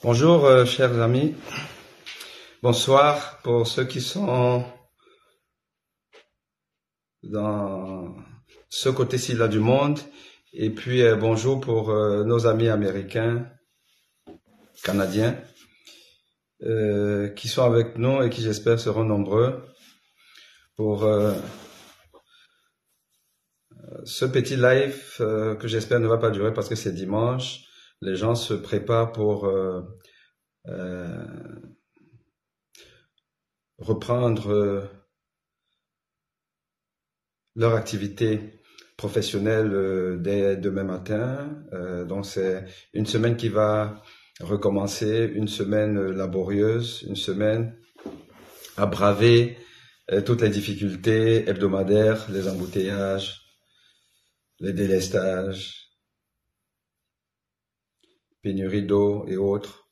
Bonjour, chers amis. Bonsoir pour ceux qui sont dans ce côté-ci là du monde. Et puis bonjour pour nos amis américains, canadiens, qui sont avec nous et qui j'espère seront nombreux pour ce petit live que j'espère ne va pas durer parce que c'est dimanche. Les gens se préparent pour reprendre leur activité professionnelle dès demain matin. Donc c'est une semaine qui va recommencer, une semaine laborieuse, une semaine à braver toutes les difficultés hebdomadaires, les embouteillages, les délestages, pénurie d'eau et autres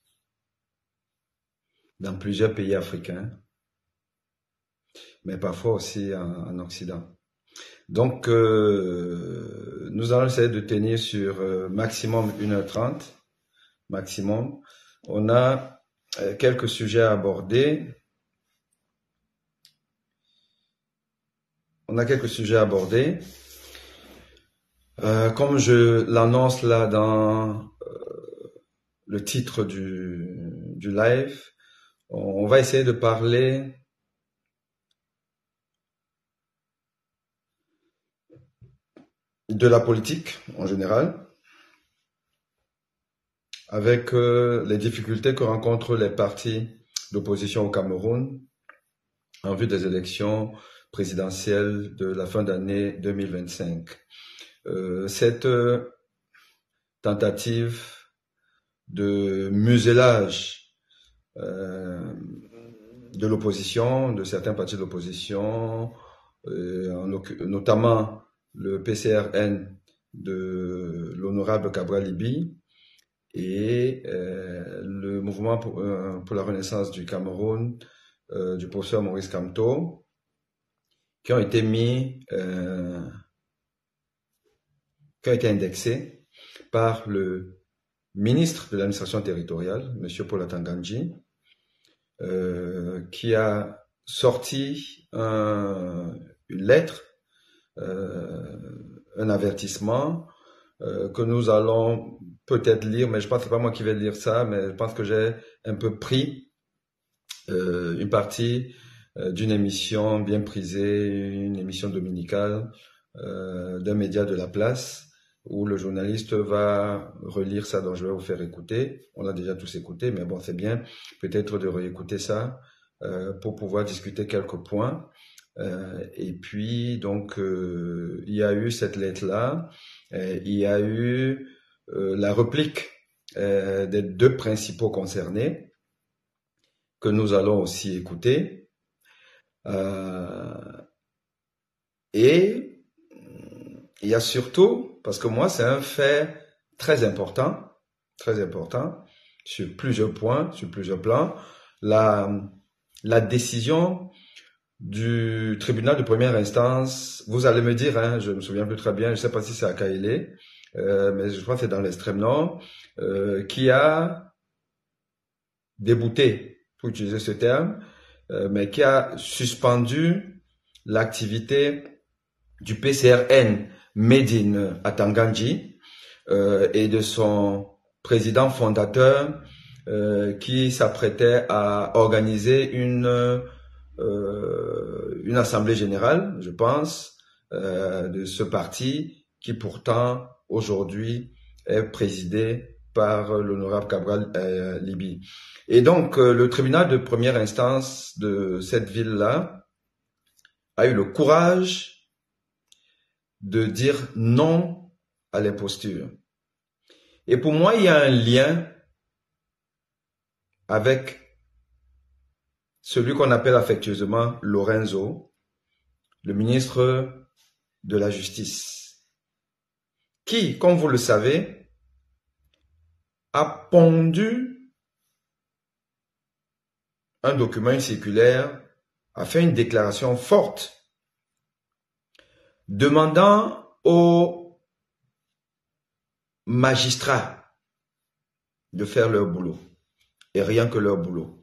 dans plusieurs pays africains, mais parfois aussi en Occident. Donc, nous allons essayer de tenir sur maximum 1h30, maximum. On a quelques sujets à aborder. Comme je l'annonce là dans le titre du live, on va essayer de parler de la politique en général, avec les difficultés que rencontrent les partis d'opposition au Cameroun en vue des élections présidentielles de la fin d'année 2025. Cette tentative de muselage de l'opposition, de certains partis de l'opposition, notamment le PCRN de l'honorable Cabral Libye et le mouvement pour la renaissance du Cameroun du professeur Maurice Kamto, qui ont été indexés par le ministre de l'administration territoriale, M. Paul Atangandji, qui a sorti une lettre, un avertissement que nous allons peut-être lire, mais je pense que c'est pas moi qui vais lire ça, mais je pense que j'ai un peu pris une partie d'une émission bien prisée, une émission dominicale d'un média de la place, où le journaliste va relire ça, donc je vais vous faire écouter. On l'a déjà tous écouté, mais bon, c'est bien peut-être de réécouter ça pour pouvoir discuter quelques points. Et puis, donc, il y a eu cette lettre-là, il y a eu la réplique des deux principaux concernés, que nous allons aussi écouter. Et il y a surtout, parce que moi, c'est un fait très important, sur plusieurs points, sur plusieurs plans, la décision du tribunal de première instance, vous allez me dire, hein, je me souviens plus très bien, je ne sais pas si c'est à Kaélé, mais je crois que c'est dans l'extrême nord, qui a débouté, pour utiliser ce terme, mais qui a suspendu l'activité du PCRN Medine Atangandji et de son président fondateur qui s'apprêtait à organiser une assemblée générale, je pense, de ce parti qui pourtant aujourd'hui est présidé par l'honorable Cabral Libye. Et donc le tribunal de première instance de cette ville-là a eu le courage de dire non à l'imposture. Et pour moi, il y a un lien avec celui qu'on appelle affectueusement Lorenzo, le ministre de la Justice, qui, comme vous le savez, a pondu un document, une circulaire, a fait une déclaration forte demandant aux magistrats de faire leur boulot. et rien que leur boulot.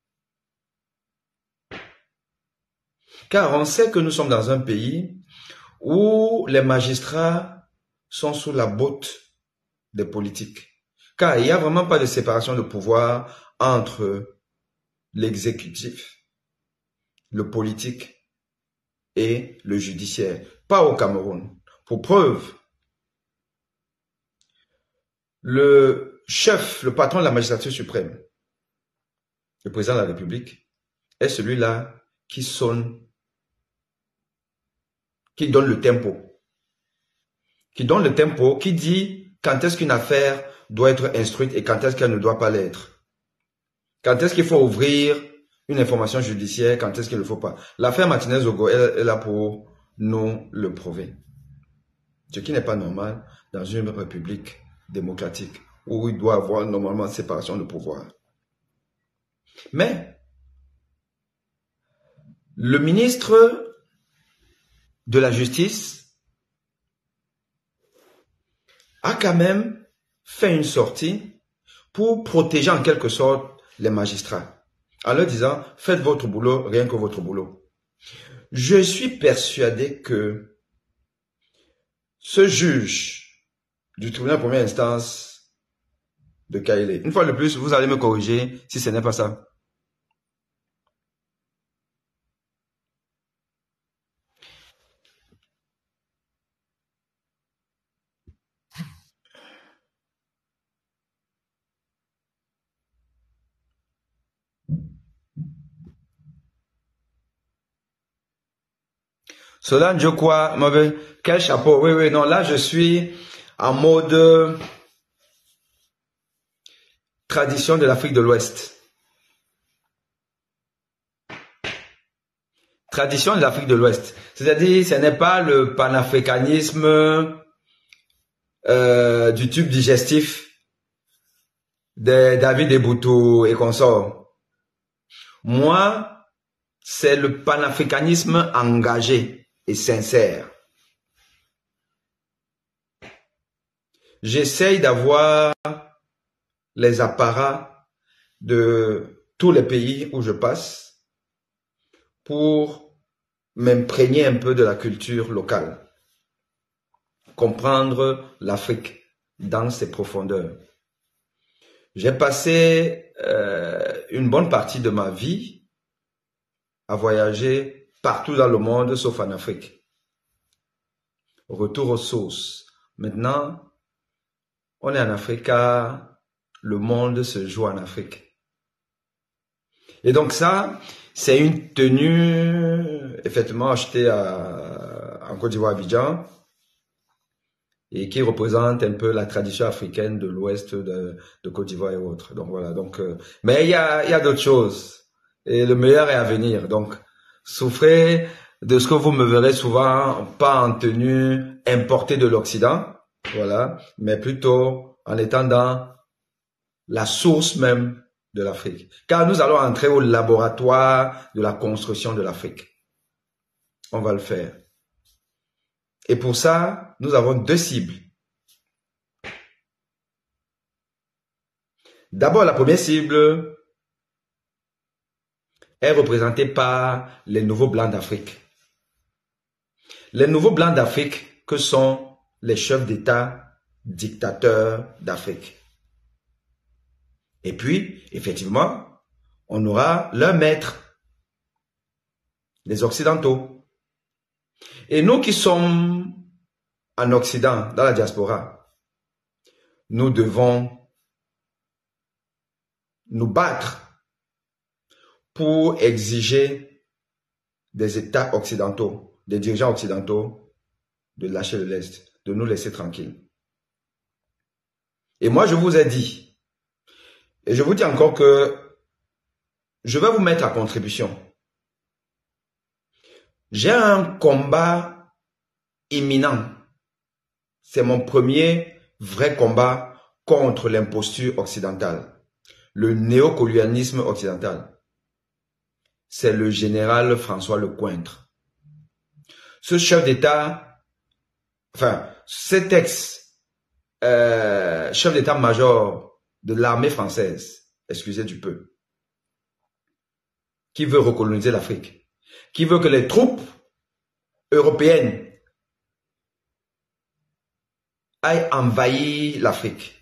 Car on sait que nous sommes dans un pays où les magistrats sont sous la botte des politiques. Car il n'y a vraiment pas de séparation de pouvoir entre l'exécutif, le politique et le judiciaire. Pas au Cameroun. Pour preuve, le chef, le patron de la magistrature suprême, le président de la République, est celui-là qui sonne, qui donne le tempo. Qui donne le tempo, qui dit quand est-ce qu'une affaire doit être instruite et quand est-ce qu'elle ne doit pas l'être. Quand est-ce qu'il faut ouvrir une information judiciaire, quand est-ce qu'il ne faut pas. L'affaire Martinez-Zogo est là pour nous le prouver. Ce qui n'est pas normal dans une république démocratique où il doit y avoir normalement séparation de pouvoir. Mais le ministre de la Justice a quand même fait une sortie pour protéger en quelque sorte les magistrats, en leur disant « Faites votre boulot, rien que votre boulot ». Je suis persuadé que ce juge du tribunal de première instance de Kaélé, une fois de plus, vous allez me corriger si ce n'est pas ça. Solange, je crois, quel chapeau. Oui, oui, non, là, je suis en mode tradition de l'Afrique de l'Ouest. Tradition de l'Afrique de l'Ouest. C'est-à-dire, ce n'est pas le panafricanisme du tube digestif de David Eboutou et consorts. Moi, c'est le panafricanisme engagé et sincère. J'essaye d'avoir les apparats de tous les pays où je passe pour m'imprégner un peu de la culture locale, comprendre l'Afrique dans ses profondeurs. J'ai passé une bonne partie de ma vie à voyager partout dans le monde sauf en Afrique. Retour aux sources. Maintenant, on est en Afrique car le monde se joue en Afrique. Et donc ça, c'est une tenue effectivement achetée en Côte d'Ivoire, Abidjan, et qui représente un peu la tradition africaine de l'ouest de Côte d'Ivoire et autres. Donc voilà. Donc, mais il y a d'autres choses. Et le meilleur est à venir. Donc, souffrez de ce que vous me verrez souvent, pas en tenue importée de l'Occident, voilà, mais plutôt en étant dans la source même de l'Afrique. Car nous allons entrer au laboratoire de la construction de l'Afrique. On va le faire. Et pour ça, nous avons deux cibles. D'abord, la première cible est représentée par les nouveaux blancs d'Afrique. Les nouveaux blancs d'Afrique que sont les chefs d'État dictateurs d'Afrique. Et puis, effectivement, on aura leurs maîtres, les Occidentaux. Et nous qui sommes en Occident, dans la diaspora, nous devons nous battre pour exiger des États occidentaux, des dirigeants occidentaux, de lâcher le lest, de nous laisser tranquilles. Et moi, je vous ai dit, et je vous dis encore que je vais vous mettre à contribution. J'ai un combat imminent. C'est mon premier vrai combat contre l'imposture occidentale, le néocolonialisme occidental. C'est le général François Lecointre. Ce chef d'État, enfin, cet ex-chef d'État-major de l'armée française, excusez du peu, qui veut recoloniser l'Afrique, qui veut que les troupes européennes aillent envahir l'Afrique.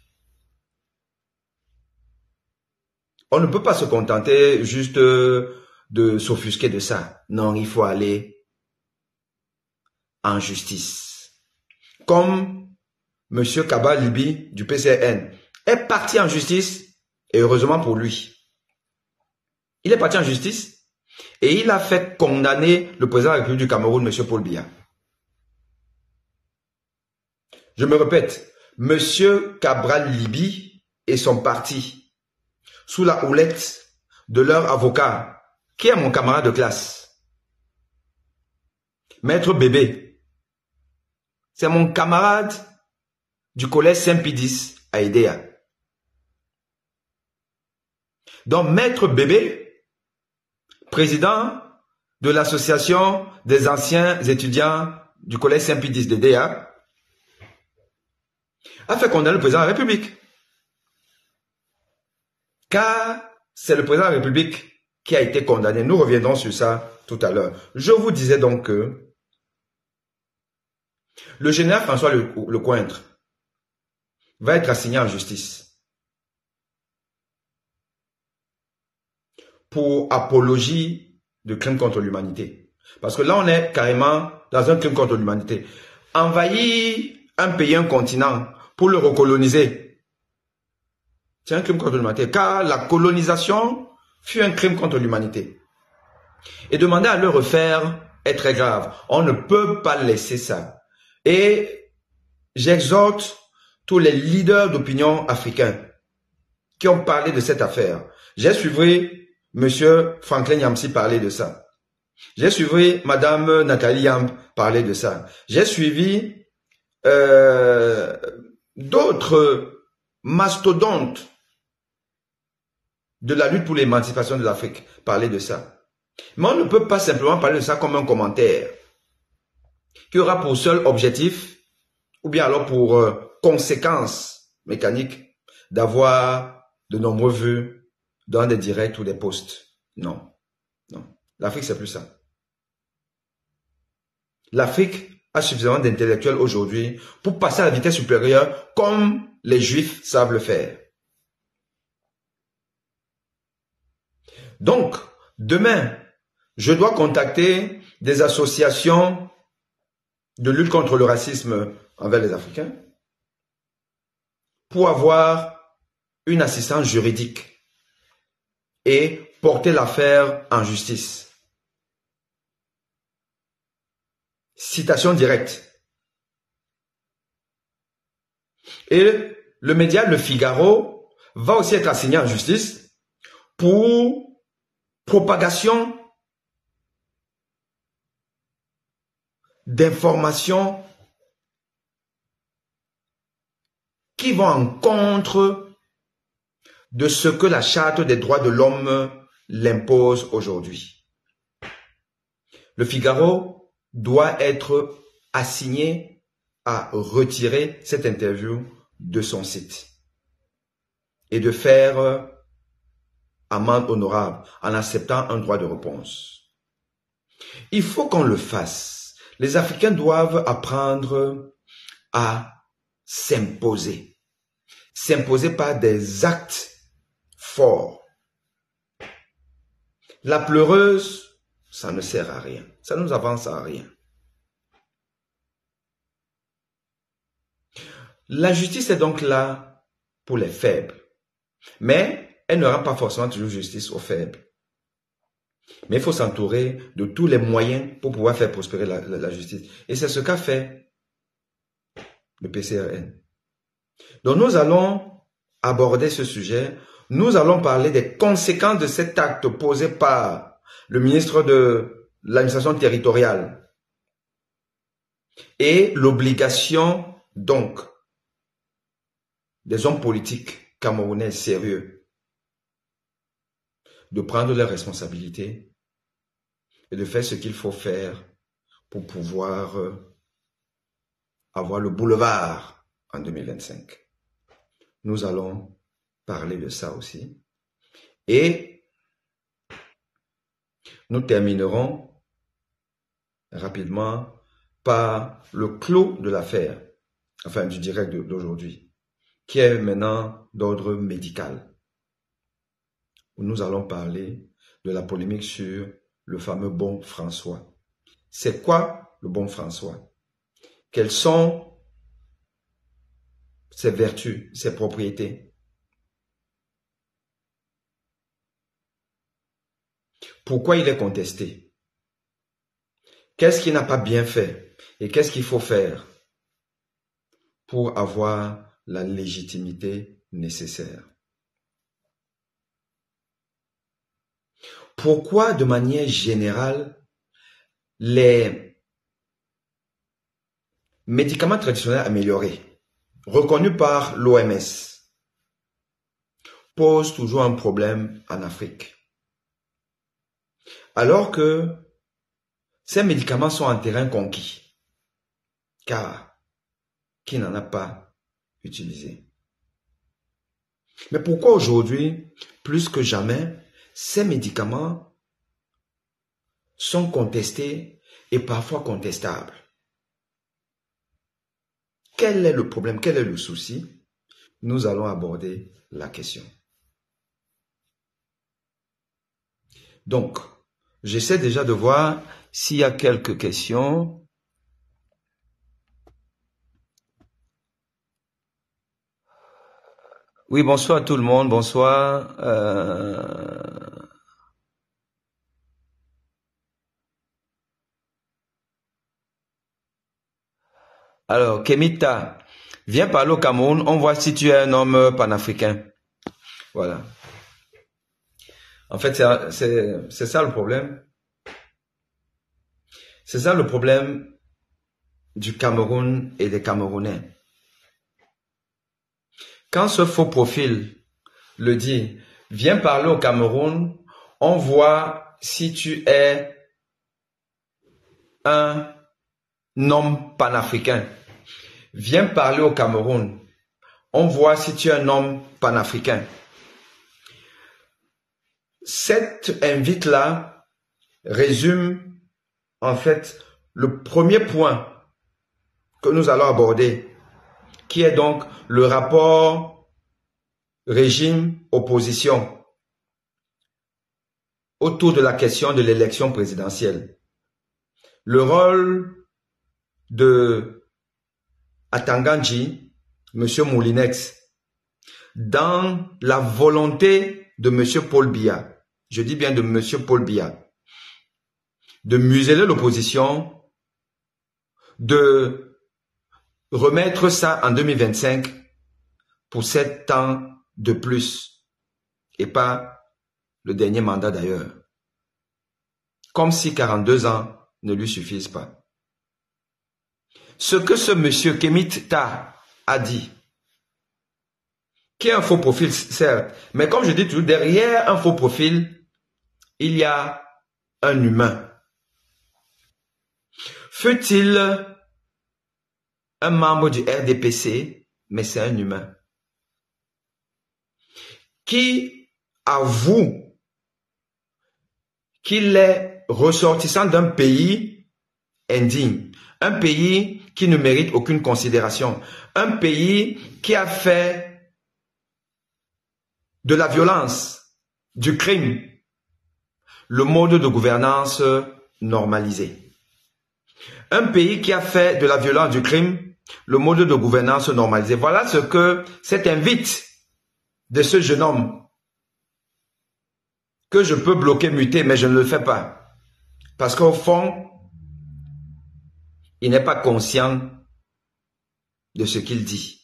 On ne peut pas se contenter juste de s'offusquer de ça. Non, il faut aller en justice. Comme M. Kaba Libi du PCN est parti en justice, et heureusement pour lui. Il est parti en justice et il a fait condamner le président de la République du Cameroun, M. Paul Biya. Je me répète, M. Cabral Libi et son parti, sous la houlette de leur avocat, qui est mon camarade de classe, Maître Bébé. C'est mon camarade du collège Saint-Pédis à Edea. Donc, Maître Bébé, président de l'association des anciens étudiants du collège Saint-Pédis d'Edea, a fait condamner le président de la République. Car c'est le président de la République qui a été condamné. Nous reviendrons sur ça tout à l'heure. Je vous disais donc que le général François Lecointre va être assigné en justice pour apologie de crimes contre l'humanité. Parce que là, on est carrément dans un crime contre l'humanité. Envahir un pays, un continent, pour le recoloniser, c'est un crime contre l'humanité. Car la colonisation fut un crime contre l'humanité. Et demander à le refaire est très grave. On ne peut pas laisser ça. Et j'exhorte tous les leaders d'opinion africains qui ont parlé de cette affaire. J'ai suivi M. Franklin Yamsi parler de ça. J'ai suivi Mme Nathalie Yamb parler de ça. J'ai suivi d'autres mastodontes de la lutte pour l'émancipation de l'Afrique parler de ça. Mais on ne peut pas simplement parler de ça comme un commentaire qui aura pour seul objectif, ou bien alors pour conséquence mécanique, d'avoir de nombreux vues dans des directs ou des posts. Non, non. L'Afrique, c'est plus ça. L'Afrique a suffisamment d'intellectuels aujourd'hui pour passer à la vitesse supérieure comme les Juifs savent le faire. Donc, demain, je dois contacter des associations de lutte contre le racisme envers les Africains pour avoir une assistance juridique et porter l'affaire en justice. Citation directe. Et le média Le Figaro va aussi être assigné en justice pour propagation d'informations qui vont en contre de ce que la Charte des droits de l'homme l'impose aujourd'hui. Le Figaro doit être assigné à retirer cette interview de son site et de faire amende honorable en acceptant un droit de réponse. Il faut qu'on le fasse. Les Africains doivent apprendre à s'imposer. S'imposer par des actes forts. La pleureuse, ça ne sert à rien. Ça ne nous avance à rien. La justice est donc là pour les faibles. Mais elle ne rend pas forcément toujours justice aux faibles. Mais il faut s'entourer de tous les moyens pour pouvoir faire prospérer la justice. Et c'est ce qu'a fait le PCRN. Donc nous allons aborder ce sujet. Nous allons parler des conséquences de cet acte posé par le ministre de l'administration territoriale et l'obligation donc des hommes politiques camerounais sérieux de prendre leurs responsabilités et de faire ce qu'il faut faire pour pouvoir avoir le boulevard en 2025. Nous allons parler de ça aussi. Et nous terminerons rapidement par le clou de l'affaire, enfin du direct d'aujourd'hui, qui est maintenant d'ordre médical. Nous allons parler de la polémique sur le fameux bon François. C'est quoi le bon François? Quelles sont ses vertus, ses propriétés? Pourquoi il est contesté? Qu'est-ce qu'il n'a pas bien fait? Et qu'est-ce qu'il faut faire pour avoir la légitimité nécessaire? Pourquoi, de manière générale, les médicaments traditionnels améliorés, reconnus par l'OMS, posent toujours un problème en Afrique? Alors que ces médicaments sont en terrain conquis, car qui n'en a pas utilisé? Mais pourquoi aujourd'hui, plus que jamais, ces médicaments sont contestés et parfois contestables? Quel est le problème? Quel est le souci? Nous allons aborder la question. Donc, j'essaie déjà de voir s'il y a quelques questions. Oui, bonsoir à tout le monde, bonsoir. Alors, Kemita, viens parler au Cameroun, on voit si tu es un homme panafricain. Voilà. En fait, c'est ça le problème. C'est ça le problème du Cameroun et des Camerounais. Quand ce faux profil le dit, viens parler au Cameroun, on voit si tu es un homme panafricain. Viens parler au Cameroun, on voit si tu es un homme panafricain. Cette invite-là résume en fait le premier point que nous allons aborder, qui est donc le rapport régime-opposition autour de la question de l'élection présidentielle. Le rôle de Atanganji, M. Moulinex, dans la volonté de M. Paul Biya, je dis bien de M. Paul Biya, de museler l'opposition, de remettre ça en 2025 pour 7 ans de plus et pas le dernier mandat d'ailleurs. Comme si 42 ans ne lui suffisent pas. Ce que ce monsieur Kemit Ta a dit, qui est un faux profil certes, mais comme je dis toujours, derrière un faux profil, il y a un humain. Fut-il un membre du RDPC, mais c'est un humain, qui avoue qu'il est ressortissant d'un pays indigne, un pays qui ne mérite aucune considération, un pays qui a fait de la violence, du crime, le mode de gouvernance normalisé. Un pays qui a fait de la violence, du crime, le mode de gouvernance normalisé. Voilà ce que cette invite de ce jeune homme, que je peux bloquer, muter, mais je ne le fais pas. Parce qu'au fond, il n'est pas conscient de ce qu'il dit.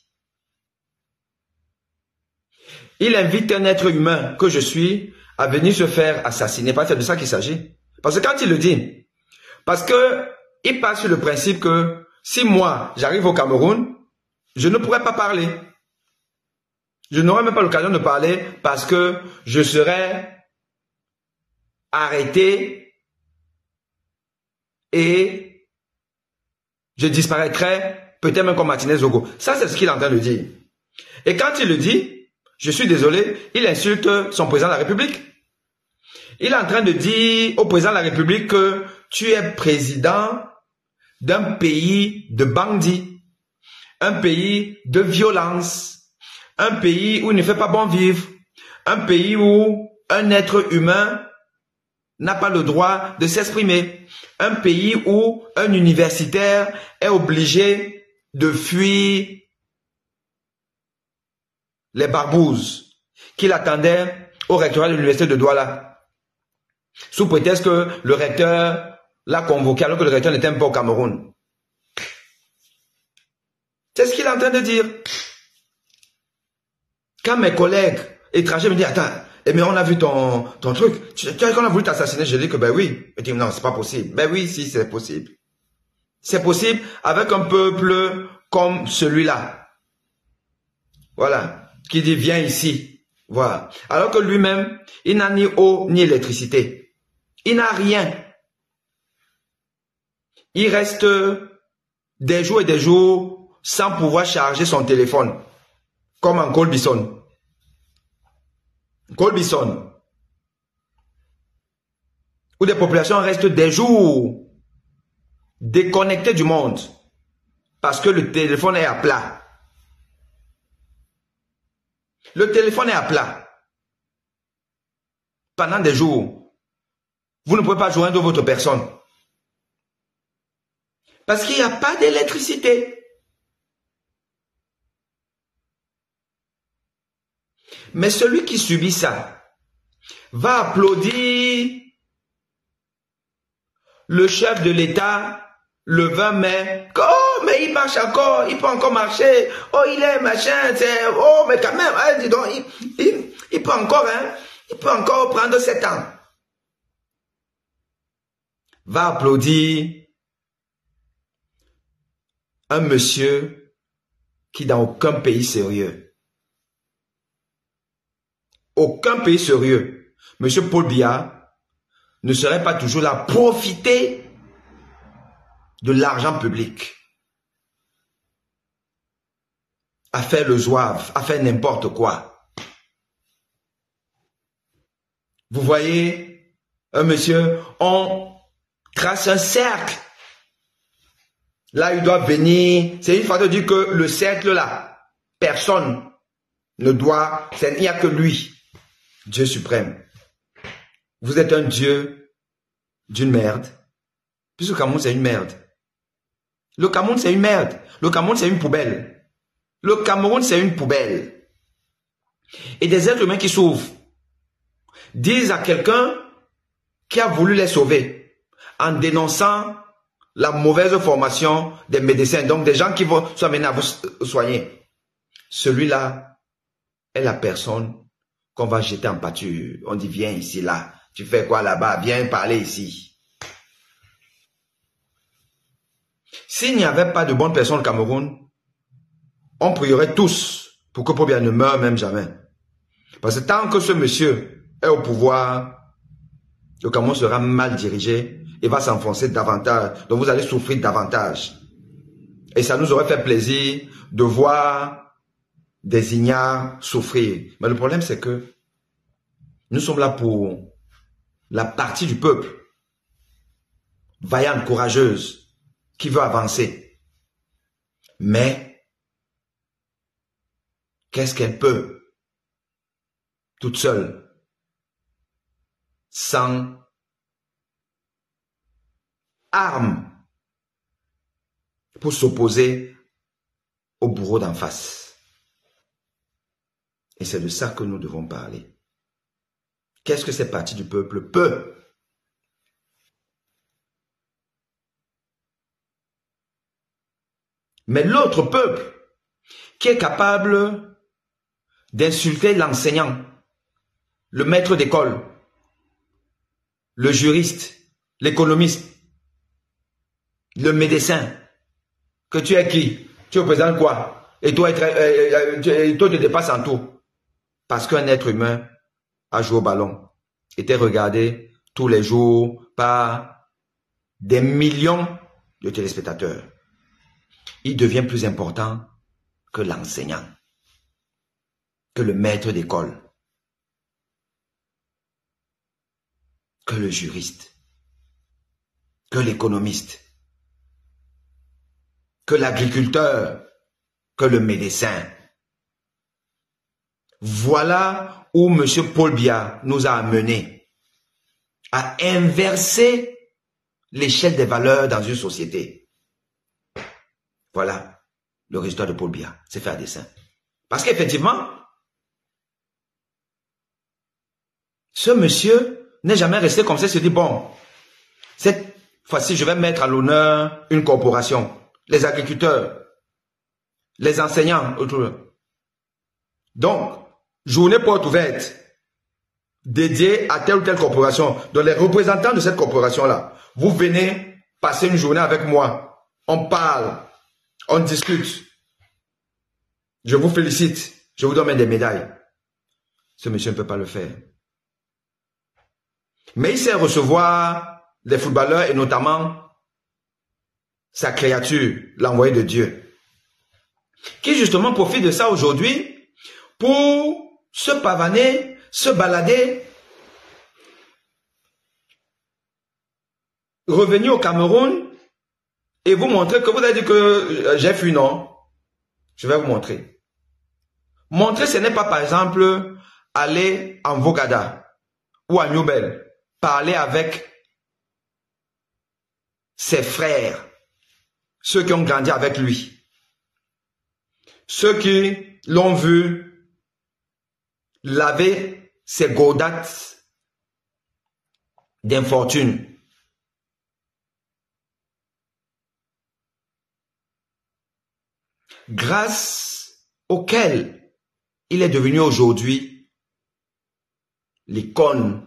Il invite un être humain que je suis à venir se faire assassiner. C'est de ça qu'il s'agit. Parce que quand il le dit, parce que il part sur le principe que si moi, j'arrive au Cameroun, je ne pourrais pas parler. Je n'aurai même pas l'occasion de parler parce que je serais arrêté et je disparaîtrais peut-être même comme Martinez Zogo. Ça, c'est ce qu'il est en train de dire. Et quand il le dit, Je suis désolé, il insulte son président de la République. Il est en train de dire au président de la République que tu es président d'un pays de bandits, un pays de violence, un pays où il ne fait pas bon vivre, un pays où un être humain n'a pas le droit de s'exprimer, un pays où un universitaire est obligé de fuir les barbouzes qui l'attendaient au rectorat de l'université de Douala, sous prétexte que le recteur l'a convoqué alors que le recteur n'était même pas au Cameroun. C'est ce qu'il est en train de dire. Quand mes collègues étrangers me disent, attends, mais on a vu ton truc, tu vois qu'on a voulu t'assassiner, je dis que ben oui. Je dis non, c'est pas possible. Ben oui, si, c'est possible. C'est possible avec un peuple comme celui-là. Voilà. Qui dit viens ici. Voilà. Alors que lui-même, il n'a ni eau ni électricité. Il n'a rien. Il reste des jours et des jours sans pouvoir charger son téléphone. Comme en Colbison. Colbison. Où des populations restent des jours déconnectées du monde. Parce que le téléphone est à plat. Le téléphone est à plat. Pendant des jours, vous ne pouvez pas joindre votre personne. Parce qu'il n'y a pas d'électricité. Mais celui qui subit ça va applaudir le chef de l'État le 20 mai. Oh, mais il marche encore, il peut encore marcher. Oh, il est machin, oh, mais quand même, hein, dis donc, il peut encore, hein, il peut encore prendre 7 ans. Va applaudir un monsieur qui dans aucun pays sérieux, monsieur Paul Biya, ne serait pas toujours là pour profiter de l'argent public, à faire le zouave, à faire n'importe quoi. Vous voyez, un monsieur, on trace un cercle. Là, il doit venir. C'est une façon de dire que le cercle là, personne ne doit, il n'y a que lui, Dieu suprême. Vous êtes un Dieu d'une merde. Puisque le Cameroun, c'est une merde. Le Cameroun, c'est une merde. Le Cameroun, c'est une poubelle. Le Cameroun, c'est une poubelle. Et des êtres humains qui souffrent disent à quelqu'un qui a voulu les sauver en dénonçant la mauvaise formation des médecins, donc des gens qui vont s'amener à vous soigner. Celui-là est la personne qu'on va jeter en pâture. On dit, viens ici, là. Tu fais quoi là-bas? Viens parler ici. S'il n'y avait pas de bonnes personnes au Cameroun, on prierait tous pour que Paul Biya ne meure même jamais. Parce que tant que ce monsieur est au pouvoir, le Cameroun sera mal dirigé et va s'enfoncer davantage. Donc vous allez souffrir davantage. Et ça nous aurait fait plaisir de voir des ignares souffrir. Mais le problème, c'est que nous sommes là pour la partie du peuple, vaillante, courageuse, qui veut avancer. Mais, qu'est-ce qu'elle peut, toute seule, sans armes, pour s'opposer au bourreau d'en face? Et c'est de ça que nous devons parler. Qu'est-ce que cette partie du peuple peut? Mais l'autre peuple, qui est capable d'insulter l'enseignant, le maître d'école, le juriste, l'économiste, le médecin, que tu es qui? Tu représentes quoi? Et toi, toi te dépasses en tout. Parce qu'un être humain a joué au ballon, était regardé tous les jours par des millions de téléspectateurs. Il devient plus important que l'enseignant. que le maître d'école, que le juriste, que l'économiste, que l'agriculteur, que le médecin. Voilà où M. Paul Biya nous a amenés à inverser l'échelle des valeurs dans une société. Voilà le résultat de Paul Biya, c'est faire dessin. Parce qu'effectivement, ce monsieur n'est jamais resté comme ça, il se dit, bon, cette fois-ci, je vais mettre à l'honneur une corporation, les agriculteurs, les enseignants autour. Donc, journée porte ouverte, dédiée à telle ou telle corporation. Donc, les représentants de cette corporation-là, vous venez passer une journée avec moi. On parle, on discute. Je vous félicite, je vous donne des médailles. Ce monsieur ne peut pas le faire. Mais il sait recevoir les footballeurs et notamment sa créature, l'envoyé de Dieu, qui justement profite de ça aujourd'hui pour se pavaner, se balader, revenir au Cameroun et vous montrer que vous avez dit que j'ai fui, non? Je vais vous montrer. Montrer, ce n'est pas par exemple aller en Vogada ou à Newbel, parler avec ses frères, ceux qui ont grandi avec lui, ceux qui l'ont vu laver ses godates d'infortune. Grâce auquel il est devenu aujourd'hui l'icône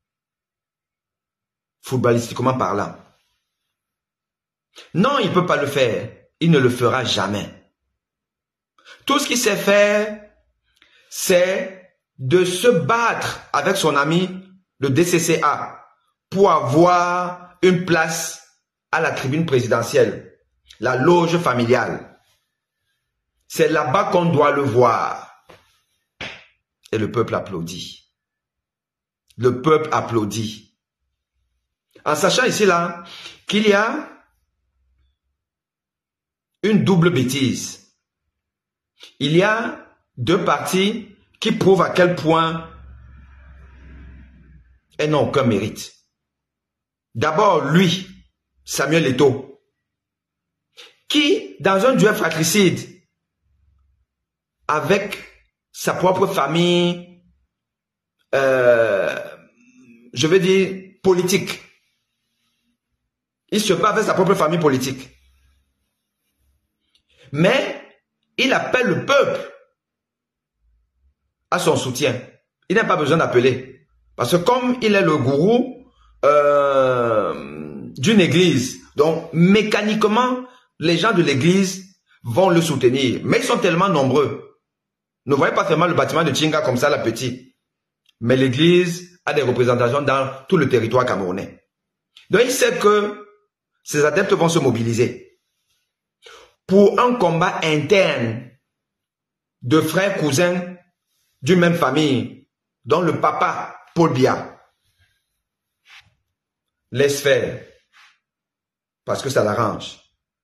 footballistiquement parlant. Non, il ne peut pas le faire. Il ne le fera jamais. Tout ce qu'il sait faire, c'est de se battre avec son ami, le DCCA, pour avoir une place à la tribune présidentielle, la loge familiale. C'est là-bas qu'on doit le voir. Et le peuple applaudit. Le peuple applaudit. En sachant ici là qu'il y a une double bêtise. Il y a deux partis qui prouvent à quel point elles n'ont aucun mérite. D'abord, lui, Samuel Eto'o, qui, dans un duel fratricide, avec sa propre famille, je veux dire, politique, il se bat avec sa propre famille politique. Mais il appelle le peuple à son soutien. Il n'a pas besoin d'appeler. Parce que comme il est le gourou d'une église, donc mécaniquement, les gens de l'église vont le soutenir. Mais ils sont tellement nombreux. Ne voyez pas seulement le bâtiment de Tchinga comme ça, la petite. Mais l'église a des représentations dans tout le territoire camerounais. Donc il sait que ses adeptes vont se mobiliser pour un combat interne de frères cousins d'une même famille, dont le papa, Paul Biya, laisse faire, parce que ça l'arrange.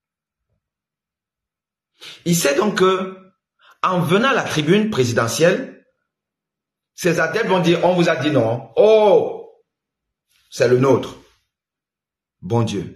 Il sait donc que, en venant à la tribune présidentielle, ses adeptes vont dire, on vous a dit non. Oh, c'est le nôtre. Bon Dieu.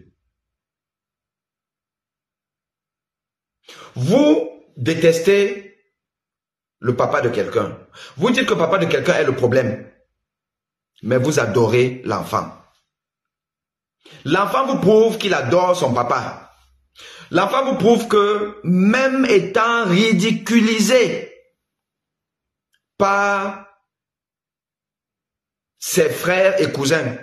Vous détestez le papa de quelqu'un. Vous dites que le papa de quelqu'un est le problème. Mais vous adorez l'enfant. L'enfant vous prouve qu'il adore son papa. L'enfant vous prouve que même étant ridiculisé par ses frères et cousins,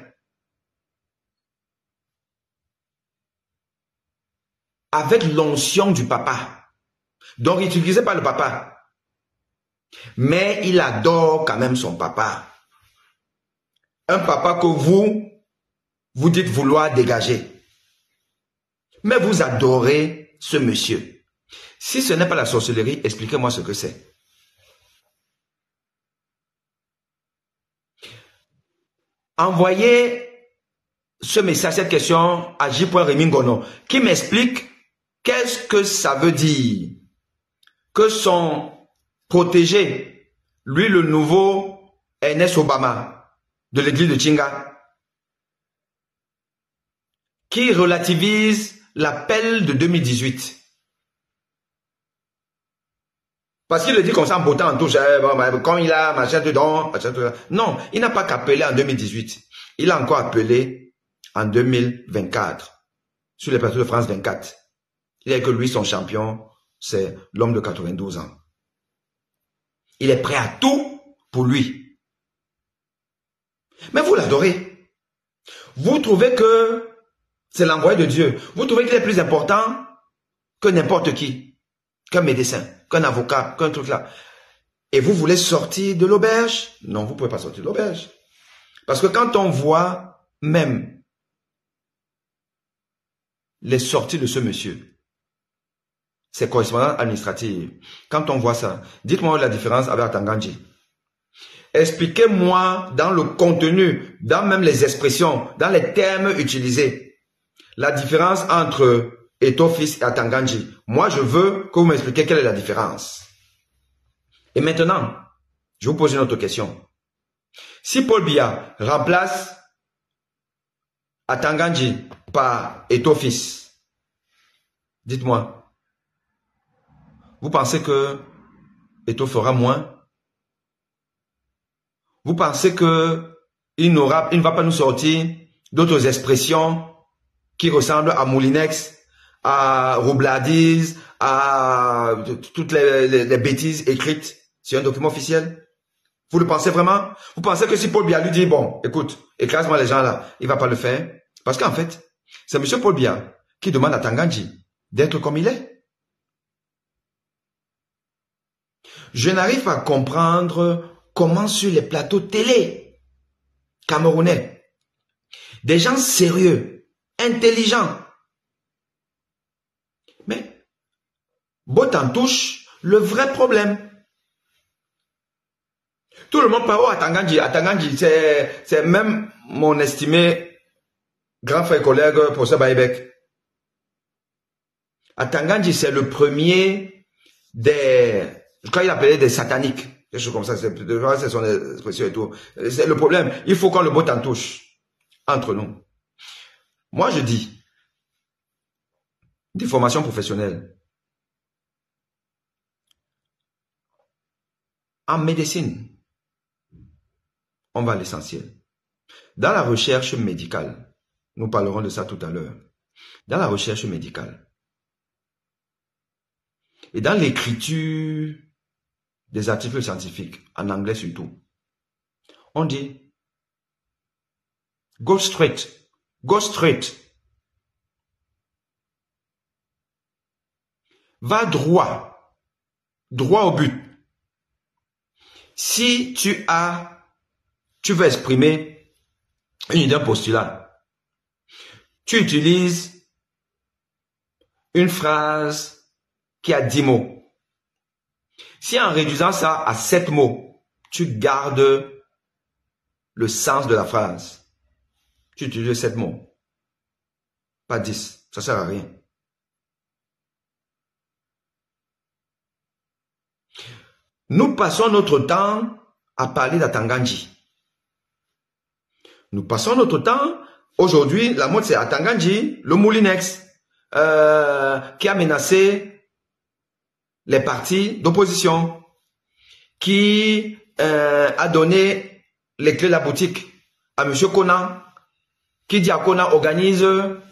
avec l'onction du papa, donc ridiculisé par le papa, mais il adore quand même son papa. Un papa que vous dites vouloir dégager. Mais vous adorez ce monsieur. Si ce n'est pas la sorcellerie, expliquez-moi ce que c'est. envoyez ce message, cette question à J.Rémy Ngono, qui m'explique qu'est-ce que ça veut dire que son protégé, lui le nouveau Ernest Obama de l'église de Chinga, qui relativise l'appel de 2018. Parce qu'il le dit comme ça en bottant en touche, quand il a machin dedans, machin dedans. Non, il n'a pas qu'appelé en 2018. Il a encore appelé en 2024, sur les plateaux de France 24. Il n'y a que lui, son champion, c'est l'homme de 92 ans. Il est prêt à tout pour lui. Mais vous l'adorez. Vous trouvez que c'est l'envoyé de Dieu. Vous trouvez qu'il est plus important que n'importe qui, qu'un médecin, qu'un avocat, qu'un truc là. Et vous voulez sortir de l'auberge? Non, vous ne pouvez pas sortir de l'auberge. Parce que quand on voit même les sorties de ce monsieur, c'est correspondant administratif. Quand on voit ça, dites-moi la différence avec Atanganji. Expliquez-moi dans le contenu, dans même les expressions, dans les termes utilisés, la différence entre Eto'o-Fils et Atanganji. Moi, je veux que vous m'expliquiez quelle est la différence. Et maintenant, je vous pose une autre question. Si Paul Biya remplace Atanganji par Eto'o-Fils, dites-moi, vous pensez que Eto'o fera moins? Vous pensez que il ne va pas nous sortir d'autres expressions qui ressemblent à Moulinex, à Roubladise, à toutes les bêtises écrites sur un document officiel? Vous le pensez vraiment? Vous pensez que si Paul Biya lui dit, bon, écoute, écrase-moi les gens là, il va pas le faire? Parce qu'en fait, c'est M. Paul Biya qui demande à Atanganji d'être comme il est. Je n'arrive pas à comprendre comment sur les plateaux télé camerounais, des gens sérieux, intelligents, mais botte en touche le vrai problème. Tout le monde parle à Atanganji. Atanganji, c'est même mon estimé grand frère collègue professeur Baïbek. Atanganji, c'est le premier des, je crois qu'il appelait des sataniques. Des choses comme ça, c'est son expression et tout. C'est le problème. Il faut qu'on le botte en touche entre nous. Moi, je dis, des formations professionnelles. En médecine, on va à l'essentiel. Dans la recherche médicale, nous parlerons de ça tout à l'heure. Dans la recherche médicale et dans l'écriture des articles scientifiques, en anglais surtout, on dit go straight, go straight. Va droit, droit au but. Si tu veux exprimer une idée, un postulat, tu utilises une phrase qui a 10 mots. Si en réduisant ça à 7 mots, tu gardes le sens de la phrase, tu utilises 7 mots, pas 10, ça sert à rien. Nous passons notre temps à parler d'Atanganji. Nous passons notre temps, aujourd'hui, la mode c'est Atanganji, le Moulinex, qui a menacé les partis d'opposition, qui a donné les clés de la boutique à M. Konan, qui dit à Konan, organise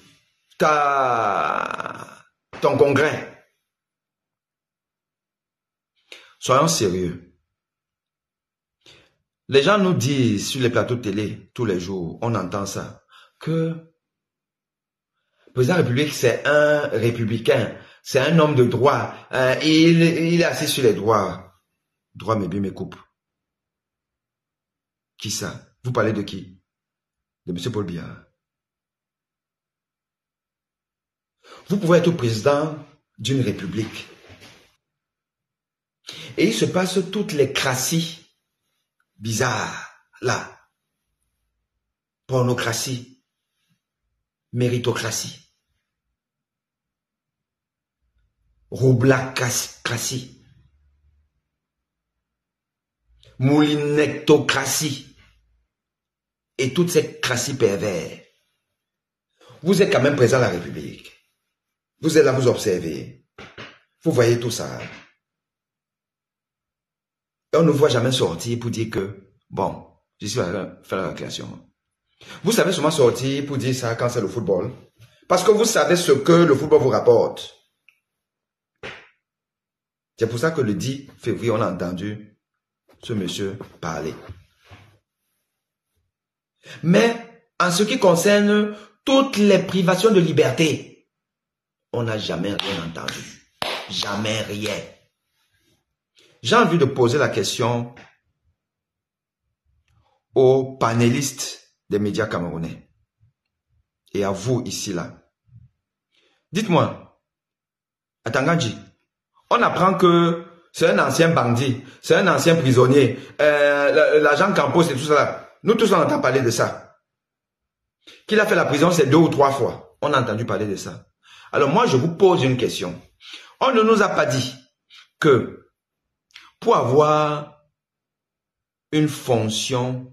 ton congrès. Soyons sérieux. Les gens nous disent sur les plateaux de télé, tous les jours, on entend ça, que le président de la République, c'est un républicain, c'est un homme de droit, il est assis sur les droits. Droit, mes biens, mes coupes. Qui ça? Vous parlez de qui? De M. Paul Biya. Vous pouvez être président d'une république. Et il se passe toutes les crassies bizarres là. pornocratie, méritocratie, roublacratie, moulinectocratie et toutes ces crassies pervers. Vous êtes quand même présent à la République. Vous êtes là, vous observez. Vous voyez tout ça. Et on ne voit jamais sortir pour dire que, bon, je suis à faire la récréation. Vous savez seulement sortir pour dire ça quand c'est le football. Parce que vous savez ce que le football vous rapporte. C'est pour ça que le 10 février, on a entendu ce monsieur parler. Mais en ce qui concerne toutes les privations de liberté, on n'a jamais rien entendu. Jamais rien. J'ai envie de poser la question aux panélistes des médias camerounais et à vous ici là. Dites-moi, à Tangandji, on apprend que c'est un ancien bandit, c'est un ancien prisonnier, l'agent Campos et tout ça. Nous tous on entend parler de ça. Qu'il a fait la prison, c'est 2 ou 3 fois. On a entendu parler de ça. Alors moi, je vous pose une question. On ne nous a pas dit que pour avoir une fonction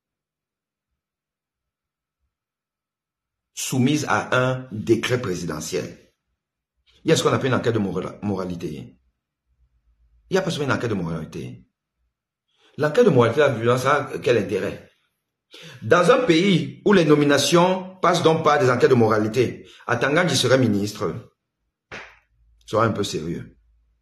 soumise à un décret présidentiel, il y a ce qu'on appelle une enquête de moralité. Il n'y a pas seulement une enquête de moralité. L'enquête de moralité a vu ça, quel intérêt? Dans un pays où les nominations passent donc par des enquêtes de moralité, à Tangandji serait ministre, soyez un peu sérieux.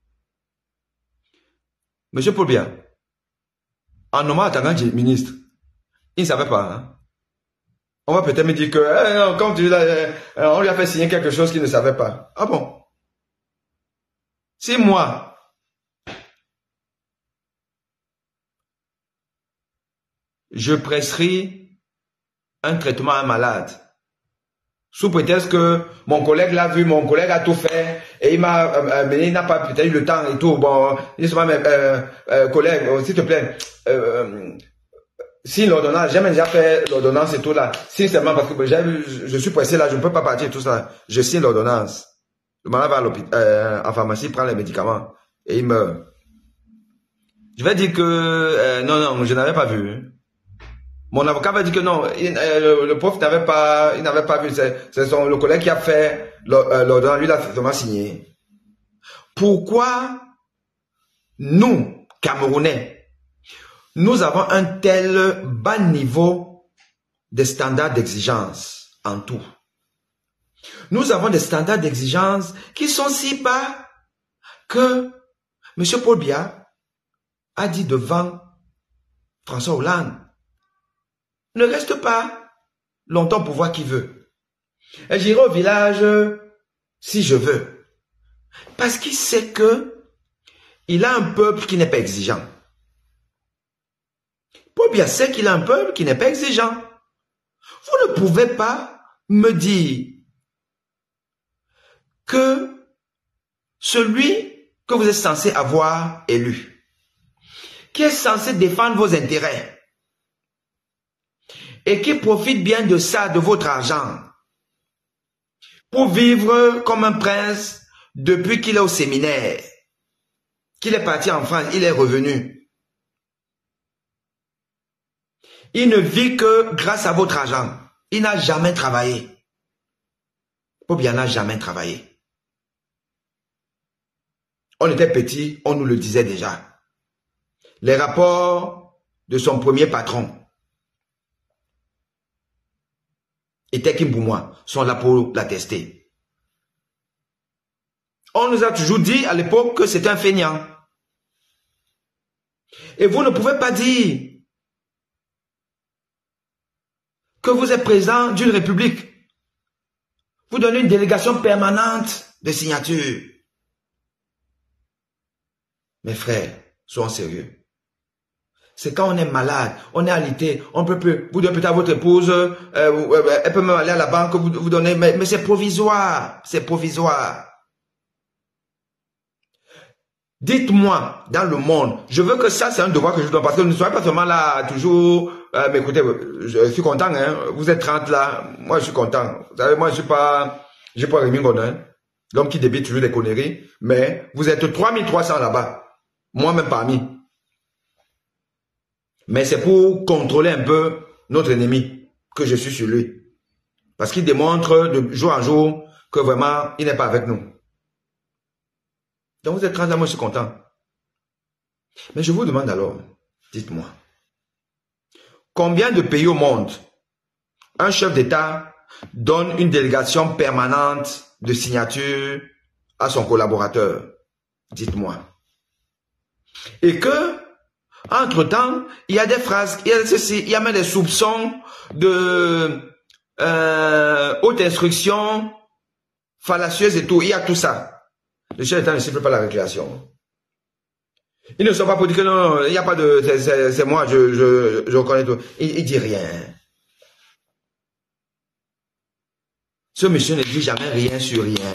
Monsieur Paul Biya, en nommant à Tangandji ministre, il ne savait pas. Hein? On va peut-être me dire que quand on lui a fait signer quelque chose qu'il ne savait pas. Ah bon? Si moi, je prescris un traitement à un malade, sous prétexte que mon collègue l'a vu, mon collègue a tout fait, et il m'a mené, il n'a pas peut-être eu le temps et tout. Bon, dis-moi, collègue, s'il te plaît, si l'ordonnance, j'ai déjà fait l'ordonnance et tout là, si seulement parce que je suis pressé là, je ne peux pas partir tout ça, je signe l'ordonnance. Le malade va à l'hôpital, en pharmacie, prend les médicaments et il meurt. Je vais dire que non, je n'avais pas vu. Mon avocat va dire que non, le prof n'avait pas vu. C'est le collègue qui a fait l'ordonnance, lui l'a seulement signé. Pourquoi nous, Camerounais, nous avons un tel bas niveau de standards d'exigence en tout? Nous avons des standards d'exigence qui sont si bas que M. Paul Biya a dit devant François Hollande, ne reste pas longtemps pour voir qui veut. Et j'irai au village si je veux. Parce qu'il sait que il a un peuple qui n'est pas exigeant. Paul Biya sait qu'il a un peuple qui n'est pas exigeant. Vous ne pouvez pas me dire que celui que vous êtes censé avoir élu, qui est censé défendre vos intérêts, et qui profite bien de ça, de votre argent, pour vivre comme un prince depuis qu'il est au séminaire, qu'il est parti en France, il est revenu. Il ne vit que grâce à votre argent. Il n'a jamais travaillé. Paul Biya n'a jamais travaillé. On était petits, on nous le disait déjà. Les rapports de son premier patron, et Tekim pour moi, sont là pour l'attester. On nous a toujours dit à l'époque que c'était un feignant. Et vous ne pouvez pas dire que vous êtes président d'une république. Vous donnez une délégation permanente de signatures. Mes frères, soyons sérieux. C'est quand on est malade, on est alité, on peut plus, vous donnez peut-être à votre épouse, elle peut même aller à la banque, vous donnez, mais c'est provisoire, c'est provisoire. Dites-moi, dans le monde, je veux que ça, c'est un devoir que je dois, parce que ne soyez pas seulement là, toujours, mais écoutez, je suis content, hein. Vous êtes 30 là, moi je suis content. Vous savez, moi je suis pas Rémi Godin, l'homme qui débite toujours des conneries, mais vous êtes 3300 là-bas, moi-même parmi. Mais c'est pour contrôler un peu notre ennemi que je suis sur lui. Parce qu'il démontre de jour en jour que vraiment, il n'est pas avec nous. Donc vous êtes 30 là, moi je suis content. Mais je vous demande alors, dites-moi, combien de pays au monde un chef d'État donne une délégation permanente de signature à son collaborateur? Dites-moi. Et que, entre-temps, il y a des phrases, il y a ceci, il y a même des soupçons de haute instruction fallacieuse et tout. Il y a tout ça. Le chef d'État ne siffle pas la récréation. Ils ne sont pas pour dire que non, il n'y a pas de... C'est moi, je reconnais tout. Il dit rien. Ce monsieur ne dit jamais rien sur rien.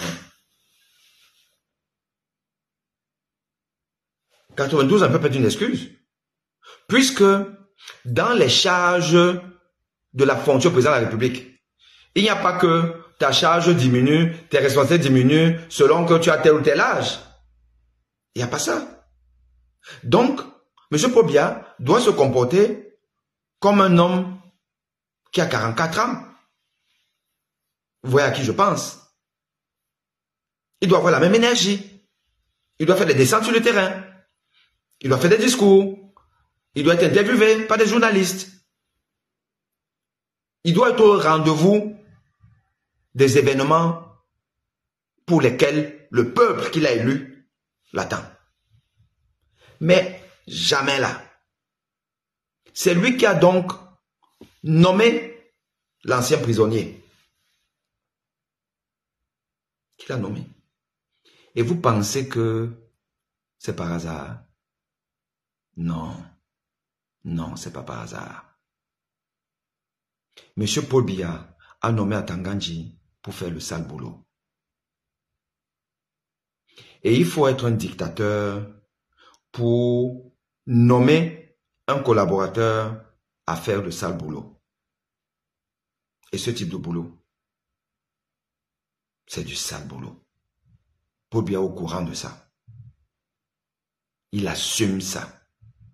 92 peut être une excuse. Puisque dans les charges de la fonction président de la République, il n'y a pas que ta charge diminue, tes responsabilités diminuent selon que tu as tel ou tel âge. Il n'y a pas ça. Donc, M. Paul Biya doit se comporter comme un homme qui a 44 ans. Vous voyez à qui je pense. Il doit avoir la même énergie. Il doit faire des descentes sur le terrain. Il doit faire des discours. Il doit être interviewé par des journalistes. Il doit être au rendez-vous des événements pour lesquels le peuple qu'il a élu l'attend. Mais jamais là. C'est lui qui a donc nommé l'ancien prisonnier. Qui l'a nommé. Et vous pensez que c'est par hasard? Non. Non, c'est pas par hasard. Monsieur Paul Biya a nommé Atangandji pour faire le sale boulot. Et il faut être un dictateur pour nommer un collaborateur à faire le sale boulot. Et ce type de boulot, c'est du sale boulot. Paul Biya est au courant de ça. Il assume ça.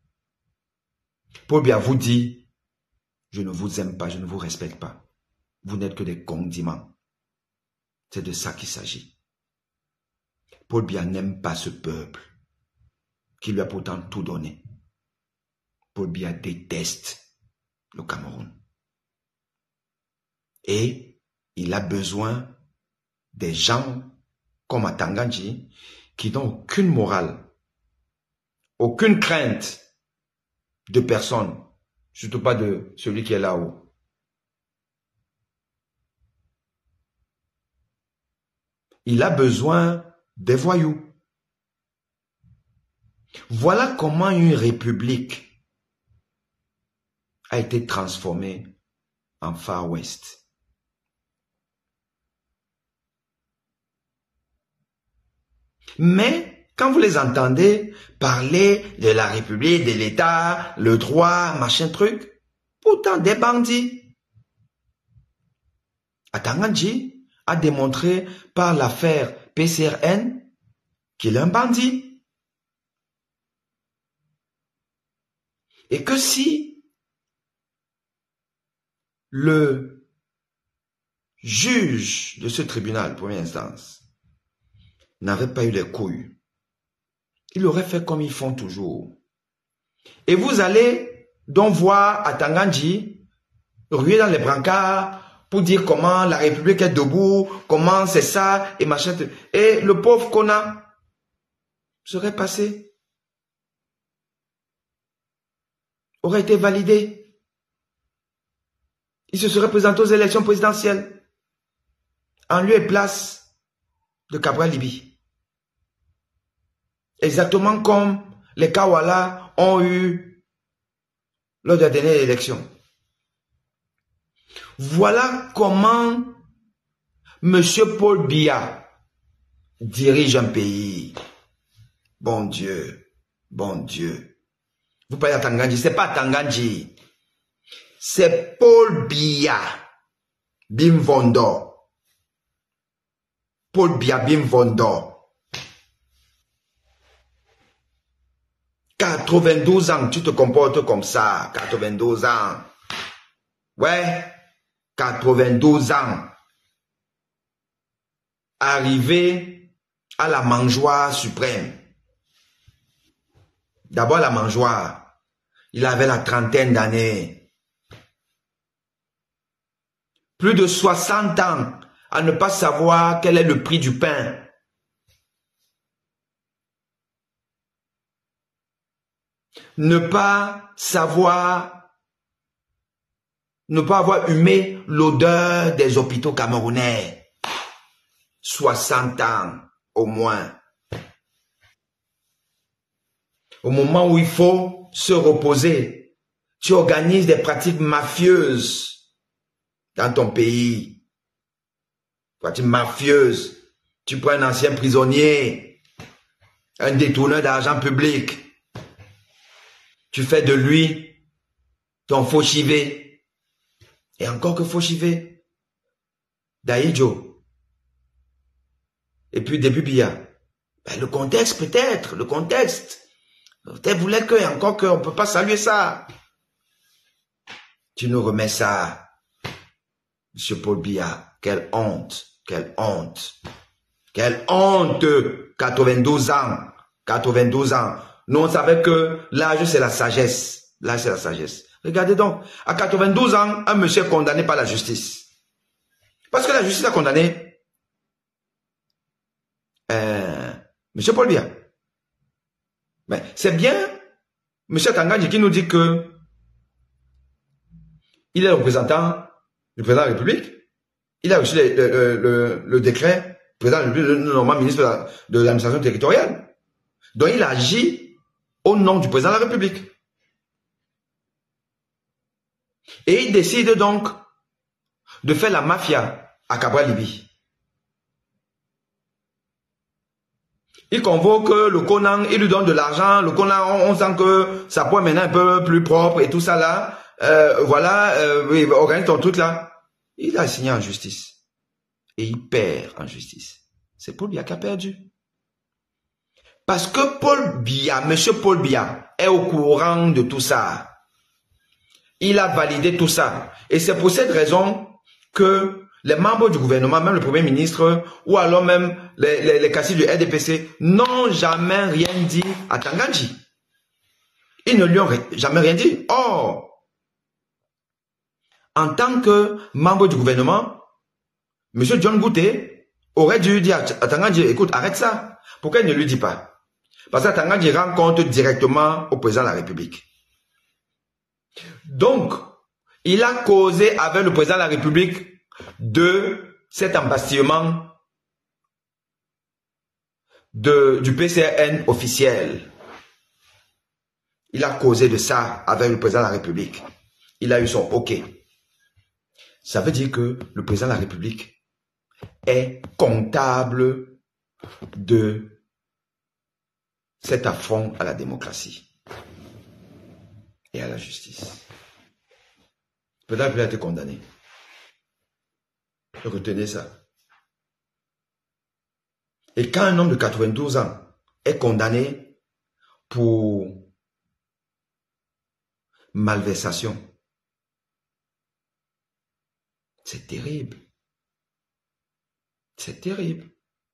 Paul Biya vous dit, je ne vous aime pas, je ne vous respecte pas. Vous n'êtes que des condiments. C'est de ça qu'il s'agit. Paul Biya n'aime pas ce peuple qui lui a pourtant tout donné. Paul Biya déteste le Cameroun. Et il a besoin des gens comme Atangandji qui n'ont aucune morale, aucune crainte de personne, surtout pas de celui qui est là-haut. Il a besoin des voyous. Voilà comment une république a été transformée en Far West. Mais quand vous les entendez parler de la République, de l'État, le droit, machin truc, pourtant des bandits. Atangandji a démontré par l'affaire PCRN qu'il est un bandit. Et que si le juge de ce tribunal, première instance, n'avait pas eu les couilles, il aurait fait comme ils font toujours. Et vous allez donc voir Atangandji ruer dans les brancards pour dire comment la République est debout, comment c'est ça, et machin. Et le pauvre Kona serait passé, aurait été validé. Il se serait présenté aux élections présidentielles en lieu et place de Cabral Libi. Exactement comme les Kawala ont eu lors de la dernière élection. Voilà comment M. Paul Biya dirige un pays. Bon Dieu, bon Dieu. Vous parlez à Atangandji, c'est pas Atangandji. c'est Paul Biya Bimvondo. Paul Biya Bimvondo. 92 ans, tu te comportes comme ça. 92 ans. Ouais, 92 ans. Arrivé à la mangeoire suprême. D'abord la mangeoire. Il avait la trentaine d'années. Plus de 60 ans à ne pas savoir quel est le prix du pain. Ne pas savoir, ne pas avoir humé l'odeur des hôpitaux camerounais. 60 ans au moins. Au moment où il faut se reposer, tu organises des pratiques mafieuses dans ton pays. Pratiques mafieuses. Tu prends un ancien prisonnier, un détourneur d'argent public. Tu fais de lui ton faux chivé. Et encore que faux chivé. Daïdjo. Et puis début Biya. Ben, le contexte peut-être, le contexte. Peut-être voulait que, encore qu'on ne peut pas saluer ça. Tu nous remets ça. Monsieur Paul Biya, quelle honte, quelle honte. Quelle honte. 92 ans, 92 ans. Nous, on savait que l'âge, c'est la sagesse. L'âge, c'est la sagesse. Regardez donc, à 92 ans, un monsieur est condamné par la justice. Parce que la justice a condamné monsieur Paul Biya. Mais c'est bien monsieur Tangandji qui nous dit que il est le représentant du président de la République. Il a reçu le décret, président de la République, le normal ministre de l'administration territoriale. Donc il agit au nom du président de la République. Et il décide donc de faire la mafia à Cabra-Libye. Il convoque le Conan, il lui donne de l'argent. Le Conan, on sent que ça peut maintenant un peu plus propre et tout ça là. Oui, organise ton truc là. Il a signé en justice. Et il perd en justice. C'est Paul Biya qui a perdu. Parce que Paul Biya, monsieur Paul Biya, est au courant de tout ça. Il a validé tout ça. Et c'est pour cette raison que les membres du gouvernement, même le Premier ministre, ou alors même les caciques du RDPC, n'ont jamais rien dit à Tangandji. Ils ne lui ont jamais rien dit. Or, en tant que membre du gouvernement, M. John Gouté aurait dû dire à Tangandji, écoute, arrête ça. Pourquoi il ne lui dit pas? Parce que Tangandji rend compte directement au président de la République. Donc, il a causé avec le président de la République de cet embastillement du PCN officiel. Il a causé de ça avec le président de la République. Il a eu son OK. Ça veut dire que le président de la République est comptable de cet affront à la démocratie et à la justice. Peut-être qu'il a été condamné. Retenez ça. Et quand un homme de 92 ans est condamné pour malversation, c'est terrible. C'est terrible.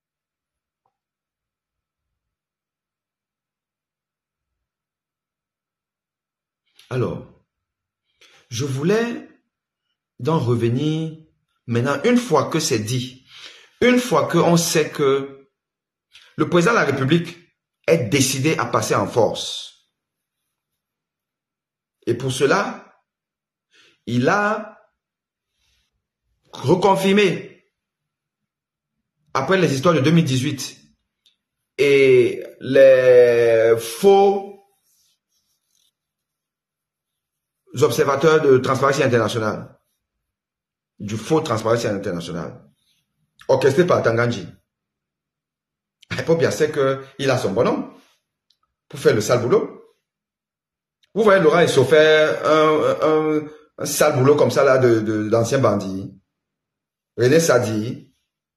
Alors, je voulais d'en revenir maintenant, une fois que c'est dit, une fois qu'on sait que le président de la République est décidé à passer en force. Et pour cela, il a reconfirmé, après les histoires de 2018 et les faux observateurs de Transparency International, du faux Transparency International, orchestré par Tangandji. Paul Biya sait qu'il a son bonhomme pour faire le sale boulot. Vous voyez Laurent Essofer, un sale boulot comme ça là d'anciens bandits. René Sadi,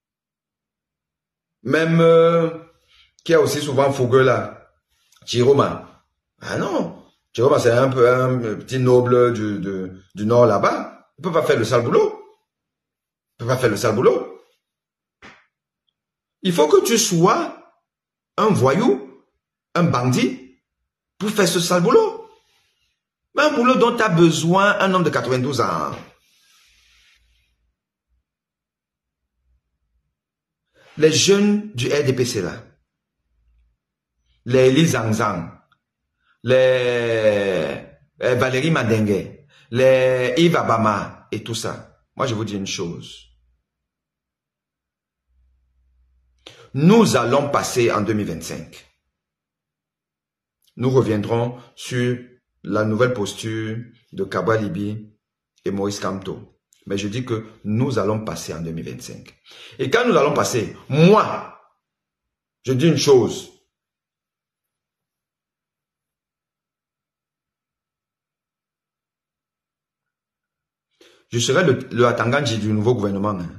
même qui a aussi souvent fougueux là, Chiroma. Ah non, Chiroma c'est un peu un petit noble du nord là-bas. Il peut pas faire le sale boulot. Il peut pas faire le sale boulot. Il faut que tu sois un voyou, un bandit, pour faire ce sale boulot. Mais un boulot dont tu as besoin un homme de 92 ans. Les jeunes du RDPC là, les Elie Zangzang, les Valérie Madengue, les Yves Abama et tout ça. Moi, je vous dis une chose. Nous allons passer en 2025. Nous reviendrons sur la nouvelle posture de Kaba Libi et Maurice Kamto. Mais je dis que nous allons passer en 2025. Et quand nous allons passer, moi, je dis une chose. Je serai le Atanganji du nouveau gouvernement. Hein.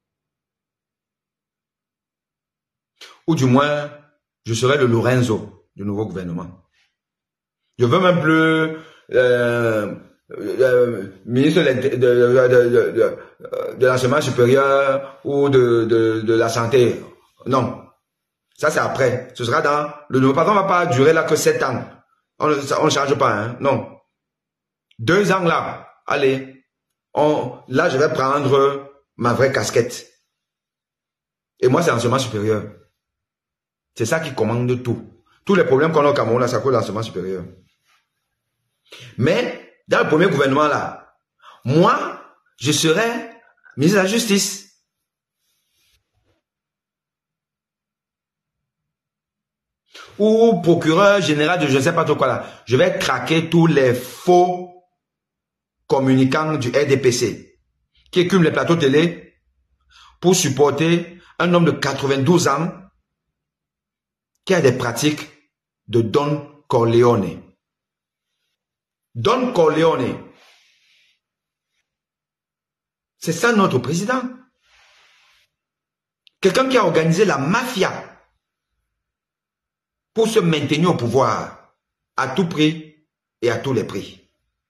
Ou du moins, je serai le Lorenzo du nouveau gouvernement. Je veux même plus ministre de l'enseignement supérieur ou de la santé. Non. Ça, c'est après. Ce sera dans le nouveau. Par contre, on ne va pas durer là que 7 ans. On ne change pas. Hein. Non. 2 ans là. Allez. Là, je vais prendre ma vraie casquette. Et moi, c'est l'enseignement supérieur. C'est ça qui commande tout. Tous les problèmes qu'on a au Cameroun, là, ça cause l'enseignement supérieur. Mais, dans le premier gouvernement, là, moi, je serai ministre de la Justice. Ou procureur général de je ne sais pas trop quoi, là. Je vais craquer tous les faux communicants du RDPC qui écument les plateaux télé pour supporter un homme de 92 ans qui a des pratiques de Don Corleone. Don Corleone. C'est ça notre président. Quelqu'un qui a organisé la mafia pour se maintenir au pouvoir à tout prix et à tous les prix.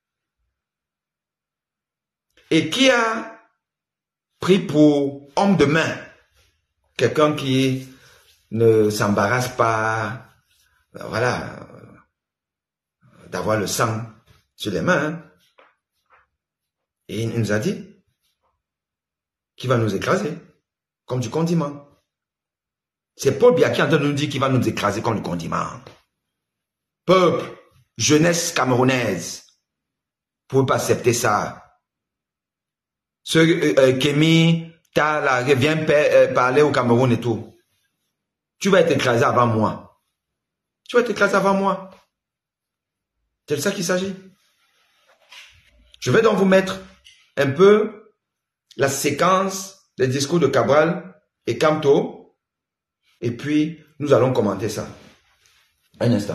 Et qui a pris pour homme de main quelqu'un qui ne s'embarrasse pas, voilà, d'avoir le sang sur les mains. Hein. Et il nous a dit qu'il va nous écraser comme du condiment. C'est Paul Biya qui est en train de nous dire qu'il va nous écraser comme du condiment. Peuple, jeunesse camerounaise, vous ne pouvez pas accepter ça. Ce Kémy, vient parler au Cameroun et tout. Tu vas être écrasé avant moi. Tu vas être écrasé avant moi. C'est de ça qu'il s'agit. Je vais donc vous mettre un peu la séquence des discours de Cabral et Kamto. Et puis, nous allons commenter ça. Un instant.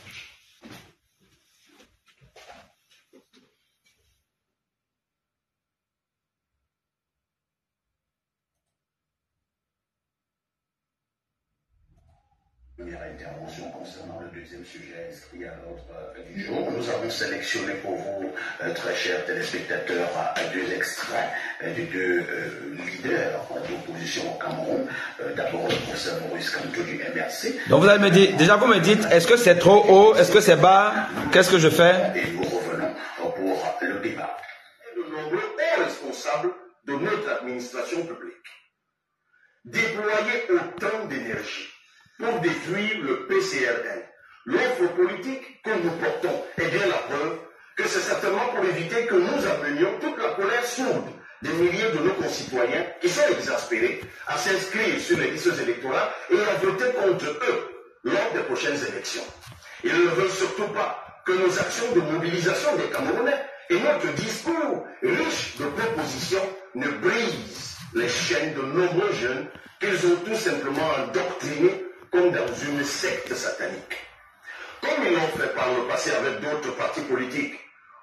Première intervention concernant le deuxième sujet inscrit à l'ordre du jour. Nous avons sélectionné pour vous, très chers téléspectateurs, 2 extraits de 2 leaders d'opposition au Cameroun. D'abord le professeur Maurice Kamto du MRC. Donc vous allez me dire, déjà vous me dites, est-ce que c'est trop haut, est-ce que c'est bas, qu'est-ce que je fais? Et nous revenons pour le débat. De nombreux hauts responsables de notre administration publique déployer autant d'énergie pour détruire le PCRL. L'offre politique que nous portons est bien la preuve que c'est certainement pour éviter que nous amenions toute la colère sourde des milliers de nos concitoyens qui sont exaspérés à s'inscrire sur les listes électorales et à voter contre eux lors des prochaines élections. Ils ne veulent surtout pas que nos actions de mobilisation des Camerounais et notre discours riche de propositions ne brisent les chaînes de nombreux jeunes qu'ils ont tout simplement endoctrinés comme dans une secte satanique. Comme ils l'ont fait par le passé avec d'autres partis politiques,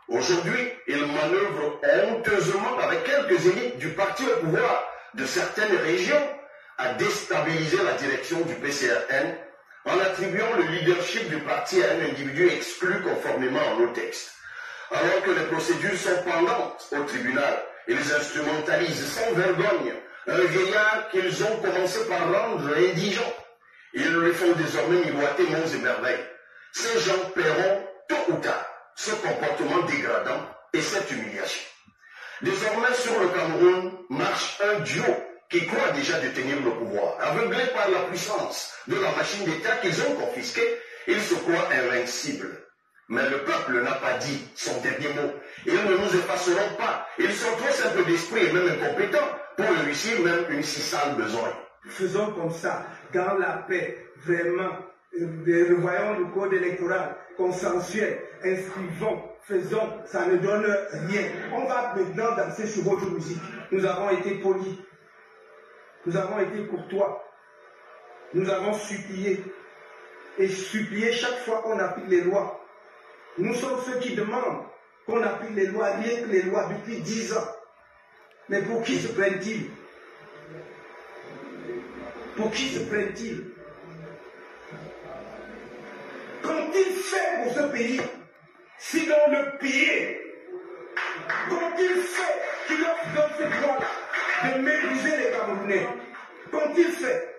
Aujourd'hui, il manœuvre honteusement avec quelques élites du parti au pouvoir de certaines régions à déstabiliser la direction du PCRN en attribuant le leadership du parti à un individu exclu conformément à nos textes. Alors que les procédures sont pendantes au tribunal, ils instrumentalisent sans vergogne un vieillard qu'ils ont commencé par rendre indigent. Ils lui font désormais miroiter monts et merveilles. Ces gens paieront tôt ou tard ce comportement dégradant et cette humiliation. Désormais, sur le Cameroun, marche un duo qui croit déjà détenir le pouvoir. Aveuglés par la puissance de la machine d'État qu'ils ont confisquée, ils se croient invincibles. Mais le peuple n'a pas dit son dernier mot. Ils ne nous effaceront pas. Ils sont trop simples d'esprit et même incompétents pour réussir même une si sale besogne. Faisons comme ça, dans la paix, vraiment. Revoyons le code électoral consensuel, inscrivons, faisons, ça ne donne rien. On va maintenant danser sur votre musique. Nous avons été polis, nous avons été courtois, nous avons supplié, et supplié chaque fois qu'on applique les lois. Nous sommes ceux qui demandent qu'on applique les lois, rien que les lois, depuis 10 ans. Mais pour qui se prennent-ils? Pour qui se prennent-ils? Qu'ont-ils fait pour ce pays, sinon le piller? Qu'ont-ils fait qui leur donne ce droit de mépriser les Camerounais? Qu'ont-ils fait?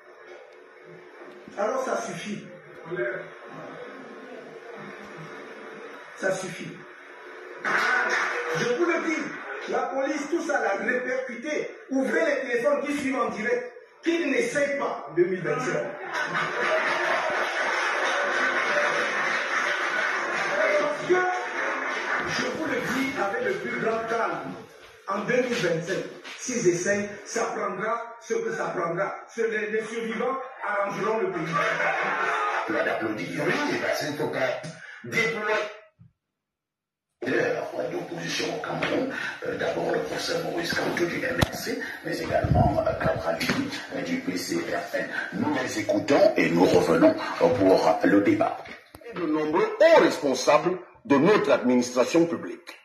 Alors ça suffit. Ça suffit. Je vous le dis, la police, tout ça l'a répercuté. Ouvrez les téléphones qui suivent en direct. Qu'ils n'essayent pas en 2027. Parce que, je vous le dis avec le plus grand calme, en 2027, s'ils essayent, ça prendra ce que ça prendra. Les survivants arrangeront le pays. Là d'applaudir, oui, c'est un peu déployer. D'opposition au Cameroun, d'abord le professeur Maurice Kamto du MRC, mais également Kabrali du PCRN. Nous les écoutons et nous revenons pour le débat. Et de nombreux hauts responsables de notre administration publique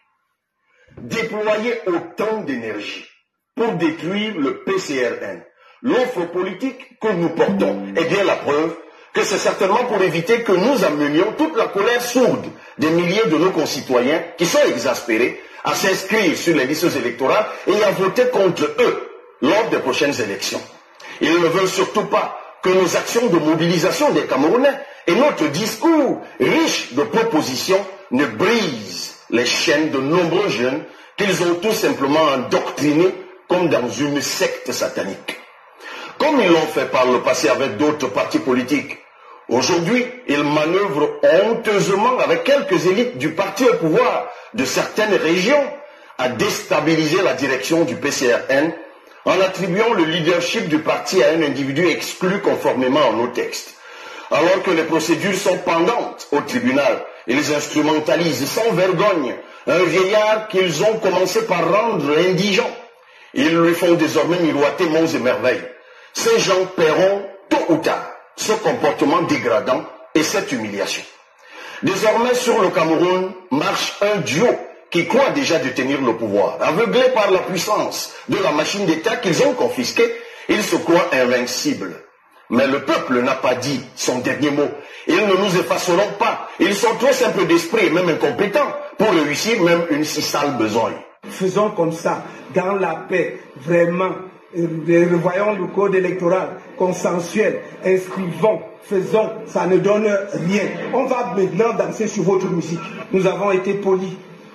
déployer autant d'énergie pour détruire le PCRN. L'offre politique que nous portons est bien la preuve que c'est certainement pour éviter que nous amenions toute la colère sourde des milliers de nos concitoyens qui sont exaspérés à s'inscrire sur les listes électorales et à voter contre eux lors des prochaines élections. Ils ne veulent surtout pas que nos actions de mobilisation des Camerounais et notre discours riche de propositions ne brisent les chaînes de nombreux jeunes qu'ils ont tout simplement endoctrinés comme dans une secte satanique. Comme ils l'ont fait par le passé avec d'autres partis politiques, aujourd'hui, ils manœuvrent honteusement avec quelques élites du parti au pouvoir de certaines régions à déstabiliser la direction du PCRN en attribuant le leadership du parti à un individu exclu conformément à nos textes. Alors que les procédures sont pendantes au tribunal, ils instrumentalisent sans vergogne un vieillard qu'ils ont commencé par rendre indigent. Ils lui font désormais miroiter monts et merveilles. Ces gens paieront tôt ou tard ce comportement dégradant et cette humiliation. Désormais, sur le Cameroun, marche un duo qui croit déjà détenir le pouvoir. Aveuglés par la puissance de la machine d'État qu'ils ont confisquée, ils se croient invincibles. Mais le peuple n'a pas dit son dernier mot. Ils ne nous effaceront pas. Ils sont trop simples d'esprit et même incompétents pour réussir même une si sale besogne. Faisons comme ça, dans la paix, vraiment. Revoyons le code électoral consensuel, inscrivons, faisons, ça ne donne rien. On va maintenant danser sur votre musique. Nous avons été polis,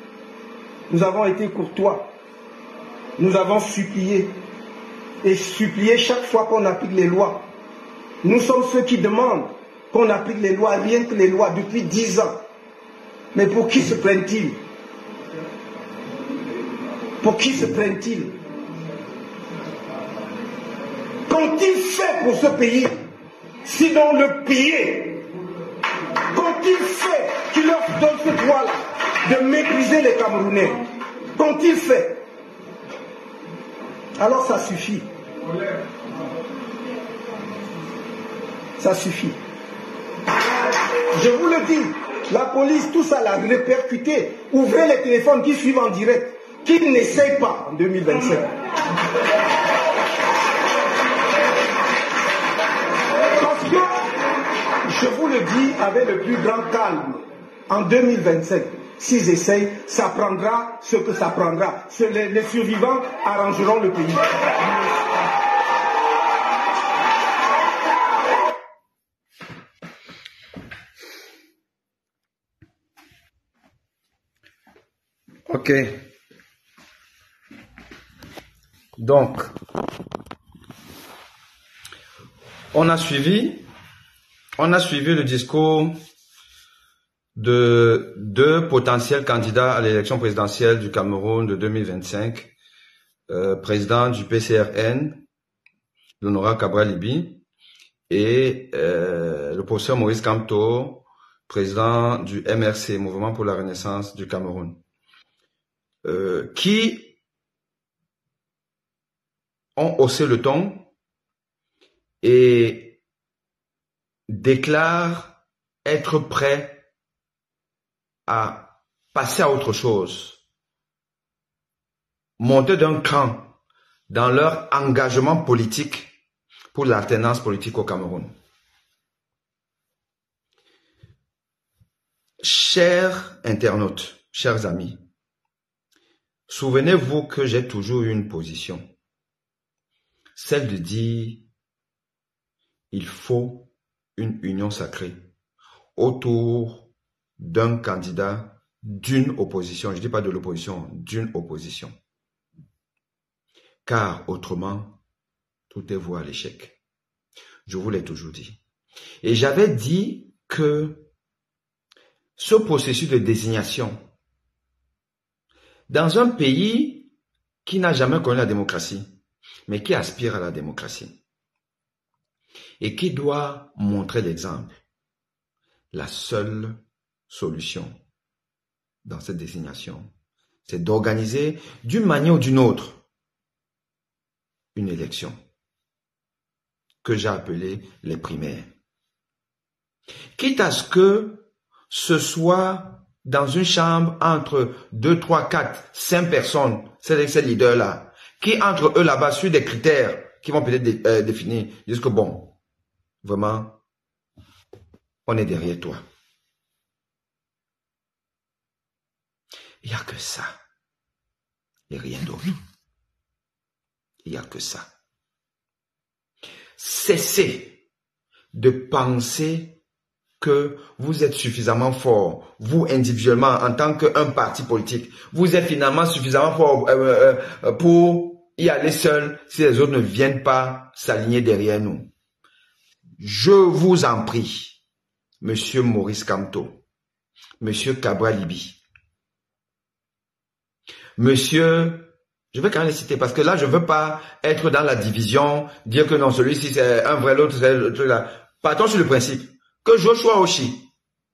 nous avons été courtois, nous avons supplié, et supplié chaque fois qu'on applique les lois. Nous sommes ceux qui demandent qu'on applique les lois, rien que les lois, depuis 10 ans. Mais pour qui se prennent-ils? Pour qui se prennent-ils? Qu'ont-ils fait pour ce pays, sinon le piller? Qu'ont-ils fait qui leur donne ce droit-là de mépriser les Camerounais? Qu'ont-ils fait? Alors ça suffit. Ça suffit. Je vous le dis, La police, tout ça l'a répercuté. Ouvrez les téléphones qui suivent en direct. Qu'ils n'essayent pas en 2027. Parce que, je vous le dis avec le plus grand calme, en 2027, s'ils essayent, ça prendra ce que ça prendra. Les survivants arrangeront le pays. Ok. Donc, on a suivi le discours de deux potentiels candidats à l'élection présidentielle du Cameroun de 2025, président du PCRN, l'honorable Cabral Libi, et le professeur Maurice Kamto, président du MRC, Mouvement pour la Renaissance du Cameroun, qui ont haussé le ton et déclarent être prêts à passer à autre chose, monter d'un cran dans leur engagement politique pour l'alternance politique au Cameroun. Chers internautes, chers amis, souvenez-vous que j'ai toujours eu une position, celle de dire il faut une union sacrée autour d'un candidat, d'une opposition. Je ne dis pas de l'opposition, d'une opposition. Car autrement, tout est voué à l'échec. Je vous l'ai toujours dit. Et j'avais dit que ce processus de désignation, dans un pays qui n'a jamais connu la démocratie, mais qui aspire à la démocratie et qui doit montrer l'exemple, la seule solution dans cette désignation, c'est d'organiser d'une manière ou d'une autre une élection que j'ai appelée les primaires. Quitte à ce que ce soit dans une chambre entre 2, 3, 4, 5 personnes, ces leaders-là, qui entre eux là-bas sur des critères qui vont peut-être définir, disent que bon, vraiment, on est derrière toi. Il n'y a que ça et rien d'autre. Il n'y a que ça. Cessez de penser que vous êtes suffisamment fort, vous individuellement, en tant qu'un parti politique, vous êtes finalement suffisamment fort pour y aller seul si les autres ne viennent pas s'aligner derrière nous. Je vous en prie, Monsieur Maurice Kamto, Monsieur Cabral Libi, Monsieur, je vais quand même les citer parce que là, je ne veux pas être dans la division, dire que non, celui-ci c'est un vrai, l'autre c'est le truc là. Partons sur le principe que Joshua Oshi,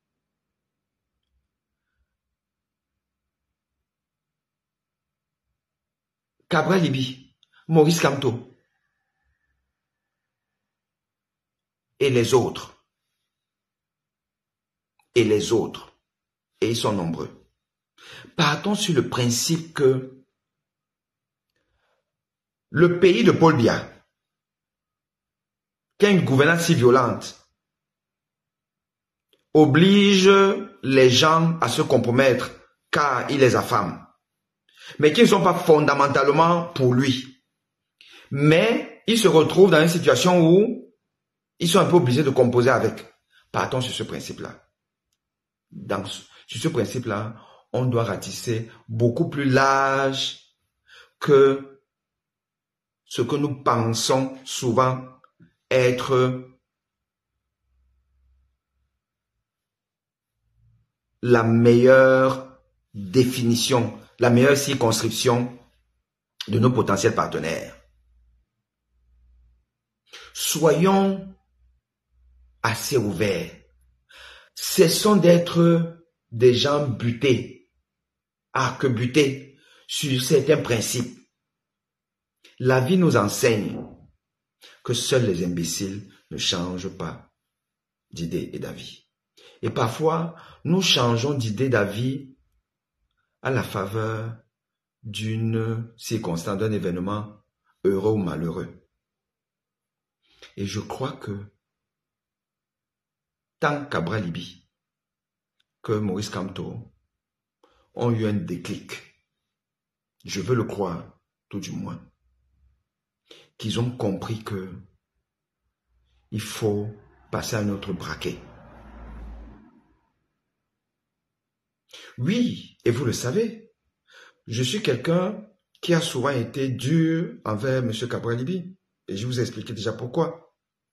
Cabral Libi, Maurice Kamto et les autres, et ils sont nombreux. Partons sur le principe que le pays de Paul Biya, qui a une gouvernance si violente, oblige les gens à se compromettre car il les affame, mais qui ne sont pas fondamentalement pour lui. Mais ils se retrouvent dans une situation où ils sont un peu obligés de composer avec. Partons sur ce principe-là. Sur ce principe-là, on doit ratisser beaucoup plus large que ce que nous pensons souvent être la meilleure définition, la meilleure circonscription de nos potentiels partenaires. Soyons assez ouverts. Cessons d'être des gens butés, arc-butés sur certains principes. La vie nous enseigne que seuls les imbéciles ne changent pas d'idée et d'avis. Et parfois, nous changeons d'idée, d'avis à la faveur d'une circonstance, d'un événement heureux ou malheureux. Et je crois que tant Cabral Libby que Maurice Kamto ont eu un déclic, je veux le croire, tout du moins, qu'ils ont compris que il faut passer à un autre braquet. Oui, et vous le savez, je suis quelqu'un qui a souvent été dur envers M. Cabral Libby. Et je vous ai expliqué déjà pourquoi.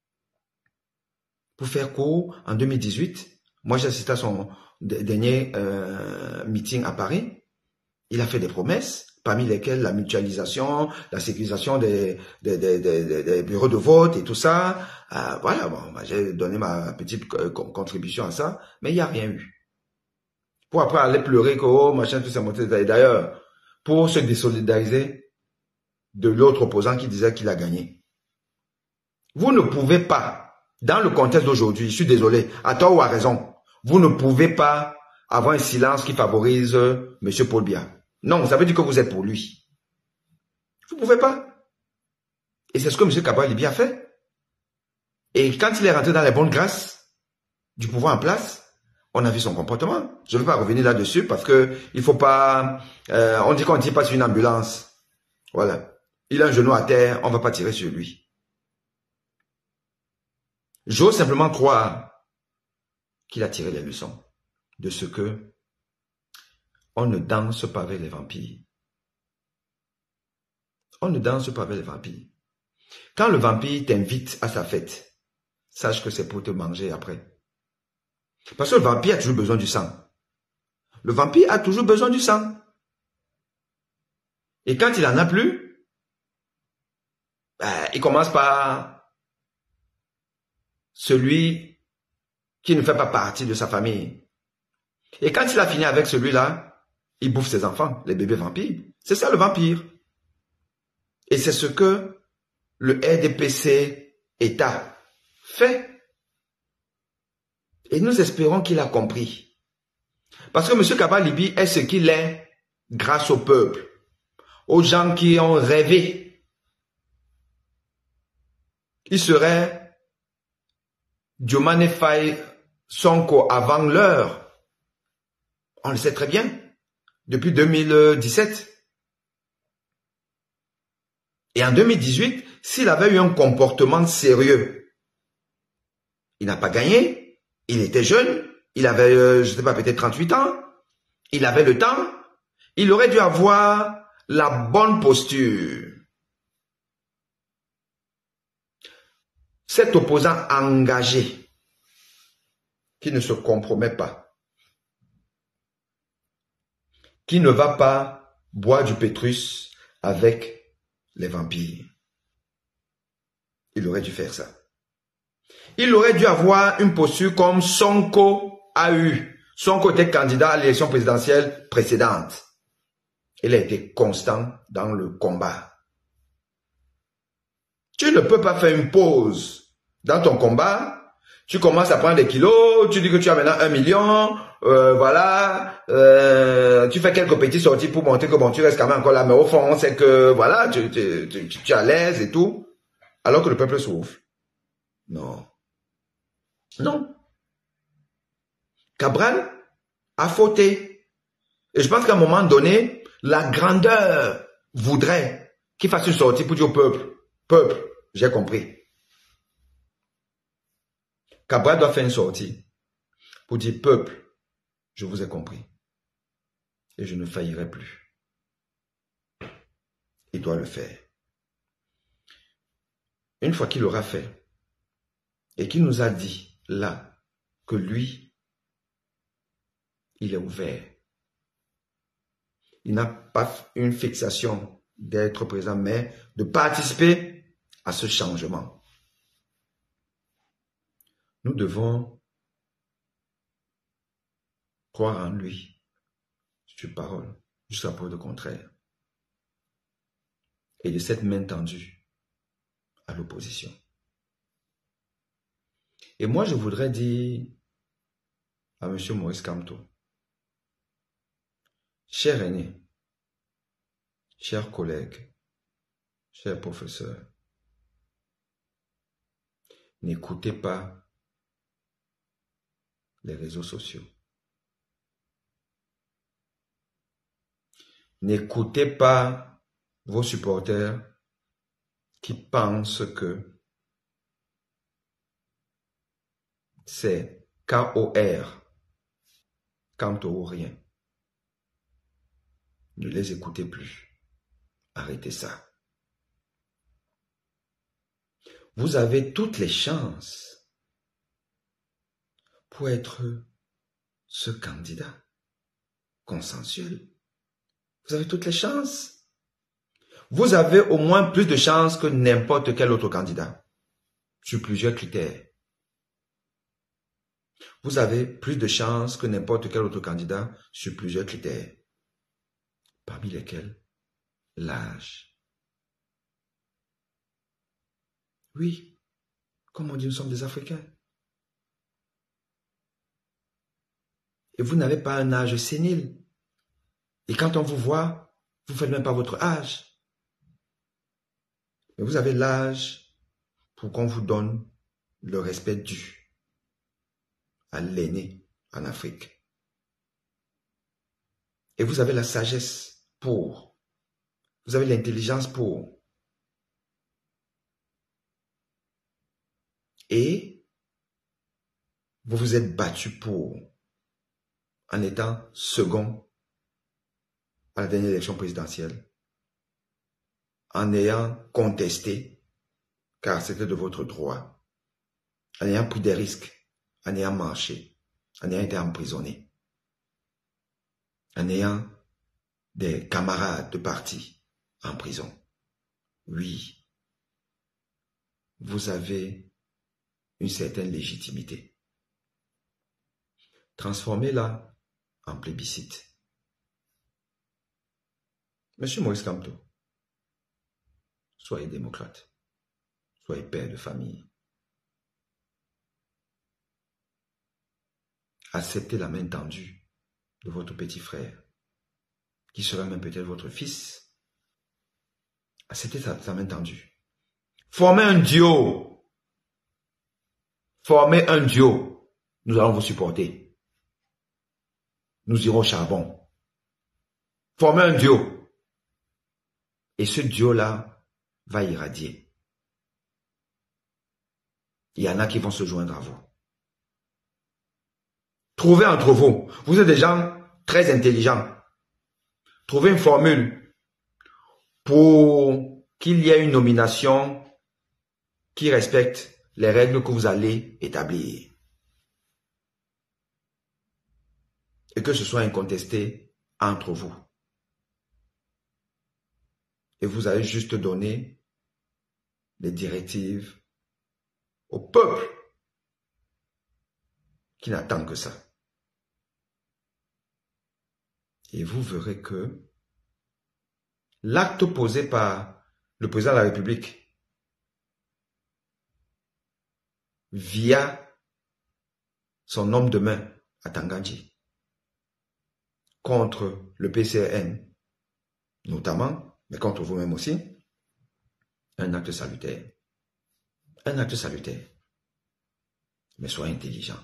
Pour faire court, en 2018, moi j'ai assisté à son dernier meeting à Paris. Il a fait des promesses, parmi lesquelles la mutualisation, la sécurisation des bureaux de vote et tout ça. Voilà, bon, j'ai donné ma petite contribution à ça, mais il n'y a rien eu. Pour après aller pleurer que, oh, machin, tout ça, d'ailleurs, pour se désolidariser de l'autre opposant qui disait qu'il a gagné. Vous ne pouvez pas, dans le contexte d'aujourd'hui, je suis désolé, à tort ou à raison, vous ne pouvez pas avoir un silence qui favorise M. Paul Biya. Non, ça veut dire que vous êtes pour lui. Vous ne pouvez pas. Et c'est ce que M. Cabral Libby a fait. Et quand il est rentré dans les bonnes grâces du pouvoir en place, on a vu son comportement. Je ne vais pas revenir là-dessus parce que il faut pas... on dit qu'on ne tire pas sur une ambulance. Voilà. Il a un genou à terre, on ne va pas tirer sur lui. J'ose simplement croire qu'il a tiré les leçons de ce que on ne danse pas avec les vampires. On ne danse pas avec les vampires. Quand le vampire t'invite à sa fête, sache que c'est pour te manger après. Parce que le vampire a toujours besoin du sang. Le vampire a toujours besoin du sang. Et quand il n'en a plus, il commence par celui qui ne fait pas partie de sa famille. Et quand il a fini avec celui-là, il bouffe ses enfants, les bébés vampires. C'est ça le vampire. Et c'est ce que le RDPC État fait. Et nous espérons qu'il a compris. Parce que M. Cabral Libby est ce qu'il est grâce au peuple, aux gens qui ont rêvé. Il serait Diomaye Faye Sonko avant l'heure. On le sait très bien, depuis 2017. Et en 2018, s'il avait eu un comportement sérieux, il n'a pas gagné. Il était jeune, il avait, je ne sais pas, peut-être 38 ans, il avait le temps, il aurait dû avoir la bonne posture. Cet opposant engagé, qui ne se compromet pas, qui ne va pas boire du Pétrus avec les vampires, il aurait dû faire ça. Il aurait dû avoir une posture comme Sonko a eu. Sonko était candidat à l'élection présidentielle précédente. Il a été constant dans le combat. Tu ne peux pas faire une pause dans ton combat. Tu commences à prendre des kilos, tu dis que tu as maintenant 1 million, voilà, tu fais quelques petites sorties pour montrer que bon, tu restes quand même encore là, mais au fond, c'est que voilà, tu es à l'aise et tout, alors que le peuple souffre. Non. Non. Cabral a fauté. Et je pense qu'à un moment donné, la grandeur voudrait qu'il fasse une sortie pour dire au peuple, peuple, j'ai compris. Cabral doit faire une sortie pour dire, peuple, je vous ai compris. Et je ne faillirai plus. Il doit le faire. Une fois qu'il l'aura fait, et qu'il nous a dit, là, que lui, il est ouvert. Il n'a pas une fixation d'être présent, mais de participer à ce changement. Nous devons croire en lui, sur parole, jusqu'à preuve de contraire. Et de cette main tendue à l'opposition. Et moi, je voudrais dire à M. Maurice Kamto. Cher aîné, chers collègues, chers professeurs, n'écoutez pas les réseaux sociaux. N'écoutez pas vos supporters qui pensent que c'est KOR, Kamto ou rien. Ne les écoutez plus. Arrêtez ça. Vous avez toutes les chances pour être ce candidat consensuel. Vous avez toutes les chances. Vous avez au moins plus de chances que n'importe quel autre candidat sur plusieurs critères. Vous avez plus de chances que n'importe quel autre candidat sur plusieurs critères, parmi lesquels l'âge. Oui, comme on dit, nous sommes des Africains. Et vous n'avez pas un âge sénile. Et quand on vous voit, vous ne faites même pas votre âge. Mais vous avez l'âge pour qu'on vous donne le respect dû à l'aîné en Afrique. Et vous avez la sagesse pour. Vous avez l'intelligence pour. Et vous vous êtes battu pour, en étant second à la dernière élection présidentielle, en ayant contesté, car c'était de votre droit, en ayant pris des risques, en ayant marché, en ayant été emprisonné, en ayant des camarades de parti en prison. Oui, vous avez une certaine légitimité. Transformez-la en plébiscite. Monsieur Maurice Kamto, soyez démocrate, soyez père de famille. Acceptez la main tendue de votre petit frère, qui sera même peut-être votre fils. Acceptez sa main tendue. Formez un duo. Formez un duo. Nous allons vous supporter. Nous irons au charbon. Formez un duo. Et ce duo-là va irradier. Il y en a qui vont se joindre à vous. Trouvez entre vous. Vous êtes des gens très intelligents. Trouvez une formule pour qu'il y ait une nomination qui respecte les règles que vous allez établir. Et que ce soit incontesté entre vous. Et vous allez juste donner les directives au peuple qui n'attend que ça. Et vous verrez que l'acte posé par le président de la République via son homme de main à Tangandji contre le PCRN notamment, mais contre vous-même aussi, un acte salutaire. Un acte salutaire. Mais sois intelligent.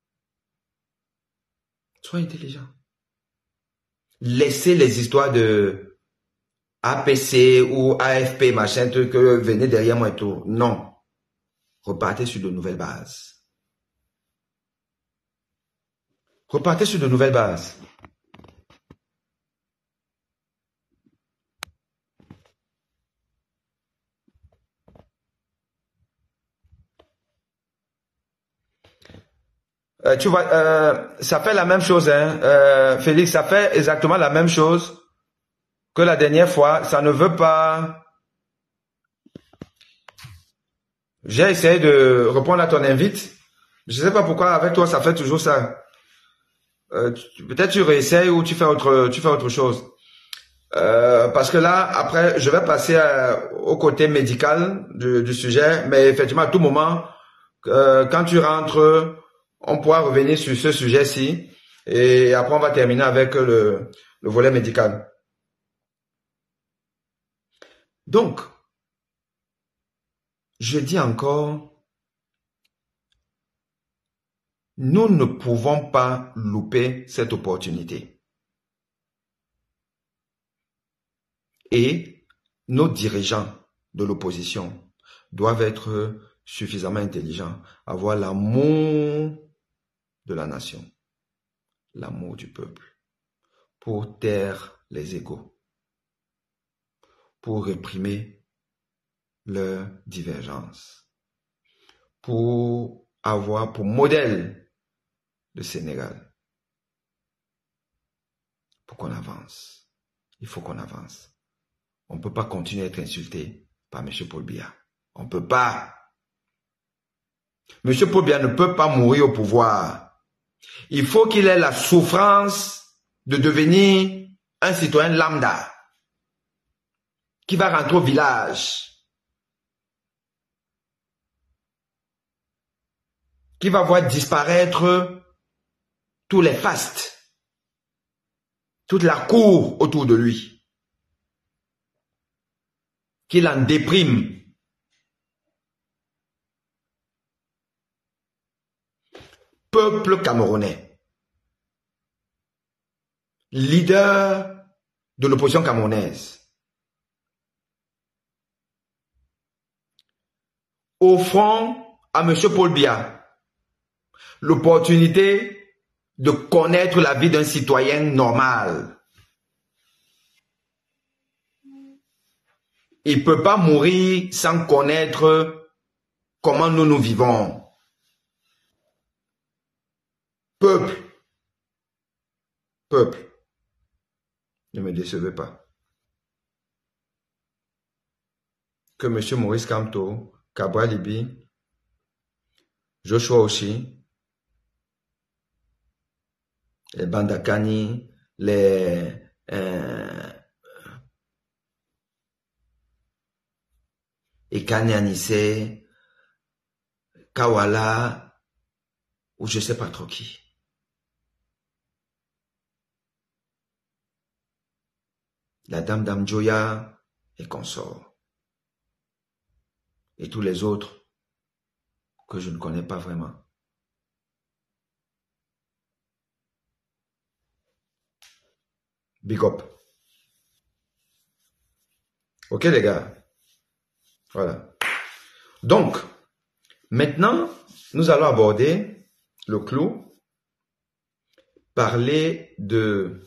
Sois intelligent. Laissez les histoires de APC ou AFP, machin, truc, venez derrière moi et tout. Non. Repartez sur de nouvelles bases. Repartez sur de nouvelles bases. Tu vois, ça fait la même chose, hein, Félix, ça fait exactement la même chose que la dernière fois. Ça ne veut pas... J'ai essayé de répondre à ton invite. Je ne sais pas pourquoi avec toi ça fait toujours ça. Peut-être tu réessayes ou tu fais autre chose. Parce que là, après, je vais passer au côté médical du sujet. Mais effectivement, à tout moment, quand tu rentres on pourra revenir sur ce sujet-ci et après on va terminer avec le volet médical. Donc, je dis encore, nous ne pouvons pas louper cette opportunité. Et nos dirigeants de l'opposition doivent être suffisamment intelligents, avoir l'amour de la nation, l'amour du peuple, pour taire les égos, pour réprimer leurs divergences, pour avoir pour modèle le Sénégal, pour qu'on avance. Il faut qu'on avance. On ne peut pas continuer à être insulté par M. Paul Biya. On ne peut pas. M. Paul Biya ne peut pas mourir au pouvoir. Il faut qu'il ait la souffrance de devenir un citoyen lambda qui va rentrer au village, qui va voir disparaître tous les fastes, toute la cour autour de lui, qu'il en déprime. Peuple camerounais, leader de l'opposition camerounaise, offrons à M. Paul Biya l'opportunité de connaître la vie d'un citoyen normal. Il ne peut pas mourir sans connaître comment nous vivons. Peuple, ne me décevez pas. Que M. Maurice Kamto, Cabral Libby, Joshua Oshi, les Bandakani, les Ekane Anissé, Kawala, ou je ne sais pas trop qui. La dame Damjoya et consort. Et tous les autres que je ne connais pas vraiment. Big up. Ok les gars. Voilà. Donc, maintenant, nous allons aborder le clou, parler de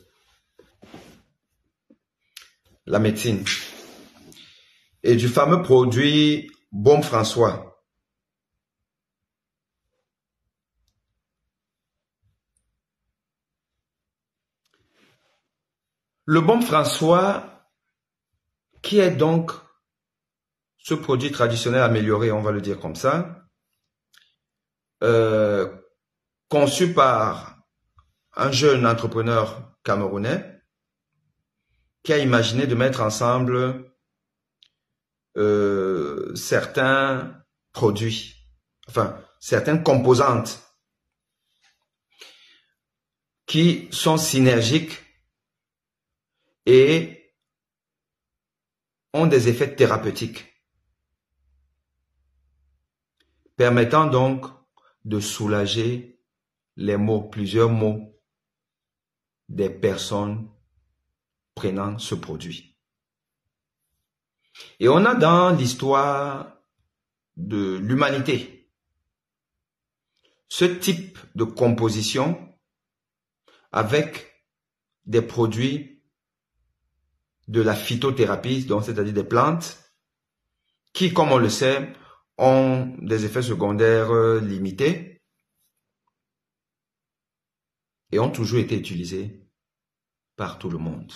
la médecine et du fameux produit Baume François. Le Baume François, qui est donc ce produit traditionnel amélioré, on va le dire comme ça, conçu par un jeune entrepreneur camerounais qui a imaginé de mettre ensemble certains produits, enfin certaines composantes qui sont synergiques et ont des effets thérapeutiques, permettant donc de soulager les maux, plusieurs maux des personnes prenant ce produit. Et on a dans l'histoire de l'humanité ce type de composition avec des produits de la phytothérapie, donc c'est-à-dire des plantes qui, comme on le sait, ont des effets secondaires limités et ont toujours été utilisés par tout le monde.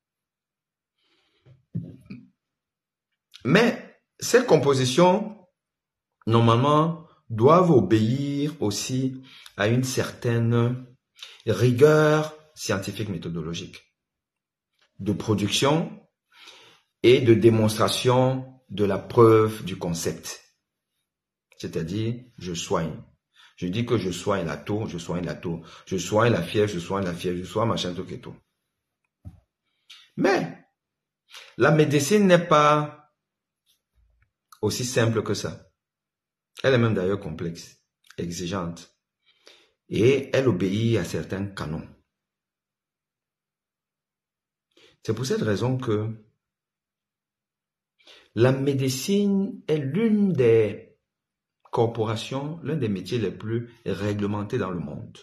Mais ces compositions, normalement, doivent obéir aussi à une certaine rigueur scientifique méthodologique de production et de démonstration de la preuve du concept. C'est-à-dire, je soigne. Je dis que je soigne la toux, je soigne la toux. Je soigne la fièvre, je soigne la fièvre, je soigne machin, truc et tout. Mais, la médecine n'est pas aussi simple que ça. Elle est même d'ailleurs complexe, exigeante. Et elle obéit à certains canons. C'est pour cette raison que la médecine est l'une des corporations, l'un des métiers les plus réglementés dans le monde.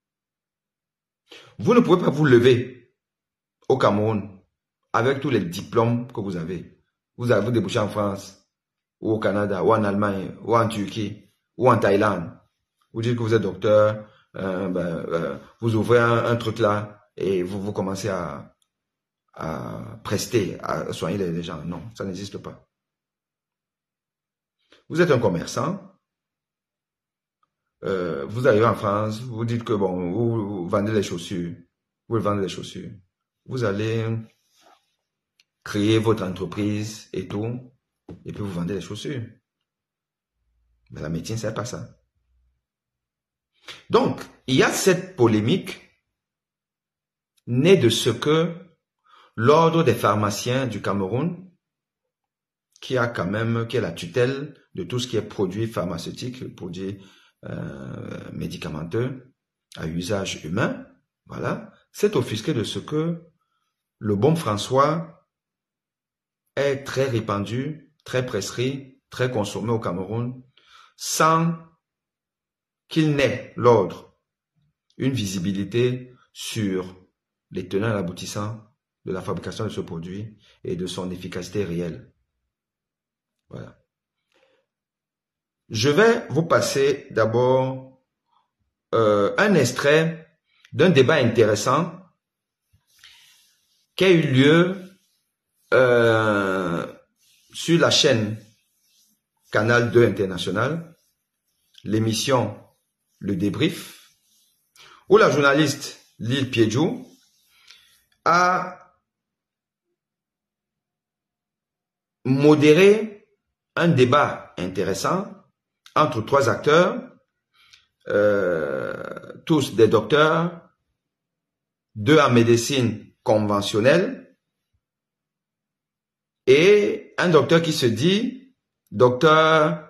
Vous ne pouvez pas vous lever au Cameroun avec tous les diplômes que vous avez. Vous avez vous débouché en France, ou au Canada, ou en Allemagne, ou en Turquie, ou en Thaïlande. Vous dites que vous êtes docteur, vous ouvrez un truc là et vous commencez à prester, à soigner les gens. Non, ça n'existe pas. Vous êtes un commerçant, vous arrivez en France, vous dites que bon, vous vendez les chaussures, vous vendez les chaussures. Vous allez créer votre entreprise et tout, et puis vous vendez les chaussures. Mais la médecine, c'est pas ça. Donc, il y a cette polémique née de ce que l'ordre des pharmaciens du Cameroun, qui est la tutelle de tout ce qui est produit pharmaceutique, produit médicamenteux à usage humain, voilà, s'est offusqué de ce que le baume François est très répandu, très prescrit, très consommé au Cameroun, sans qu'il n'ait l'ordre, une visibilité sur les tenants et aboutissants de la fabrication de ce produit et de son efficacité réelle. Voilà. Je vais vous passer d'abord un extrait d'un débat intéressant qui a eu lieu sur la chaîne Canal 2 International, l'émission Le Débrief, où la journaliste Lille Piedjou a modéré un débat intéressant entre trois acteurs, tous des docteurs, deux en médecine conventionnelle et un docteur qui se dit docteur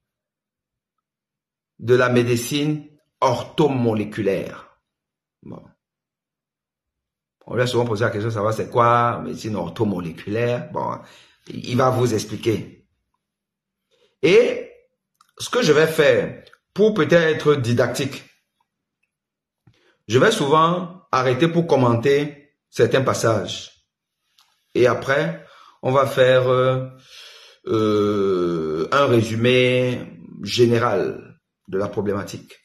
de la médecine orthomoléculaire. Bon. On lui a souvent posé la question de savoir c'est quoi médecine orthomoléculaire. Bon, il va vous expliquer. Et ce que je vais faire pour peut-être être didactique, je vais souvent arrêter pour commenter certains passages. Et après, on va faire un résumé général de la problématique.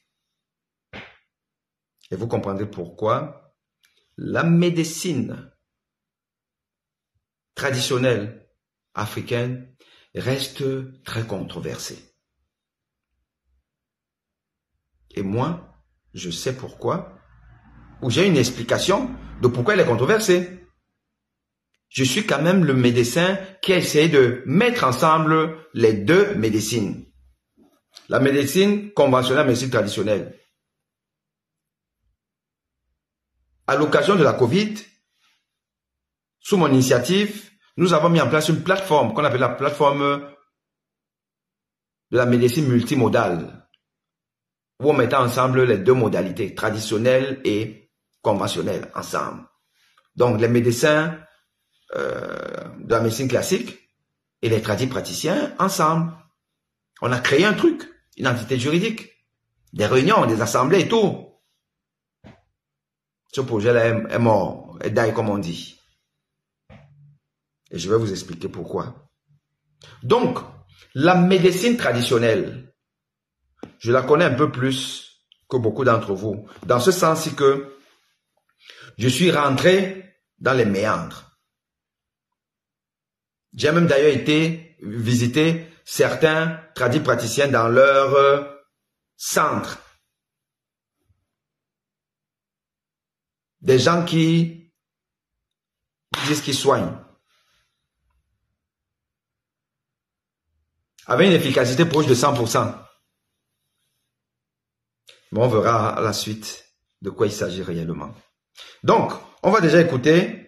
Et vous comprendrez pourquoi la médecine traditionnelle africaine reste très controversée. Et moi, je sais pourquoi, ou j'ai une explication de pourquoi elle est controversée. Je suis quand même le médecin qui a essayé de mettre ensemble les deux médecines. La médecine conventionnelle et la médecine traditionnelle. À l'occasion de la Covid, sous mon initiative, nous avons mis en place une plateforme qu'on appelle la plateforme de la médecine multimodale, où on mettait ensemble les deux modalités, traditionnelles et conventionnelles, ensemble. Donc, les médecins de la médecine classique et les praticiens ensemble. On a créé un truc, une entité juridique, des réunions, des assemblées et tout. Ce projet-là est mort, est die comme on dit. Et je vais vous expliquer pourquoi. Donc, la médecine traditionnelle, je la connais un peu plus que beaucoup d'entre vous, dans ce sens que je suis rentré dans les méandres. J'ai même d'ailleurs été visiter certains praticiens dans leur centre. Des gens qui disent qu'ils soignent. Avec une efficacité proche de 100%. Mais on verra à la suite de quoi il s'agit réellement. Donc, on va déjà écouter.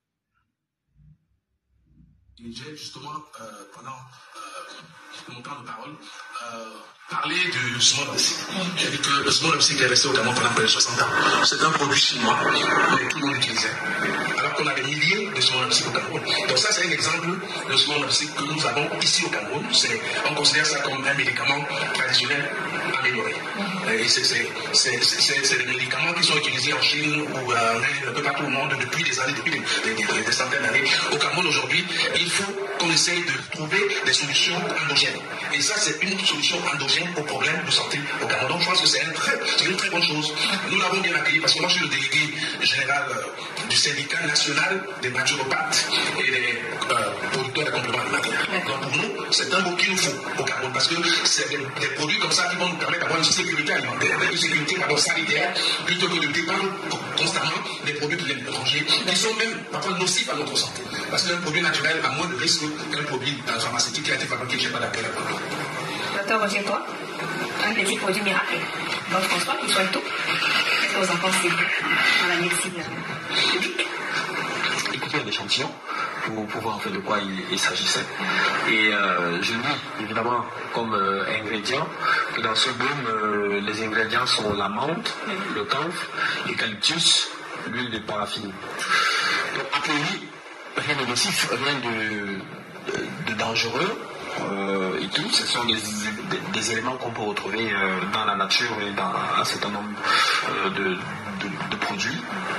J'ai justement, pendant mon temps de parole, parler du small psy. J'ai dit que le small psy est resté au Cameroun pendant près de 60 ans. C'est un produit chinois, mais tout le monde l'utilisait. Alors qu'on a des milliers de small psy au Cameroun. Donc ça, c'est un exemple de small psy que nous avons ici au Cameroun. On considère ça comme un médicament traditionnel amélioré. Et c'est des médicaments qui sont utilisés en Chine ou un peu partout au monde depuis des années, depuis des centaines d'années. Au Cameroun aujourd'hui, il faut qu'on essaye de trouver des solutions endogènes. Et ça, c'est une solution endogène aux problèmes de santé au Cameroun. Donc je pense que c'est une très bonne chose. Nous l'avons bien accueilli parce que moi je suis le délégué général du syndicat national des naturopathes et des producteurs de compléments alimentaires. Donc pour nous, c'est un mot qu'il nous faut au Cameroun parce que c'est des produits comme ça qui vont nous permettre d'avoir une sécurité alimentaire, une sécurité sanitaire, plutôt que de dépendre constamment des produits qui viennent de l'étranger, qui sont même parfois nocifs à notre santé. Parce qu'un produit naturel a moins de risques qu'un produit pharmaceutique qui a été fabriqué, je ne sais pas laquelle. Docteur Roger, toi, un petit produit miracle. Donc je pense pas qu'il soit tout. Qu'est-ce que vous en pensez dans la médecine publique? Écoutez un échantillon pour voir en fait de quoi il s'agissait. Et je lis évidemment comme ingrédients que dans ce baume, les ingrédients sont la menthe, le camphre, l'eucalyptus, l'huile de paraffine. Donc a priori, rien de nocif, rien de dangereux. Et tout, ce sont des éléments qu'on peut retrouver dans la nature et dans un certain nombre de produits.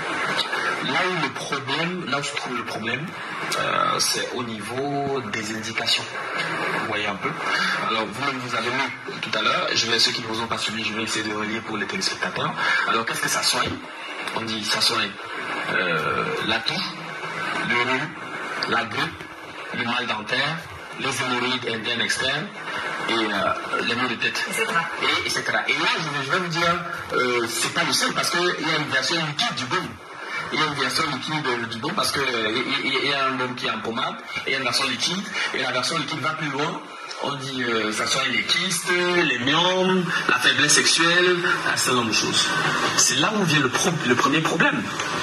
Là où se trouve le problème, c'est au niveau des indications. Vous voyez un peu. Alors vous-même vous avez lu tout à l'heure, ceux qui ne vous ont pas suivi, je vais essayer de relire pour les téléspectateurs. Alors qu'est-ce que ça soigne? On dit ça soigne la toux, le rhume, la grippe, le mal dentaire, les hémorroïdes internes externes et les maux de tête, etc. Et là, je vais vous dire, c'est pas le seul parce qu'il y a une version liquide du baume. Il y a une version liquide du baume parce qu'il y a un baume qui est en pommade, et il y a une version liquide, et la version liquide va plus loin. On dit ça soigne les kystes, les myomes, la faiblesse sexuelle, un certain nombre de choses. C'est là où vient le premier problème.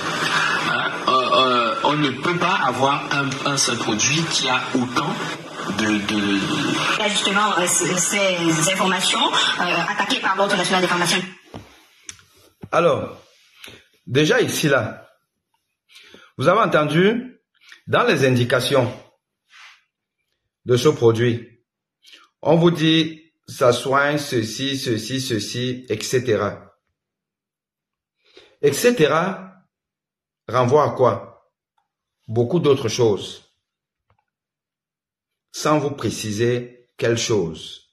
On ne peut pas avoir un seul produit qui a autant de... Justement, ces informations attaquées par l'Ordre national des pharmaciens. Alors, déjà ici, là, vous avez entendu, dans les indications de ce produit, on vous dit, ça soigne ceci, ceci, ceci, etc. Etc. renvoie à quoi? Beaucoup d'autres choses. Sans vous préciser quelle chose.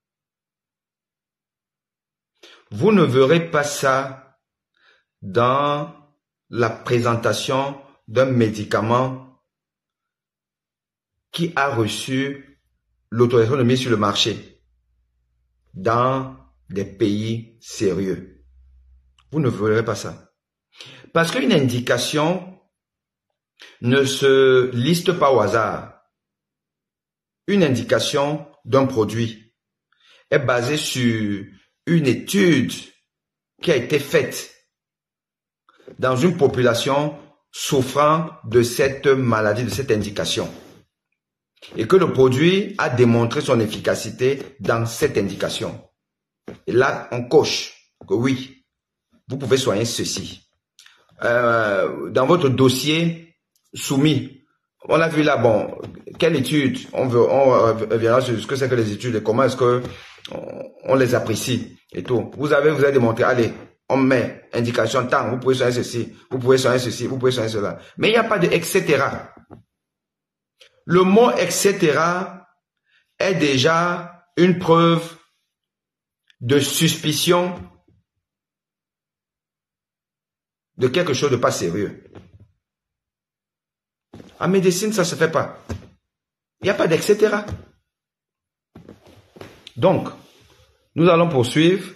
Vous ne verrez pas ça dans la présentation d'un médicament qui a reçu l'autorisation de mise sur le marché dans des pays sérieux. Vous ne verrez pas ça. Parce qu'une indication ne se liste pas au hasard. Une indication d'un produit est basée sur une étude qui a été faite dans une population souffrant de cette maladie, de cette indication. Et que le produit a démontré son efficacité dans cette indication. Et là, on coche que oui, vous pouvez soigner ceci. Dans votre dossier soumis, on a vu là, bon, quelle étude, on verra sur ce que c'est que les études et comment est-ce que on les apprécie et tout. Vous avez démontré, allez, on met indication tant, vous pouvez soigner ceci, vous pouvez soigner ceci, vous pouvez soigner cela. Mais il n'y a pas de etc. Le mot etc. est déjà une preuve de suspicion de quelque chose de pas sérieux. En médecine, ça ne se fait pas. Il n'y a pas d'etc. Donc, nous allons poursuivre.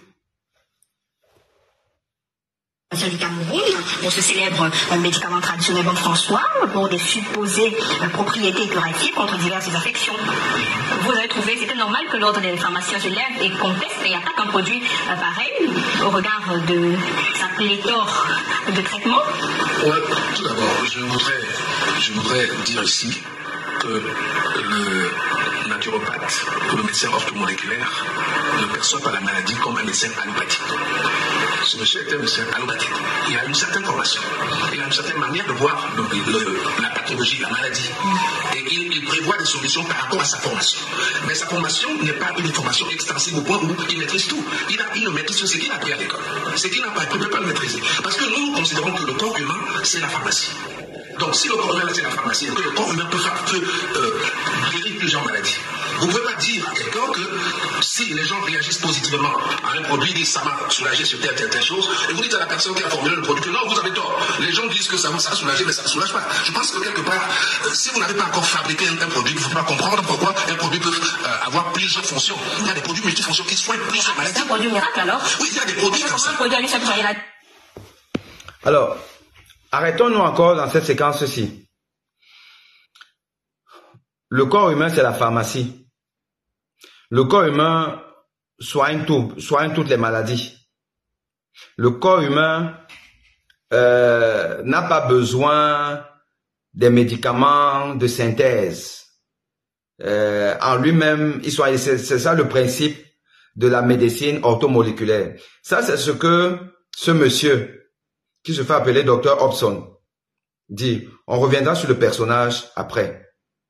Du Cameroun, pour ce célèbre médicament traditionnel Bon François, pour des supposées propriétés curatives contre diverses affections. Vous avez trouvé, c'était normal que l'ordre des pharmaciens se lève et conteste et attaque un produit pareil. au regard de sa pléthore de traitements? Ouais, tout d'abord, je voudrais dire ici que le naturopathe ou le médecin orthomoléculaire ne perçoit pas la maladie comme un médecin allopathique. Ce monsieur est un médecin allopathique. Il a une certaine formation. Il a une certaine manière de voir la pathologie, la maladie. Et il prévoit des solutions par rapport à sa formation. Mais sa formation n'est pas une formation extensive au point où il maîtrise tout. Il ne maîtrise que ce qu'il a appris à l'école. Ce qu'il n'a pas appris, il ne peut pas le maîtriser. Parce que nous considérons que le corps humain, c'est la pharmacie. Donc si le corps humain, c'est la pharmacie, et que le corps humain peut guérir plusieurs maladies. Vous ne pouvez pas dire à quelqu'un que si les gens réagissent positivement à un produit, disent ça m'a soulagé sur telle chose, et vous dites à la personne qui a formulé le produit que non, vous avez tort. Les gens disent que ça a soulagé, mais ça ne soulage pas. Je pense que quelque part, si vous n'avez pas encore fabriqué un produit, vous ne pouvez pas comprendre pourquoi un produit peut avoir plusieurs fonctions. Il y a des produits multifonctions qui soignent plusieurs maladies. C'est un produit miracle alors? Oui, il y a des produits comme ça. Alors, arrêtons-nous encore dans cette séquence-ci. Le corps humain, c'est la pharmacie. Le corps humain soigne tout, soigne toutes les maladies. Le corps humain n'a pas besoin des médicaments de synthèse. En lui-même, c'est ça le principe de la médecine orthomoléculaire. Ça, c'est ce que ce monsieur, qui se fait appeler Dr. Hobson, dit. On reviendra sur le personnage après.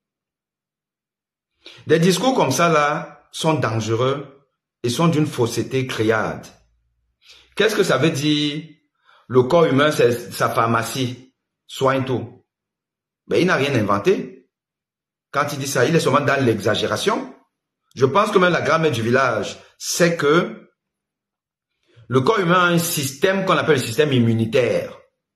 Des discours comme ça, là, sont dangereux et sont d'une fausseté criarde. Qu'est-ce que ça veut dire? Le corps humain, c'est sa pharmacie. Soigne tout. Mais il n'a rien inventé. Quand il dit ça, il est seulement dans l'exagération. Je pense que même la grand-mère du village sait que le corps humain a un système qu'on appelle le système immunitaire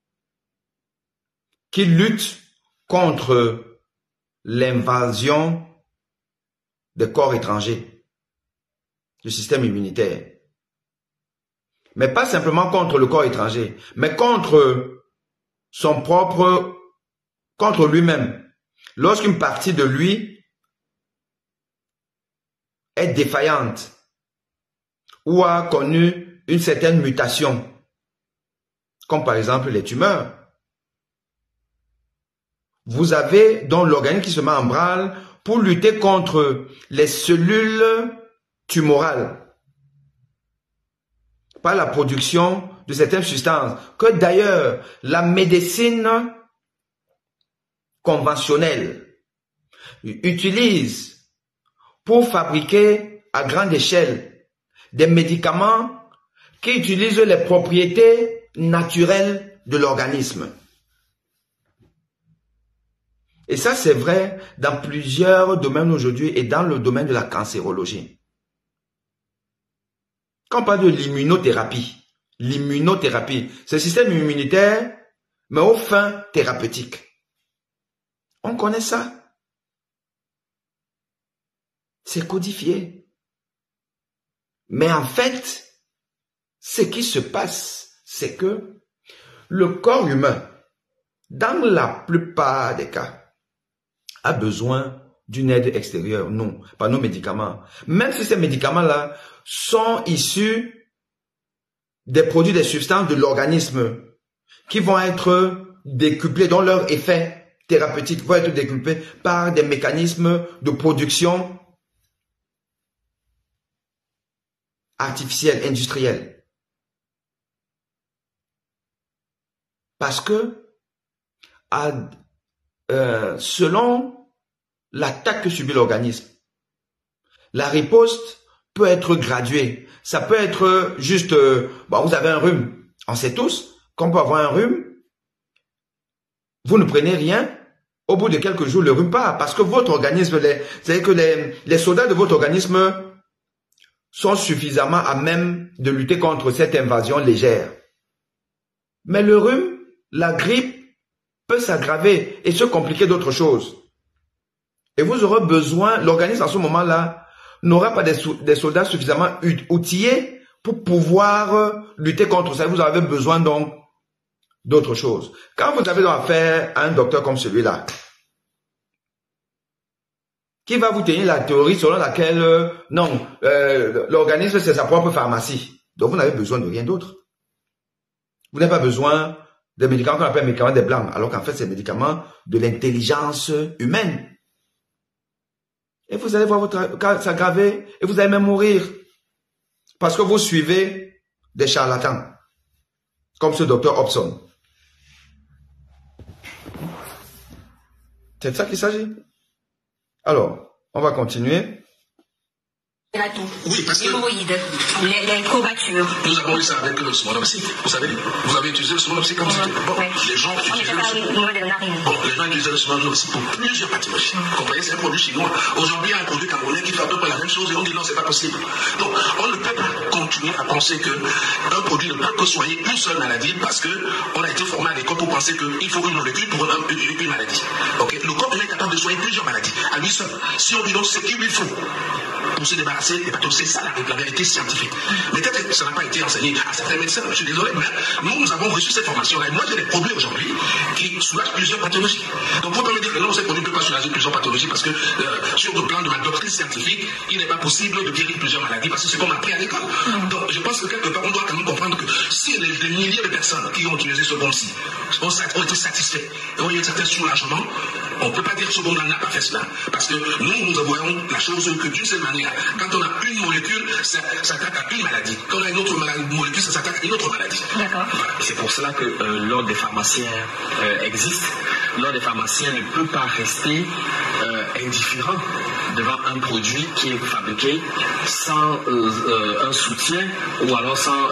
qui lutte contre l'invasion des corps étrangers, du système immunitaire. Mais pas simplement contre le corps étranger, mais contre lui-même. Lorsqu'une partie de lui est défaillante ou a connu une certaine mutation, comme par exemple les tumeurs, vous avez donc l'organisme qui se met en branle pour lutter contre les cellules tumorales par la production de certaines substances que d'ailleurs la médecine conventionnelle utilise pour fabriquer à grande échelle des médicaments qui utilisent les propriétés naturelles de l'organisme. Et ça, c'est vrai dans plusieurs domaines aujourd'hui et dans le domaine de la cancérologie. Quand on parle de l'immunothérapie, c'est le système immunitaire, mais aux fins thérapeutiques. On connaît ça. C'est codifié. Mais en fait, ce qui se passe, c'est que le corps humain, dans la plupart des cas, a besoin d'une aide extérieure. Non, pas nos médicaments. Même si ces médicaments-là sont issus des produits, des substances de l'organisme qui vont être décuplés, dont leur effet thérapeutique va être décuplé par des mécanismes de production artificielle, industrielle. Parce que selon l'attaque que subit l'organisme, la riposte peut être graduée. Ça peut être juste, vous avez un rhume. On sait tous qu'on peut avoir un rhume. Vous ne prenez rien. Au bout de quelques jours, le rhume part. Parce que votre organisme, c'est-à-dire que les soldats de votre organisme sont suffisamment à même de lutter contre cette invasion légère. Mais le rhume, la grippe, peut s'aggraver et se compliquer d'autres choses. Et vous aurez besoin, l'organisme en ce moment-là, n'aura pas des soldats suffisamment outillés pour pouvoir lutter contre ça. Vous avez besoin donc d'autres choses. Quand vous avez donc affaire à un docteur comme celui-là, qui va vous tenir la théorie selon laquelle, non, l'organisme c'est sa propre pharmacie. Donc, vous n'avez besoin de rien d'autre. Vous n'avez pas besoin des médicaments qu'on appelle médicaments des blancs, alors qu'en fait, c'est des médicaments de l'intelligence humaine. Et vous allez voir votre cas s'aggraver et vous allez même mourir. Parce que vous suivez des charlatans, comme ce docteur Hobson. C'est de ça qu'il s'agit. Alors, on va continuer. Oui, parce que les courbatures. Nous avons eu ça avec le Somonopsy. Vous savez, vous avez utilisé le Somonopsy comme c'était. Bon, les gens utilisaient le Somonopsy pour plusieurs pathologies. Vous comprenez, c'est un produit chinois. Aujourd'hui, il y a un produit camerounais qui fait à peu près la même chose et on dit non, c'est pas possible. Donc, on ne peut pas continuer à penser qu'un produit ne peut que soigner une seule maladie parce qu'on a été formé à l'école pour penser qu'il faut une molécule pour une maladie. Okay? Le corps est capable de soigner plusieurs maladies à lui seul. Si on lui donne ce qu'il lui faut pour se débarrasser des pathologies, c'est ça la vérité scientifique. Mais peut-être que ça n'a pas été enseigné à certains médecins, je suis désolé, mais nous avons reçu cette formation-là. Et moi, j'ai des produits aujourd'hui qui soulagent plusieurs pathologies. Donc, vous pouvez me dire que non, ces produits ne peuvent pas soulager plusieurs pathologies parce que sur le plan de ma doctrine scientifique, il n'est pas possible de guérir plusieurs maladies parce que c'est comme appris à l'école. Donc, je pense que quelque part, on doit quand même comprendre que si des milliers de personnes qui ont utilisé ce bon-ci ont été satisfaits et ont eu un certain soulagement, on ne peut pas dire que ce bon-là n'a pas fait cela. Parce que nous voyons la chose que d'une seule manière. Quand on a une molécule, ça s'attaque à une maladie. Quand on a une autre molécule, ça s'attaque à une autre maladie. D'accord. Voilà. C'est pour cela que l'ordre des pharmaciens existe. L'ordre des pharmaciens ne peut pas rester indifférent devant un produit qui est fabriqué sans un soutien ou alors sans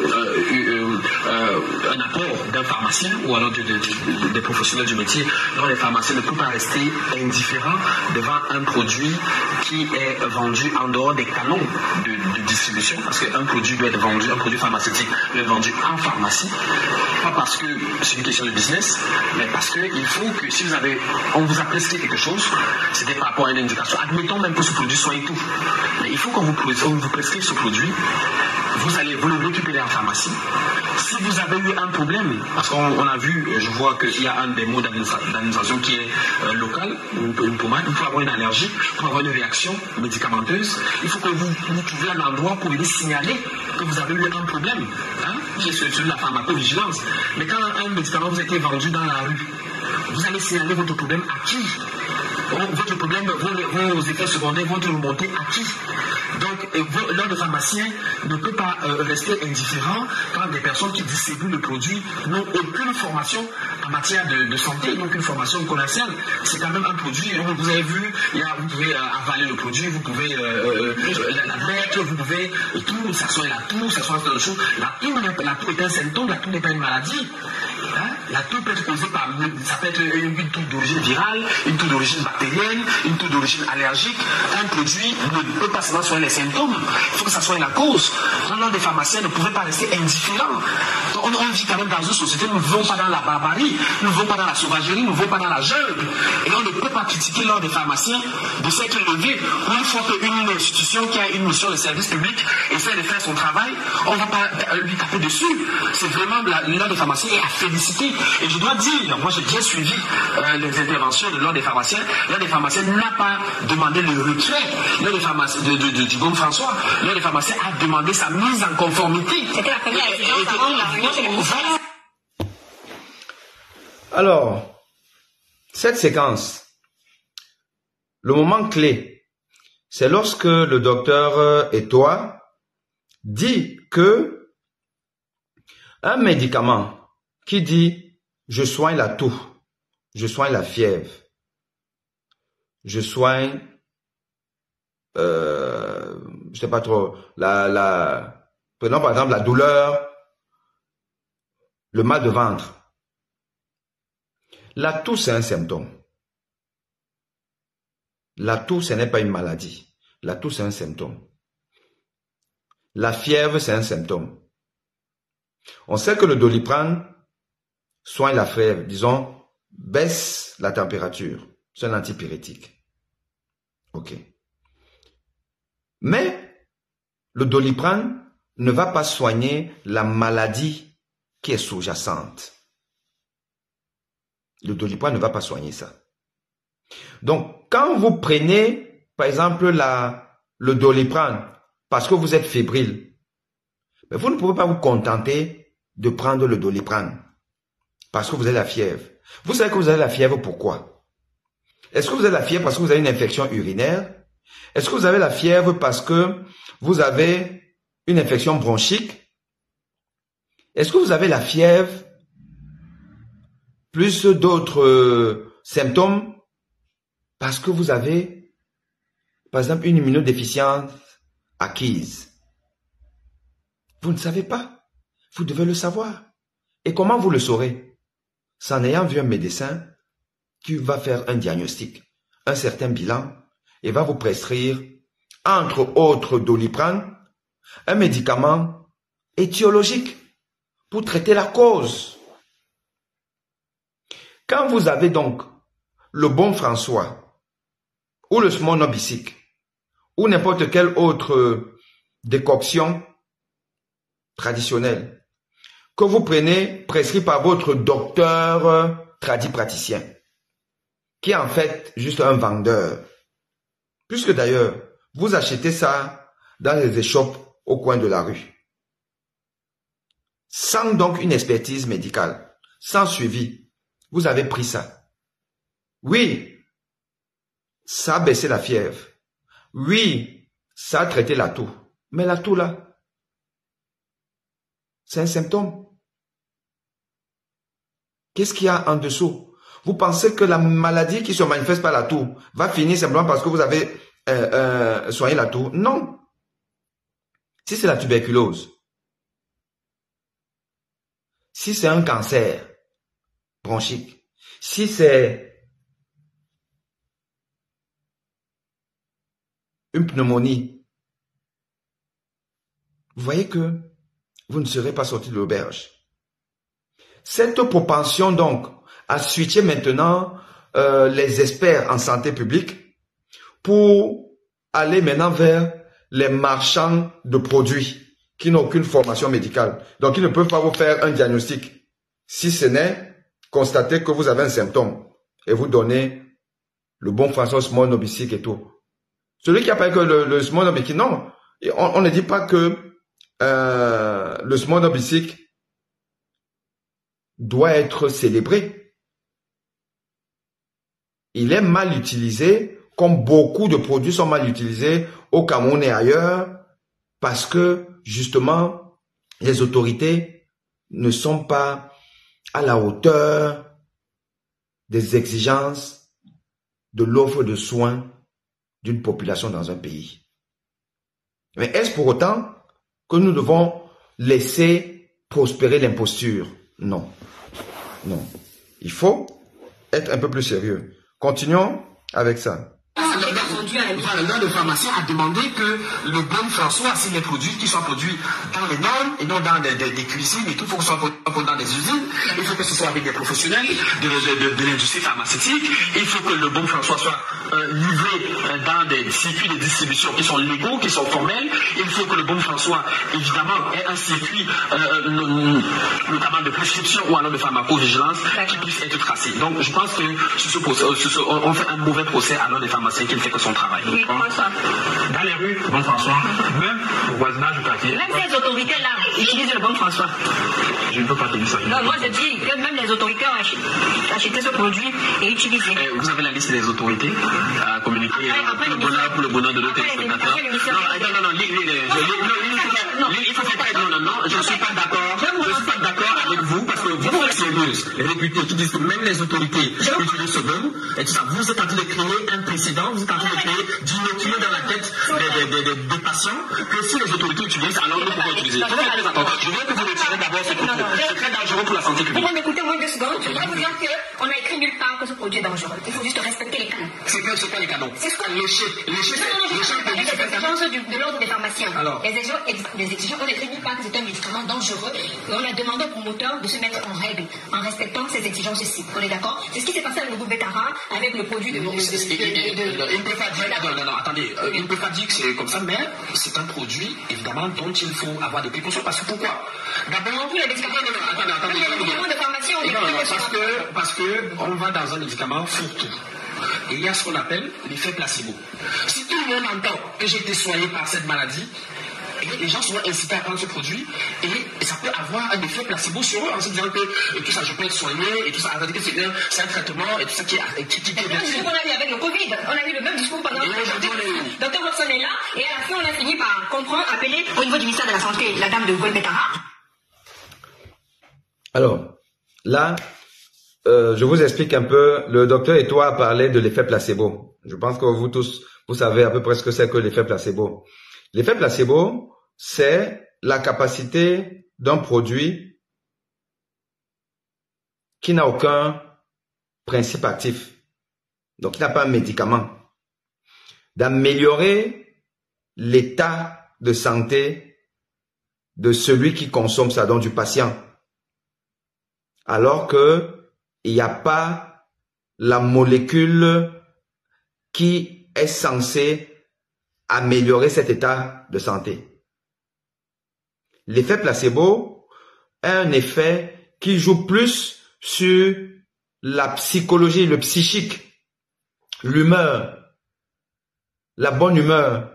un apport d'un pharmacien ou alors des professionnels du métier. L'ordre des pharmaciens ne peut pas rester indifférent devant un produit qui est vendu en dehors des canaux de distribution, parce qu'un produit doit être vendu, un produit pharmaceutique doit être vendu en pharmacie, pas parce que c'est une question de business, mais parce qu'il faut que si on vous a prescrit quelque chose, c'était par rapport à une indication. Admettons même que ce produit soit tout, mais il faut qu'on vous prescrive ce produit. Vous allez vous le récupérer en pharmacie. Si vous avez eu un problème, parce qu'on a vu, je vois qu'il y a un des mots d'administration qui est local, une pommade, il faut avoir une allergie, pour avoir une réaction médicamenteuse, il faut que vous trouviez un endroit pour aller signaler que vous avez eu un problème. J'ai celui de la pharmacovigilance. Mais quand un médicament vous a été vendu dans la rue, vous allez signaler votre problème à qui? Votre problème, vos effets secondaires vont remonter à qui? Donc, l'ordre pharmacien ne peut pas rester indifférent quand des personnes qui distribuent le produit n'ont aucune formation en matière de santé, n'ont aucune formation commerciale. C'est quand même un produit, vous avez vu, vous pouvez avaler le produit, vous pouvez l'admettre, vous pouvez tout, ça soigne la toux, ça soigne d'autres choses. La toux est un symptôme, la toux n'est pas une maladie. La toux peut être causée par, ça peut être une toux d'origine virale, une toux d'origine bactérienne, une toux d'origine allergique. Un produit ne peut pas seulement soigner les symptômes, il faut que ça soit la cause. L'ordre des pharmaciens ne pouvait pas rester indifférent. On vit quand même dans une société, nous ne vivons pas dans la barbarie, nous ne vivons pas dans la sauvagerie, nous ne vivons pas dans la jungle. Et on ne peut pas critiquer l'ordre des pharmaciens de s'être levé une fois qu'une institution qui a une mission de service public essaie de faire son travail, on ne va pas lui taper dessus. C'est vraiment l'ordre des pharmaciens est à féliciter. Et je dois dire, moi j'ai bien suivi les interventions de l'ordre des pharmaciens. L'ordre des pharmaciens n'a pas demandé le retrait du bon François. L'ordre des pharmaciens a demandé sa mise en conformité. C'était la première exigence avant la réunion chez les médecins. Alors, cette séquence, le moment clé, c'est lorsque le docteur Eto'o dit que un médicament qui dit « je soigne la toux, je soigne la fièvre, je soigne, je sais pas trop, prenons par exemple la douleur, le mal de ventre. La toux, c'est un symptôme. La toux, ce n'est pas une maladie. La toux, c'est un symptôme. La fièvre, c'est un symptôme. On sait que le Doliprane soigne la fièvre, disons, baisse la température. C'est un antipyrétique. Ok. Mais le Doliprane ne va pas soigner la maladie qui est sous-jacente. Le Doliprane ne va pas soigner ça. Donc, quand vous prenez, par exemple, le Doliprane, parce que vous êtes fébrile, Mais vous ne pouvez pas vous contenter de prendre le Doliprane parce que vous avez la fièvre. Vous savez que vous avez la fièvre pourquoi? Est-ce que vous avez la fièvre parce que vous avez une infection urinaire? Est-ce que vous avez la fièvre parce que vous avez une infection bronchique? Est-ce que vous avez la fièvre plus d'autres symptômes parce que vous avez, par exemple, une immunodéficience acquise? Vous ne savez pas. Vous devez le savoir. Et comment vous le saurez? C'est en ayant vu un médecin qui va faire un diagnostic, un certain bilan, et va vous prescrire, entre autres Doliprane, un médicament étiologique pour traiter la cause. Quand vous avez donc le bon François, ou le Smonobisic, ou n'importe quelle autre décoction traditionnelle, que vous prenez prescrit par votre docteur tradipraticien, qui est en fait juste un vendeur, puisque d'ailleurs, vous achetez ça dans les échoppes au coin de la rue, sans donc une expertise médicale, sans suivi. Vous avez pris ça. Oui, ça a baissé la fièvre. Oui, ça a traité la toux. Mais la toux là, c'est un symptôme. Qu'est-ce qu'il y a en dessous? Vous pensez que la maladie qui se manifeste par la toux va finir simplement parce que vous avez soigné la toux? Non. Si c'est la tuberculose, si c'est un cancer bronchique, si c'est une pneumonie, vous voyez que vous ne serez pas sorti de l'auberge. Cette propension donc à switcher maintenant les experts en santé publique pour aller maintenant vers les marchands de produits qui n'ont aucune formation médicale. Donc, ils ne peuvent pas vous faire un diagnostic si ce n'est constater que vous avez un symptôme et vous donner le bon François Smonobisic et tout. Celui qui appelle que le Smonobisic, non, on ne dit pas que le Smonobisic doit être célébré. Il est mal utilisé, comme beaucoup de produits sont mal utilisés au Cameroun et ailleurs, parce que justement, les autorités ne sont pas à la hauteur des exigences de l'offre de soins d'une population dans un pays. Mais est-ce pour autant que nous devons laisser prospérer l'imposture? Non. Non. Il faut être un peu plus sérieux. Continuons avec ça. Le pharmacien a demandé que le bon François, si les produits qui soient produits dans les normes et non dans des cuisines et tout, il faut que ce soit produit dans des usines, il faut que ce soit avec des professionnels de l'industrie pharmaceutique, il faut que le bon François soit livré dans des circuits de distribution qui sont légaux, qui sont formels, il faut que le bon François, évidemment, ait un circuit, notamment de prescription ou alors de pharmacovigilance, qui puisse être tracé. Donc je pense que on fait un mauvais procès à l'un des pharmaciens qui ne fait que son travail. Oui, ça. Dans les rues, bon François, même au voisinage du quartier. Même ces autorités-là utilisent le bon François. Je ne peux pas te dire ça. Non, moi je dis que même les autorités ont acheté ce produit et utilisé. Vous avez la liste des autorités à communiquer pour le bonheur de nos téléspectateurs. Non, il faut faire non, je ne suis pas d'accord. Je ne suis pas d'accord avec vous parce que vous êtes sérieuse. Les députés qui disent que même les autorités utilisent ce bon, et tout ça, vous êtes en train de créer un précédent, vous êtes en train de créer, d'inoculer dans la tête des patients que si les autorités utilisent, alors nous pouvons utiliser. Je vais très attention. Je veux que vous retirez d'abord ce produit. C'est très dangereux pour la santé publique. Vous m'écoutez moins 2 secondes, je voudrais vous dire qu'on a écrit nulle part que ce produit est dangereux. Il faut juste respecter les canons. C'est quoi les canons? C'est ce qu'on les chiffres. Les exigences de l'ordre des pharmaciens. Alors, les exigences, on a écrit nulle part que c'est un médicament dangereux et on a demandé au promoteur de se mettre en règle en respectant ces exigences-ci. On est d'accord? C'est ce qui s'est passé avec le groupe Betara, avec le produit de... Il ne peut pas dire... Non, attendez. Il ne peut pas dire que c'est comme ça, mais c'est un produit, évidemment, dont il faut avoir des précautions. Parce que pourquoi? D'abord... Les médicaments de pharmacie, on est parce que on va dans un médicament fourre-tout. Et il y a ce qu'on appelle l'effet placebo. Si tout le monde entend que j'ai été soigné par cette maladie, et les gens seront incités à prendre ce produit et ça peut avoir un effet placebo sur eux en se disant que tout ça je peux être soigné et tout ça, que c'est un traitement et tout ça qui est bien. C'est le discours qu'on a eu avec le Covid. On a eu le même discours pendant le Covid. Dr Watson est là et à la fin on a fini par comprendre, appeler au niveau du ministère de la Santé la dame de Golbetara. Alors, là, je vous explique un peu. Le docteur Eto'o a parlé de l'effet placebo. Je pense que vous tous, vous savez à peu près ce que c'est que l'effet placebo. L'effet placebo, c'est la capacité d'un produit qui n'a aucun principe actif, donc qui n'a pas un médicament, d'améliorer l'état de santé de celui qui consomme ça, donc du patient, alors que il n'y a pas la molécule qui est censée améliorer cet état de santé. L'effet placebo est un effet qui joue plus sur la psychologie, le psychique, l'humeur, la bonne humeur,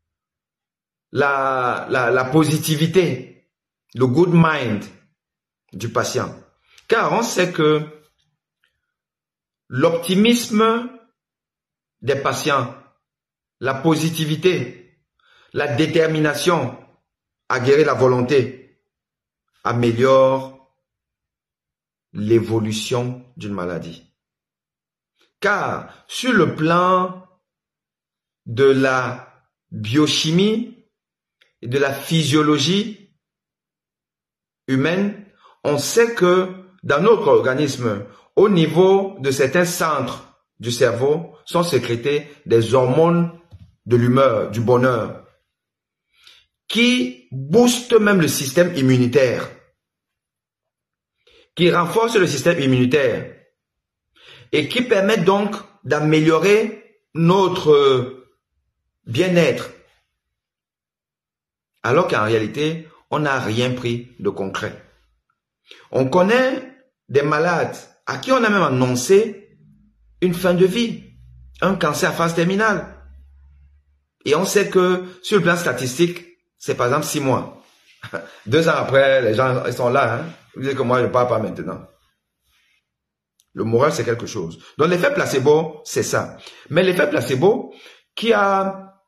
la positivité, le good mind du patient. Car on sait que l'optimisme des patients, la positivité, la détermination à guérir la volonté améliore l'évolution d'une maladie. Car sur le plan de la biochimie et de la physiologie humaine, on sait que dans notre organisme, au niveau de certains centres du cerveau, sont sécrétées des hormones de l'humeur, du bonheur, qui boostent même le système immunitaire, qui renforcent le système immunitaire et qui permettent donc d'améliorer notre bien-être. Alors qu'en réalité, on n'a rien pris de concret. On connaît des malades à qui on a même annoncé une fin de vie, un cancer à phase terminale. Et on sait que sur le plan statistique, c'est par exemple 6 mois. 2 ans après, les gens ils sont là. Vous dites que moi, je ne parle pas maintenant. Le moral, c'est quelque chose. Donc, l'effet placebo, c'est ça. Mais l'effet placebo, qui a,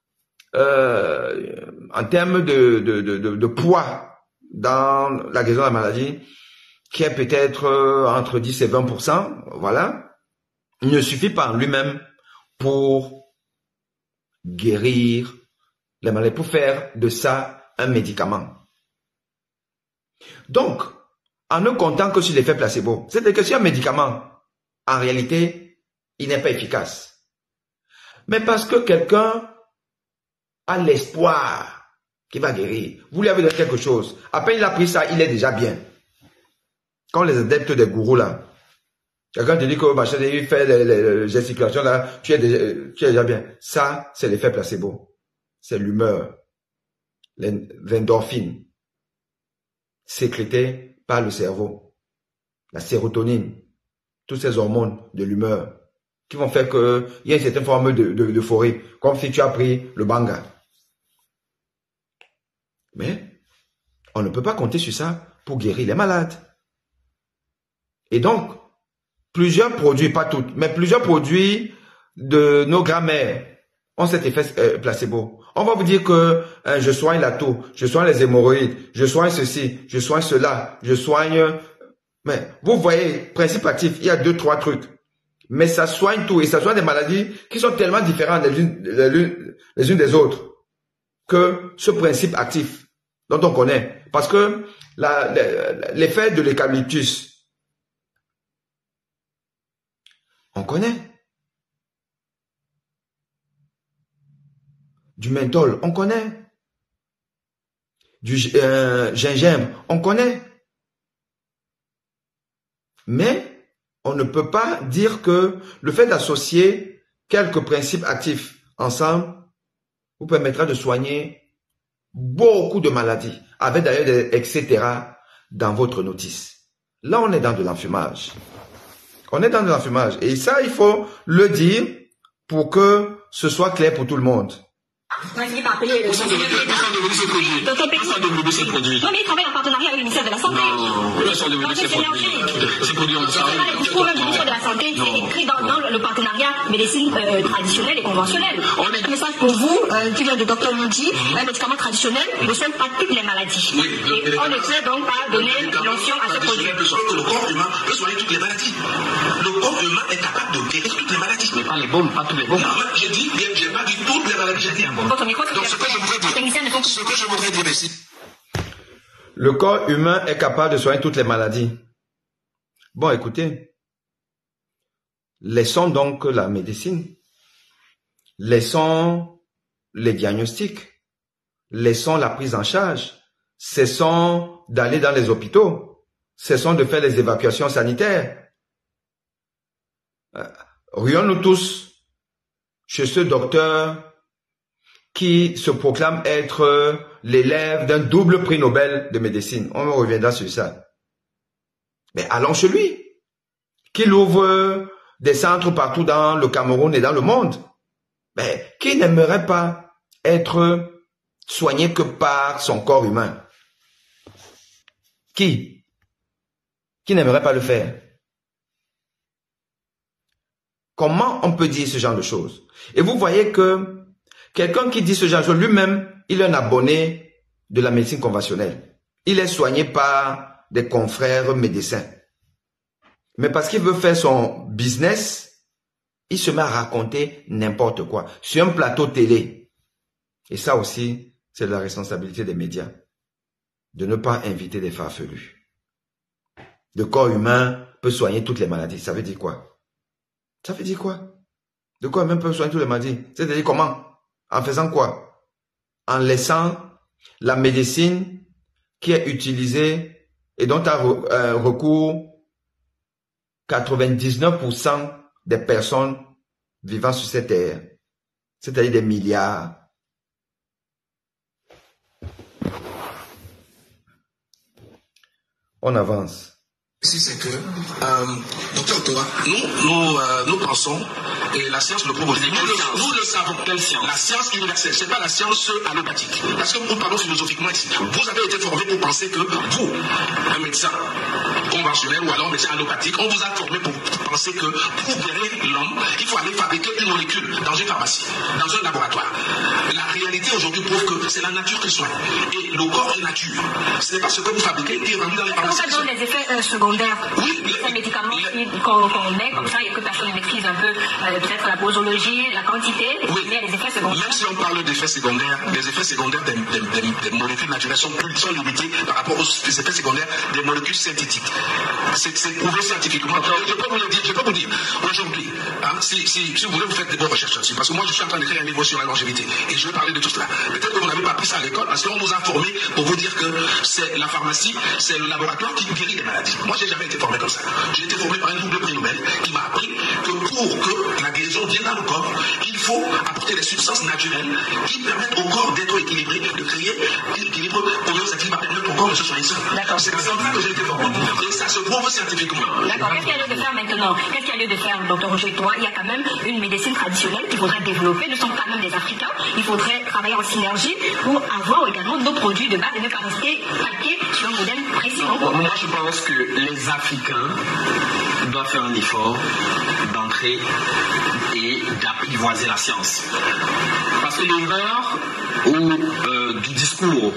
en termes de poids dans la guérison de la maladie, qui est peut-être entre 10 et 20%, voilà, il ne suffit pas en lui-même pour guérir les maladies, pour faire de ça un médicament. Donc, en ne comptant que sur l'effet placebo, c'est-à-dire que sur un médicament, en réalité, il n'est pas efficace. Mais parce que quelqu'un a l'espoir qu'il va guérir, vous lui avez donné quelque chose, à peine il a pris ça, il est déjà bien. Quand les adeptes des gourous là, quelqu'un te dit que machin, il fait les gesticulations là, tu es déjà bien. Ça, c'est l'effet placebo. C'est l'humeur, les endorphines, sécrétées par le cerveau, la sérotonine, toutes ces hormones de l'humeur, qui vont faire qu'il y a une certaine forme d'euphorie, comme si tu as pris le banga. Mais on ne peut pas compter sur ça pour guérir les malades. Et donc, plusieurs produits, pas toutes, mais plusieurs produits de nos grands-mères ont cet effet placebo. On va vous dire que je soigne la toux, je soigne les hémorroïdes, je soigne ceci, je soigne cela, je soigne... Mais vous voyez, principe actif, il y a 2-3 trucs. Mais ça soigne tout et ça soigne des maladies qui sont tellement différentes les unes des autres que ce principe actif dont on connaît. Parce que l'effet de l'eucalyptus, on connaît. Du menthol, on connaît. Du gingembre, on connaît. Mais on ne peut pas dire que le fait d'associer quelques principes actifs ensemble vous permettra de soigner beaucoup de maladies, avec d'ailleurs des etc. dans votre notice. Là, on est dans de l'enfumage. On est dans de l'enfumage. Et ça, il faut le dire pour que ce soit clair pour tout le monde. On a fini par appeler le Docteur Petit. Non, mais il travaille en partenariat avec le ministère de la Santé. Non, où sont devenus ces produits? Ces produits ont disparu. Dans les discours même du ministère de la Santé, c'est écrit dans le partenariat médecine traditionnelle et conventionnelle. Un message pour vous, qui vient de Dr Moudi, un médicament traditionnel ne soigne pas toutes les maladies. Et on ne peut donc pas donner l'option à ce produit. Le corps humain peut soigner toutes les maladies. Le corps humain est capable de guérir toutes les maladies. Mais pas les bombes, pas tous les bombes. J'ai dit, j'ai pas dit toutes les maladies, j'ai dit un bon. Donc ce que je voudrais dire ici. Le corps humain est capable de soigner toutes les maladies. Bon, écoutez, laissons donc la médecine, laissons les diagnostics, laissons la prise en charge, cessons d'aller dans les hôpitaux, cessons de faire les évacuations sanitaires. Rions-nous tous chez ce docteur qui se proclame être l'élève d'un double prix Nobel de médecine. On reviendra sur ça. Mais allons chez lui, qu'il ouvre des centres partout dans le Cameroun et dans le monde. Mais qui n'aimerait pas être soigné que par son corps humain? Qui n'aimerait pas le faire? Comment on peut dire ce genre de choses? Et vous voyez que quelqu'un qui dit ce genre de choses, lui-même, il est un abonné de la médecine conventionnelle. Il est soigné par des confrères médecins. Mais parce qu'il veut faire son business, il se met à raconter n'importe quoi sur un plateau télé. Et ça aussi, c'est la responsabilité des médias. De ne pas inviter des farfelus. Le corps humain peut soigner toutes les maladies. Ça veut dire quoi? Ça veut dire quoi? Le corps humain peut soigner toutes les maladies. C'est-à-dire comment? En faisant quoi? En laissant la médecine qui est utilisée et dont a recours 99% des personnes vivant sur cette terre, c'est-à-dire des milliards. On avance. Ici, c'est que, docteur Thomas, nous pensons, et la science le prouve aussi, nous le savons. Quelle science? La science universelle, c'est pas la science allopathique. Parce que nous parlons philosophiquement ici. Vous avez été formé pour penser que vous, un médecin conventionnel ou alors un médecin allopathique, on vous a formé pour penser que pour guérir l'homme, il faut aller fabriquer une molécule dans une pharmacie, dans un laboratoire. La réalité aujourd'hui prouve que c'est la nature qui soigne. Et le corps est nature. Ce n'est pas ce que vous fabriquez qui est vendu dans les pharmacies. Ça donne des effets secondaires. Oui, les médicaments qu'on met comme ça et que personne ne maîtrise un peu, peut-être la posologie, la quantité, oui. Mais il y a des effets secondaires. Même si on parle d'effets secondaires, les effets secondaires des molécules naturelles sont limités par rapport aux effets secondaires des molécules synthétiques. C'est prouvé scientifiquement. Je peux vous dire, aujourd'hui, hein, si vous voulez, vous faites des bonnes recherches là-dessus, parce que moi je suis en train d'écrire un livre sur la longévité, et je vais parler de tout cela. Peut-être que vous n'avez pas appris ça à l'école, parce qu'on nous a formés pour vous dire que c'est la pharmacie, c'est le laboratoire qui guérit les maladies. Moi, j'ai jamais été formé comme ça. J'ai été formé par un double prix Nobel qui m'a appris que pour que la guérison vienne dans le corps, il faut apporter des substances naturelles qui permettent au corps d'être équilibré, de créer l'équilibre homéostatique qui va permettre au corps de se soigner seul. C'est comme ça que j'ai été formé. Et ça se prouve scientifiquement. D'accord. Qu'est-ce qu'il y a lieu de faire maintenant? Qu'est-ce qu'il y a lieu de faire, docteur Roger? Toi, il y a quand même une médecine traditionnelle qu'il faudrait développer. Nous sommes quand même des Africains. Il faudrait travailler en synergie pour avoir également nos produits de base et ne pas rester calqués sur un modèle précis. Moi, je pense que les Africains doivent faire un effort d'entrer et d'apprivoiser la science. Parce que l'erreur du discours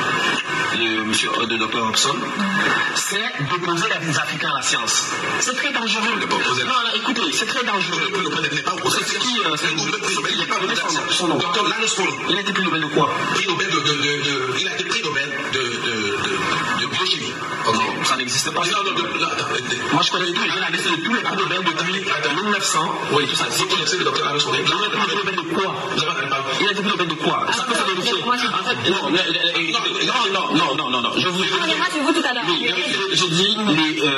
de Dr Hobson, c'est d'opposer les Africains à la science. C'est très dangereux. Non, écoutez, c'est très dangereux. C'est qui son nom? Dr Linus Pauling. Il a été prix Nobel de quoi? Il a été prix Nobel de biochimie. Non, ça n'existe pas. Moi, je connais la liste de tous les prix Nobel depuis 1900. Oui, tout ça. Vous connaissez le Dr Linus Pauling? Il a été prix Nobel de quoi? Il a été prix Nobel de quoi? Ça peut vérifier. Non. Je vous tout à l'heure. Je dis les.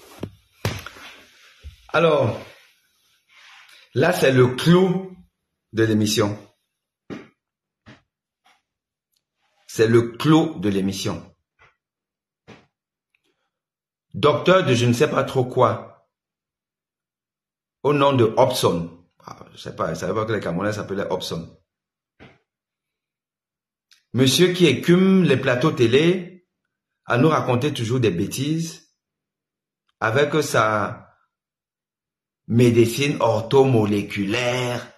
Alors, là, c'est le clou de l'émission. C'est le clou de l'émission. Docteur de je ne sais pas trop quoi, au nom de Hobson. Je ne savais pas que les Camerounais s'appelaient Hobson. Monsieur qui écume les plateaux télé à nous raconter toujours des bêtises avec sa médecine orthomoléculaire,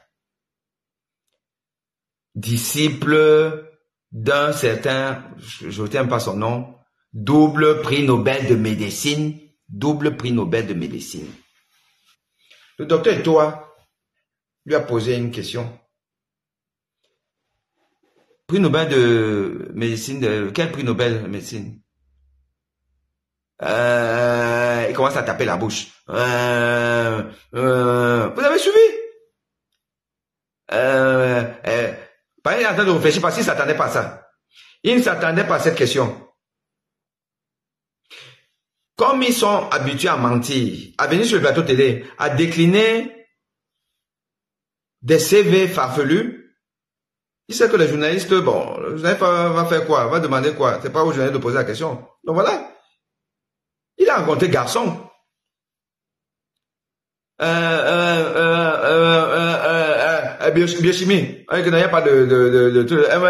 disciple d'un certain, je ne retiens pas son nom, double prix Nobel de médecine, double prix Nobel de médecine. Le docteur Etoa lui a posé une question. Prix Nobel de médecine, quel prix Nobel de médecine? Il commence à taper la bouche. Vous avez suivi? Il est en train de réfléchir parce qu'il ne s'attendait pas à ça. Il ne s'attendait pas à cette question. Comme ils sont habitués à mentir, à venir sur le plateau télé, à décliner des CV farfelus, il sait que le journaliste, bon, le journaliste va faire quoi? Va demander quoi? C'est pas au journaliste de poser la question. Donc voilà. Il a rencontré garçon. Biochimie. Il n'y a pas de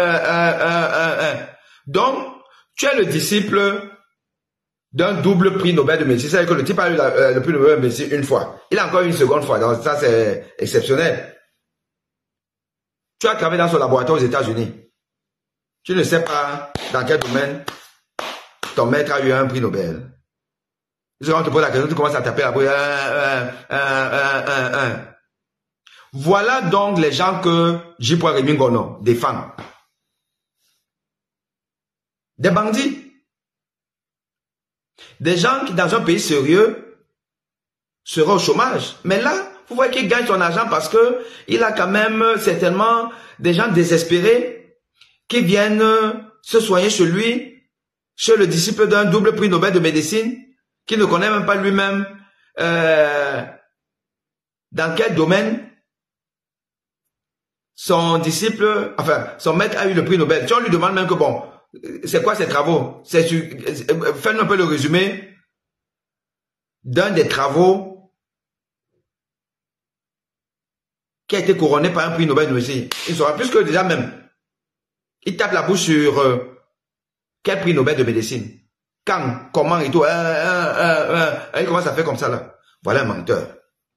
Donc, tu es le disciple d'un double prix Nobel de médecine. C'est-à-dire que le type a eu le prix Nobel de médecine une fois. Il a encore une seconde fois. Donc ça, c'est exceptionnel. Tu as travaillé dans son laboratoire aux États-Unis. Tu ne sais pas dans quel domaine ton maître a eu un prix Nobel. Si on te pose la question, tu commences à taper la bouche. Voilà donc les gens que J. Rémy Ngono défend. Des bandits. Des gens qui, dans un pays sérieux, seront au chômage. Mais là, vous voyez qu'il gagne son argent parce que il a quand même certainement des gens désespérés qui viennent se soigner chez lui, chez le disciple d'un double prix Nobel de médecine, qui ne connaît même pas lui-même dans quel domaine son disciple, enfin, son maître a eu le prix Nobel. Si on lui demande même que bon, c'est quoi ses travaux? Fais-nous un peu le résumé d'un des travaux qui a été couronné par un prix Nobel de médecine. Il saura plus que déjà même. Il tape la bouche sur quel prix Nobel de médecine? Quand, comment et tout. Il commence à faire comme ça là. Voilà un menteur.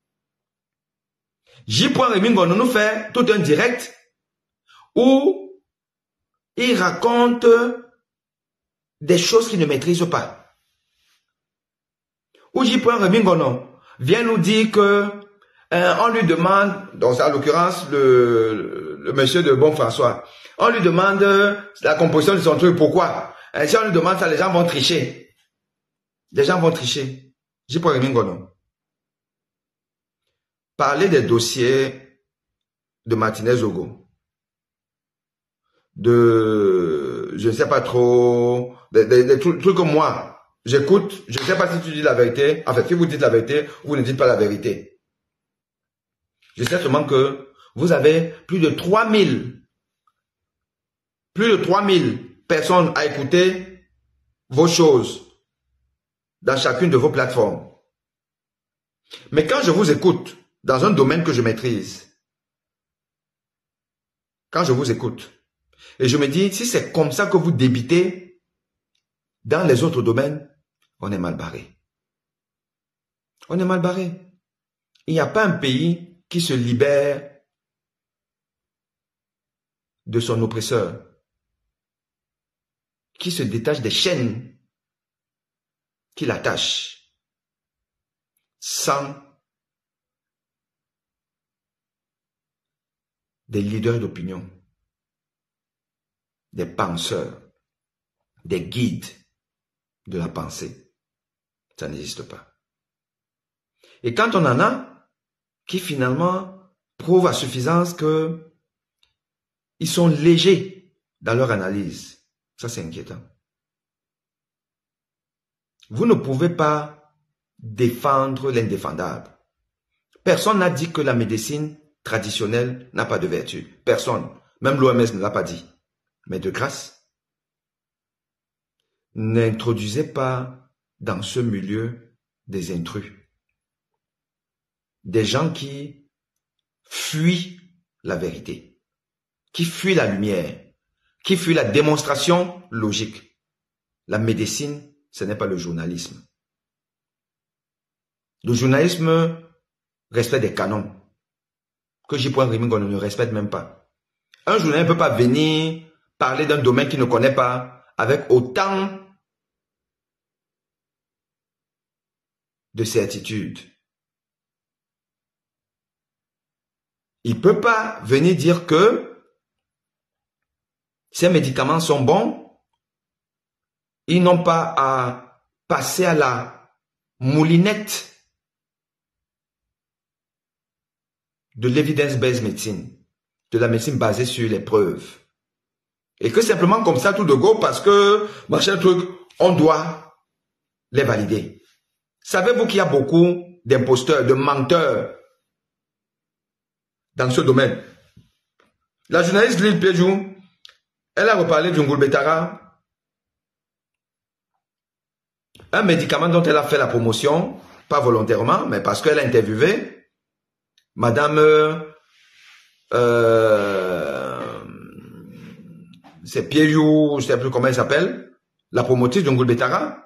J. Rémy Ngono nous fait tout un direct où il raconte des choses qu'il ne maîtrise pas. Où J. Rémy Ngono vient nous dire que on lui demande, donc c'est en l'occurrence le monsieur de Bonfrançois, on lui demande la composition de son truc, pourquoi? Si on lui demande ça, les gens vont tricher. Les gens vont tricher. J. Rémy Ngono. Parler des dossiers de Martinez-Ogo. Je ne sais pas trop, des trucs comme moi. J'écoute, je ne sais pas si tu dis la vérité. En fait, si vous dites la vérité, vous ne dites pas la vérité. Je sais seulement que vous avez plus de 3000 personnes à écouter vos choses dans chacune de vos plateformes. Mais quand je vous écoute dans un domaine que je maîtrise, quand je vous écoute, et je me dis, si c'est comme ça que vous débitez dans les autres domaines, on est mal barré. On est mal barré. Il n'y a pas un pays qui se libère de son oppresseur, qui se détache des chaînes qui l'attachent, sans des leaders d'opinion, des penseurs, des guides de la pensée. Ça n'existe pas. Et quand on en a, qui finalement prouvent à suffisance que ils sont légers dans leur analyse, ça c'est inquiétant. Vous ne pouvez pas défendre l'indéfendable. Personne n'a dit que la médecine traditionnelle n'a pas de vertu. Personne. Même l'OMS ne l'a pas dit. Mais de grâce, n'introduisez pas dans ce milieu des intrus. Des gens qui fuient la vérité, qui fuient la lumière, qui fut la démonstration logique. La médecine, ce n'est pas le journalisme. Le journalisme respecte des canons que J.Rimingo ne respecte même pas. Un journaliste ne peut pas venir parler d'un domaine qu'il ne connaît pas avec autant de certitude. Il ne peut pas venir dire que ces médicaments sont bons. Ils n'ont pas à passer à la moulinette de l'evidence-based medicine, de la médecine basée sur les preuves. Et que simplement comme ça, tout de go, parce que, machin truc, on doit les valider. Savez-vous qu'il y a beaucoup d'imposteurs, de menteurs dans ce domaine? La journaliste Lille Péjou, elle a reparlé du Ngulbetara, un médicament dont elle a fait la promotion, pas volontairement, mais parce qu'elle a interviewé Madame c'est Pierrou, je ne sais plus comment elle s'appelle, la promotrice de Ngulbetara,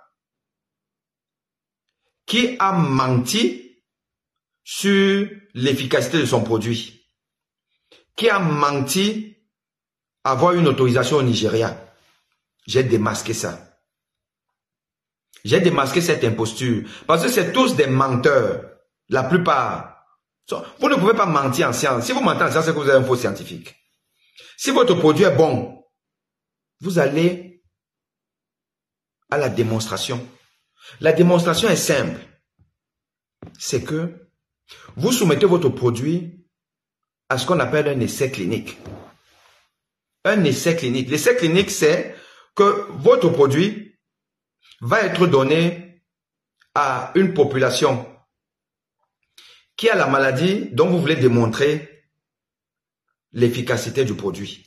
qui a menti sur l'efficacité de son produit, qui a menti avoir une autorisation au Nigeria. J'ai démasqué ça. J'ai démasqué cette imposture, parce que c'est tous des menteurs, la plupart. Vous ne pouvez pas mentir en science. Si vous mentez en science, c'est que vous êtes un faux scientifique. Si votre produit est bon, vous allez à la démonstration. La démonstration est simple. C'est que vous soumettez votre produit à ce qu'on appelle un essai clinique. Un essai clinique. L'essai clinique, c'est que votre produit va être donné à une population qui a la maladie dont vous voulez démontrer l'efficacité du produit.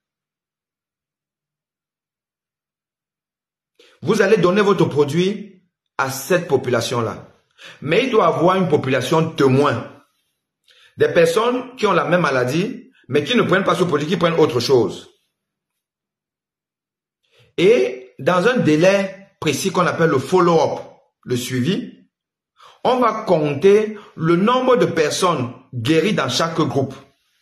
Vous allez donner votre produit à cette population-là. Mais il doit avoir une population témoin. Des personnes qui ont la même maladie, mais qui ne prennent pas ce produit, qui prennent autre chose. Et dans un délai précis qu'on appelle le follow-up, le suivi, on va compter le nombre de personnes guéries dans chaque groupe.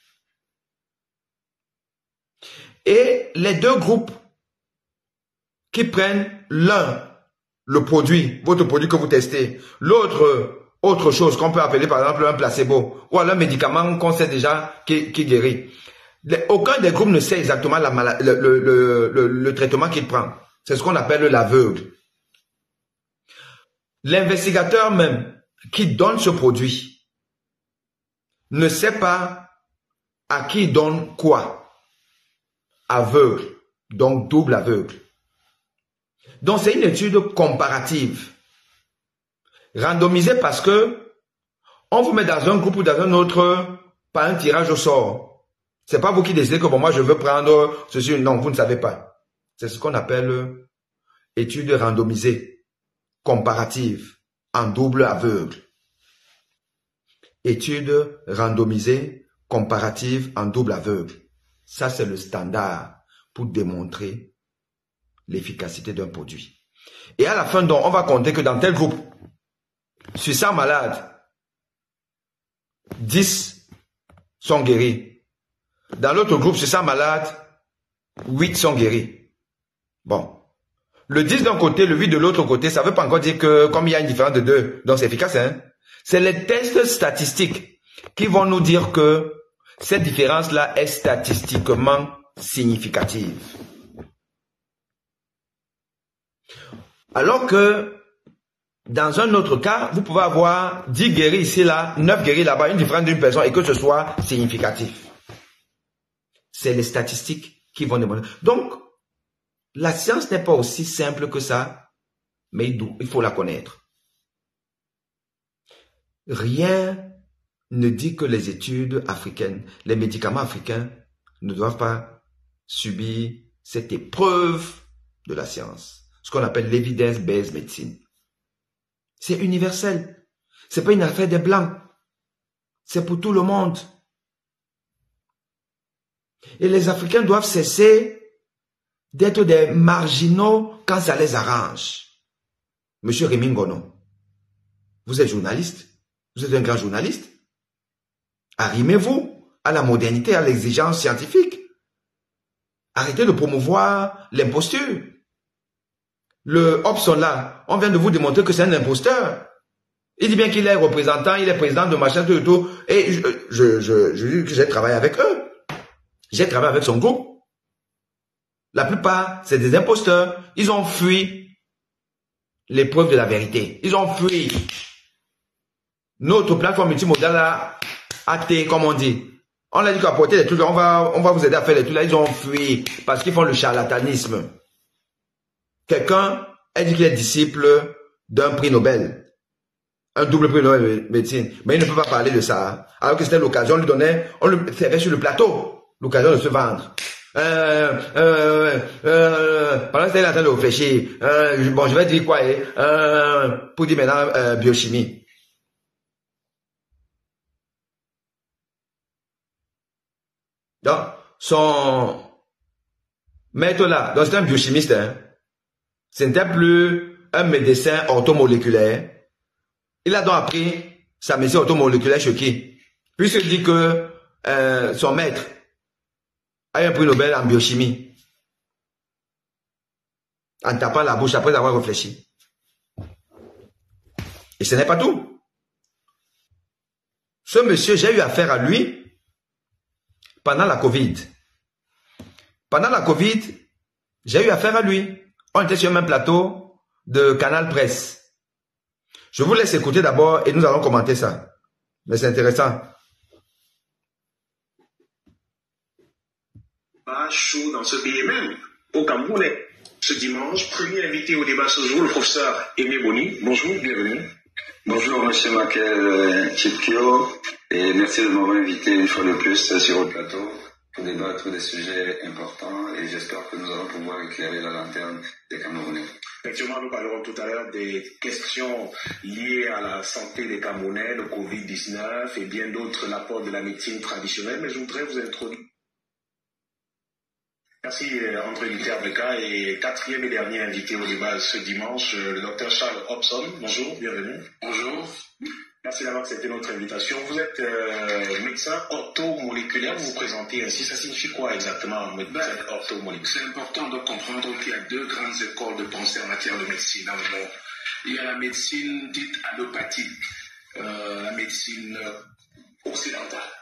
Et les deux groupes qui prennent l'un, le produit, votre produit que vous testez, l'autre, autre chose qu'on peut appeler par exemple un placebo, ou alors un médicament qu'on sait déjà qui guérit. Aucun des groupes ne sait exactement le traitement qu'il prend. C'est ce qu'on appelle l'aveugle. L'investigateur même qui donne ce produit ne sait pas à qui il donne quoi. Aveugle, donc double aveugle. Donc c'est une étude comparative, randomisée parce que on vous met dans un groupe ou dans un autre par un tirage au sort. C'est pas vous qui décidez que bon, moi je veux prendre ceci. Non, vous ne savez pas. C'est ce qu'on appelle étude randomisée, comparative, en double aveugle. Étude randomisée, comparative, en double aveugle. Ça, c'est le standard pour démontrer l'efficacité d'un produit. Et à la fin, donc, on va compter que dans tel groupe, sur 100 malades, 10 sont guéris. Dans l'autre groupe, sur 100 malades, 8 sont guéris. Bon. Le 10 d'un côté, le 8 de l'autre côté, ça ne veut pas encore dire que comme il y a une différence de 2, donc c'est efficace. Hein? C'est les tests statistiques qui vont nous dire que cette différence-là est statistiquement significative. Alors que dans un autre cas, vous pouvez avoir 10 guéris ici, là, 9 guéris là-bas, une différence d'une personne et que ce soit significatif. C'est les statistiques qui vont démontrer. Donc, la science n'est pas aussi simple que ça, mais il faut la connaître. Rien ne dit que les études africaines, les médicaments africains ne doivent pas subir cette épreuve de la science, ce qu'on appelle l'evidence-based medicine. C'est universel. C'est pas une affaire des blancs. C'est pour tout le monde. Et les Africains doivent cesser d'être des marginaux quand ça les arrange. Monsieur Rémi Ngono, vous êtes journaliste, vous êtes un grand journaliste. Arrimez-vous à la modernité, à l'exigence scientifique. Arrêtez de promouvoir l'imposture. Le Hobson là, on vient de vous démontrer que c'est un imposteur. Il dit bien qu'il est représentant, il est président de machin, tout. Et je dis que j'ai travaillé avec eux. J'ai travaillé avec son groupe. La plupart, c'est des imposteurs. Ils ont fui l'épreuve de la vérité. Ils ont fui. Notre plateforme multimodale a athée, comme on dit. On a dit qu'apporter des trucs, on va vous aider à faire les trucs là. Ils ont fui parce qu'ils font le charlatanisme. Quelqu'un a dit qu'il est disciple d'un prix Nobel. Un double prix Nobel de médecine. Mais il ne peut pas parler de ça. Alors que c'était l'occasion, on le servait sur le plateau. L'occasion de se vendre. Pendant que c'était en train de réfléchir. Bon, je vais dire quoi, pour dire maintenant, biochimie. Donc, son maître là, donc c'est un biochimiste, hein. Ce n'était plus un médecin orthomoléculaire. Il a donc appris sa médecine orthomoléculaire chez qui? Puisqu'il dit que son maître a eu un prix Nobel en biochimie. En tapant la bouche après avoir réfléchi. Et ce n'est pas tout. Ce monsieur, j'ai eu affaire à lui pendant la Covid. Pendant la Covid, j'ai eu affaire à lui. On était sur le même plateau de Canal Presse. Je vous laisse écouter d'abord et nous allons commenter ça. Mais c'est intéressant. Pas chaud dans ce pays même, au Cameroun. Ce dimanche, premier invité au débat ce jour, le professeur Aimé Boni. Bonjour, bienvenue. Bonjour, monsieur Makel Chipkio, et merci de m'avoir invité une fois de plus sur votre plateau pour débattre des sujets importants, et j'espère que nous allons pouvoir éclairer la lanterne des Camerounais. Effectivement, nous parlerons tout à l'heure des questions liées à la santé des Camerounais, le Covid-19 et bien d'autres, l'apport de la médecine traditionnelle, mais je voudrais vous introduire. Merci André Luther-Beka, et quatrième et dernier invité au débat ce dimanche, le docteur Charles Hobson. Bonjour, bienvenue. Bonjour. Merci d'avoir accepté notre invitation. Vous êtes médecin orthomoléculaire, vous vous présentez ainsi. Ça signifie quoi exactement, médecin orthomoléculaire? C'est important de comprendre qu'il y a deux grandes écoles de pensée en matière de médecine dans le monde. Il y a la médecine dite allopathique, la médecine occidentale.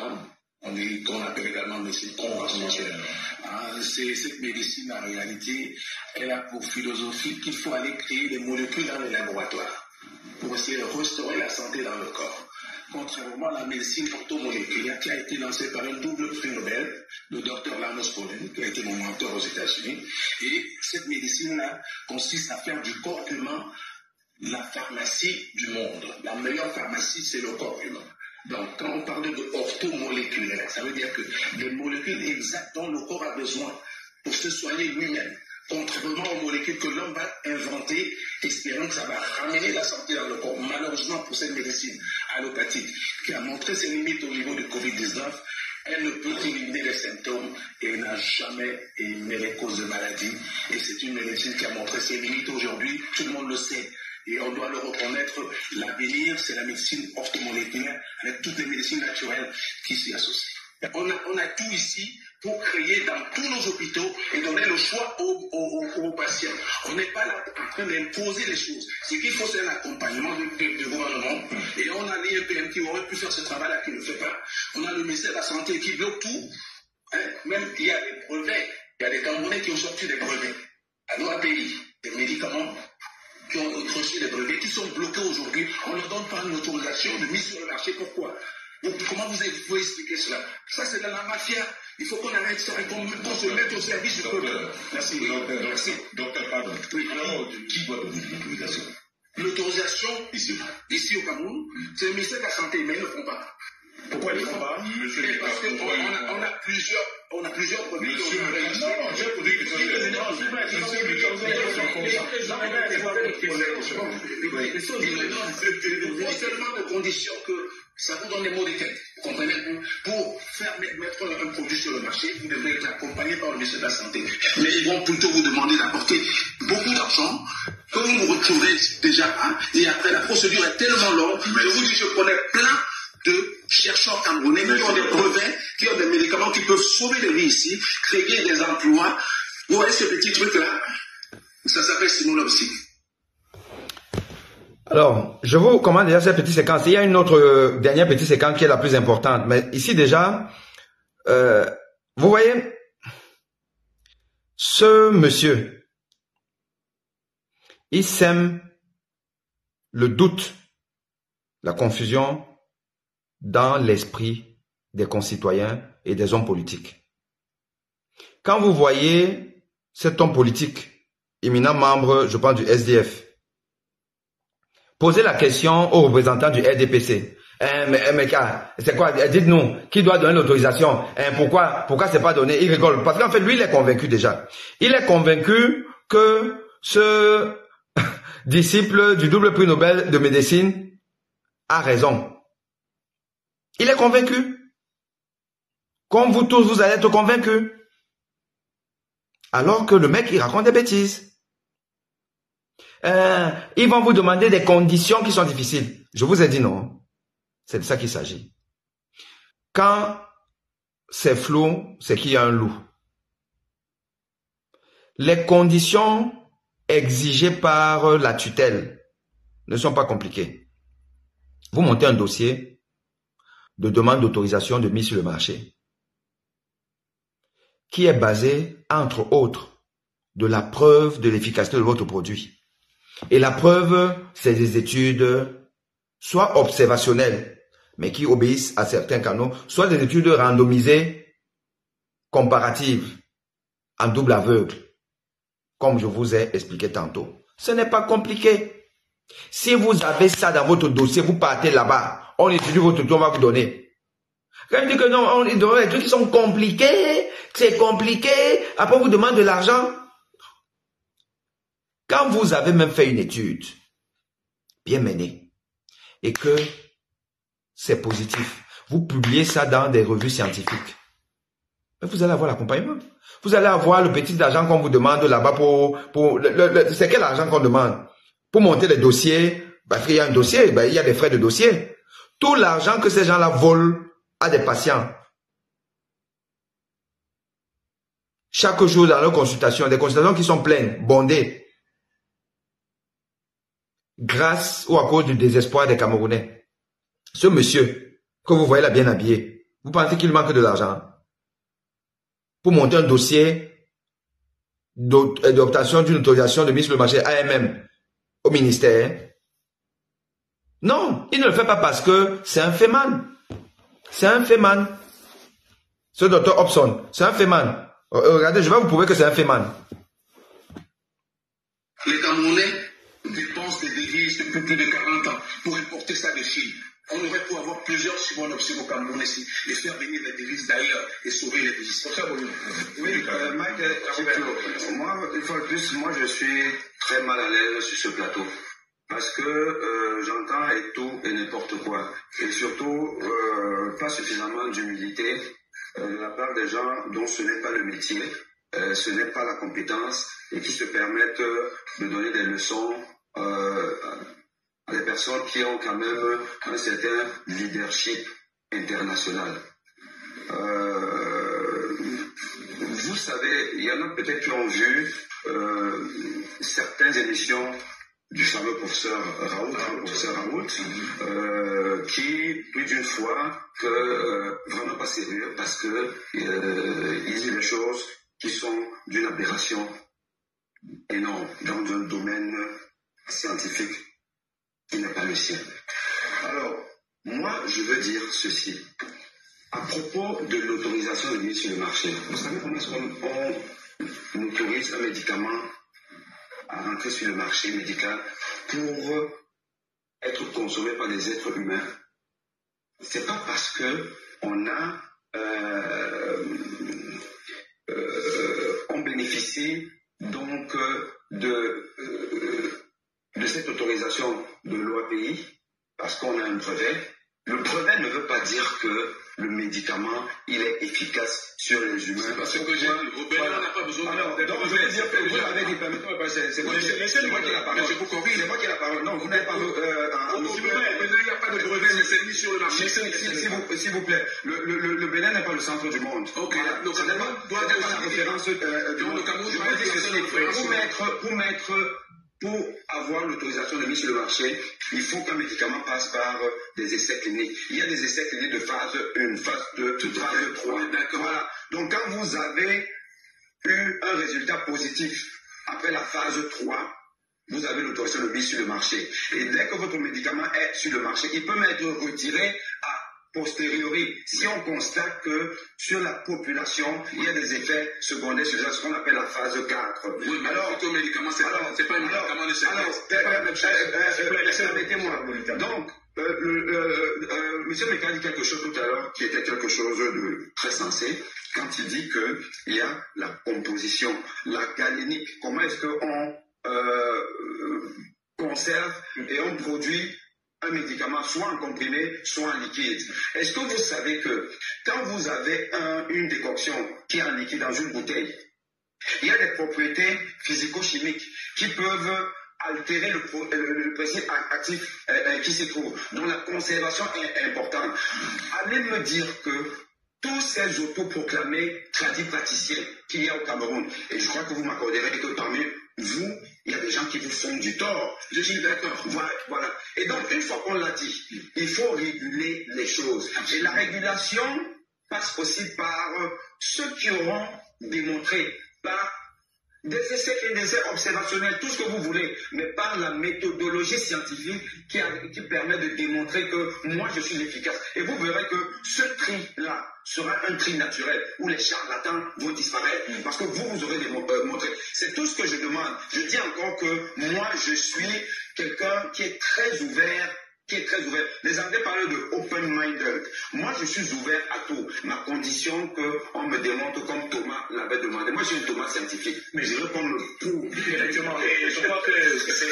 Qu'on appelle également médecine conventionnelle. Cette médecine, en réalité, elle a pour philosophie qu'il faut aller créer des molécules dans les laboratoires pour essayer de restaurer la santé dans le corps. Contrairement à la médecine orthomoléculaire qui a été lancée par un double prix Nobel, le docteur Linus Pauling, qui a été mon mentor aux États-Unis. Et cette médecine-là consiste à faire du corps humain la pharmacie du monde. La meilleure pharmacie, c'est le corps humain. Donc, quand on parle de orthomoléculaire, ça veut dire que des molécules exactes dont le corps a besoin pour se soigner lui-même, contrairement aux molécules que l'homme va inventer, espérant que ça va ramener la santé dans le corps. Malheureusement, pour cette médecine allopathique, qui a montré ses limites au niveau du Covid-19, elle ne peut éliminer les symptômes et n'a jamais éliminé les causes de maladie. Et c'est une médecine qui a montré ses limites aujourd'hui, tout le monde le sait. Et on doit le reconnaître, l'avenir, c'est la médecine orthomoléculaire avec toutes les médecines naturelles qui s'y associent. On a tout ici pour créer dans tous nos hôpitaux et donner le choix aux patients. On n'est pas là en train d'imposer les choses. Ce qu'il faut, c'est un accompagnement du gouvernement. Et on a l'IEPM qui aurait pu faire ce travail-là, qui ne le fait pas. On a le ministère de la Santé qui bloque tout. Même il y a des brevets. Il y a des Camerounais qui ont sorti des brevets à nos pays, des médicaments qui ont reçu des brevets, qui sont bloqués aujourd'hui. On ne leur donne pas une autorisation de mise sur le marché. Pourquoi? Comment vous pouvez expliquer cela? Ça, c'est de la mafia. Il faut qu'on arrête ça et qu'on se mette au service du peuple. Merci. Docteur, pardon. Oui. Alors, qui doit donner l'autorisation? L'autorisation, ici au Cameroun, c'est le ministère de la Santé, mais ils ne le font pas. Pourquoi ils ne le font pas? Parce qu'on a plusieurs produits. Monsieur, non, j'ai posé une question. Seulement de conditions que Ça vous donne les mots desquels. Vous comprenez? Pour faire mettre un produit sur le marché, vous devrez être accompagné par le ministère de la Santé. Mais ils vont plutôt vous demander d'apporter beaucoup d'argent que vous vous retrouverez déjà. Et après, la procédure est tellement longue. Je vous dis, je connais plein de chercheurs camerounais qui ont des brevets, qui ont des médicaments qui peuvent sauver des vies ici, créer des emplois. Vous voyez ce petit truc-là? Ça s'appelle Simulopsy. Alors, je vous recommande déjà cette petite séquence. Il y a une autre dernière petite séquence qui est la plus importante. Mais ici déjà, vous voyez, ce monsieur, il sème le doute, la confusion dans l'esprit des concitoyens et des hommes politiques. Quand vous voyez cet homme politique, éminent membre, je pense, du SDF, posez la question aux représentants du RDPC. C'est quoi? Dites-nous, qui doit donner l'autorisation? Pourquoi c'est pas donné? Il rigole. Parce qu'en fait, lui, il est convaincu déjà. Il est convaincu que ce disciple du double prix Nobel de médecine a raison. Il est convaincu. Comme vous tous, vous allez être convaincus. Alors que le mec, il raconte des bêtises. Ils vont vous demander des conditions qui sont difficiles. Je vous ai dit non. C'est de ça qu'il s'agit. Quand c'est flou, c'est qu'il y a un loup. Les conditions exigées par la tutelle ne sont pas compliquées. Vous montez un dossier de demande d'autorisation de mise sur le marché qui est basé, entre autres, de la preuve de l'efficacité de votre produit. Et la preuve, c'est des études soit observationnelles, mais qui obéissent à certains canaux, soit des études randomisées, comparatives, en double aveugle, comme je vous ai expliqué tantôt. Ce n'est pas compliqué. Si vous avez ça dans votre dossier, vous partez là-bas, on étudie votre tour, on va vous donner. Quand on dit que non, on donne des trucs qui sont compliqués, c'est compliqué, après on vous demande de l'argent. Quand vous avez même fait une étude bien menée et que c'est positif, vous publiez ça dans des revues scientifiques, vous allez avoir l'accompagnement. Vous allez avoir le petit argent qu'on vous demande là-bas c'est quel argent qu'on demande? Pour monter les dossiers, il y a un dossier, il y a des frais de dossier. Tout l'argent que ces gens-là volent à des patients. Chaque jour dans leurs consultations, des consultations qui sont pleines, bondées, grâce ou à cause du désespoir des Camerounais. Ce monsieur, que vous voyez là bien habillé, vous pensez qu'il manque de l'argent pour monter un dossier d'obtention d'une autorisation de mise sur le marché AMM au ministère? Non, il ne le fait pas parce que c'est un féman. C'est un féman. Ce docteur Hobson, c'est un féman. Regardez, je vais vous prouver que c'est un féman. Les Camerounais dépensent des devises depuis plus de 40 ans pour importer ça de Chine. On aurait pu avoir plusieurs Simulopsy au Cameroun ici et faire venir des devises d'ailleurs et sauver les devises. Oui, Mike, moi, une fois de plus, moi je suis très mal à l'aise sur ce plateau. Parce que j'entends et tout et n'importe quoi. Et surtout, pas suffisamment d'humilité de la part des gens dont ce n'est pas le métier, ce n'est pas la compétence, et qui se permettent de donner des leçons à des personnes qui ont quand même un certain leadership international. Vous savez, il y en a peut-être qui ont vu certaines émissions du fameux professeur Raoult, qui, plus d'une fois, vraiment pas sérieux, parce que il dit des choses qui sont d'une aberration énorme dans un domaine scientifique qui n'est pas le sien. Alors, moi, je veux dire ceci. À propos de l'autorisation de mise sur le marché, vous savez comment est-ce qu'on autorise un médicament à rentrer sur le marché médical pour être consommé par les êtres humains? C'est pas parce que on bénéficie donc de cette autorisation de l'OAPI parce qu'on a un brevet Le brevet ne veut pas dire que le médicament, il est efficace sur les humains. C'est parce que au Bénin, on n'a pas besoin de donc, je veux dire que vous avez dit, permettez-moi, c'est moi qui ai la parole. C'est moi qui ai la parole. Non, vous n'avez pas... Au Bénin, il n'y a pas de brevet, mais c'est mis sur le marché. S'il vous plaît, le Bénin n'est pas le centre du monde. Ok, donc ça doit être la référence. Pour avoir l'autorisation de mise sur le marché, il faut qu'un médicament passe par des essais cliniques. Il y a des essais cliniques de phase 1, phase 2, phase 3. D'accord. Voilà. Donc quand vous avez eu un résultat positif après la phase 3, vous avez l'autorisation de mise sur le marché. Et dès que votre médicament est sur le marché, il peut même être retiré à posteriori, si on constate que sur la population, il y a des effets secondaires sur ce qu'on appelle la phase 4. Oui, mais alors, le médicament, c'est pas un médicament de service. Permettez-moi. Donc, M. Meka a dit quelque chose tout à l'heure qui était quelque chose de très sensé quand il dit qu'il y a la composition, la galénique. Comment est-ce qu'on conserve et on produit un médicament soit en comprimé, soit en liquide. Est-ce que vous savez que quand vous avez une décoction qui est en liquide dans une bouteille, il y a des propriétés physico-chimiques qui peuvent altérer le principe actif qui s'y trouve, dont la conservation est importante. Allez me dire que tous ces autoproclamés tradipraticiens qu'il y a au Cameroun, et je crois que vous m'accorderez que parmi vous, il y a des gens qui vous font du tort. Je suis d'accord. Voilà. Et donc, une fois qu'on l'a dit, il faut réguler les choses. Et la régulation passe aussi par ceux qui auront démontré, par des essais observationnels, tout ce que vous voulez, mais par la méthodologie scientifique qui permet de démontrer que moi je suis efficace. Et vous verrez que ce tri-là sera un tri naturel où les charlatans vont disparaître parce que vous aurez démontré. C'est tout ce que je demande. Je dis encore que moi je suis quelqu'un qui est très ouvert. Les Anglais parlent de open-minded. Moi, je suis ouvert à tout. Ma condition qu'on me démontre comme Thomas l'avait demandé. Moi, je suis un Thomas scientifique. Mais je veux qu'on me prouve. Effectivement. Et je crois que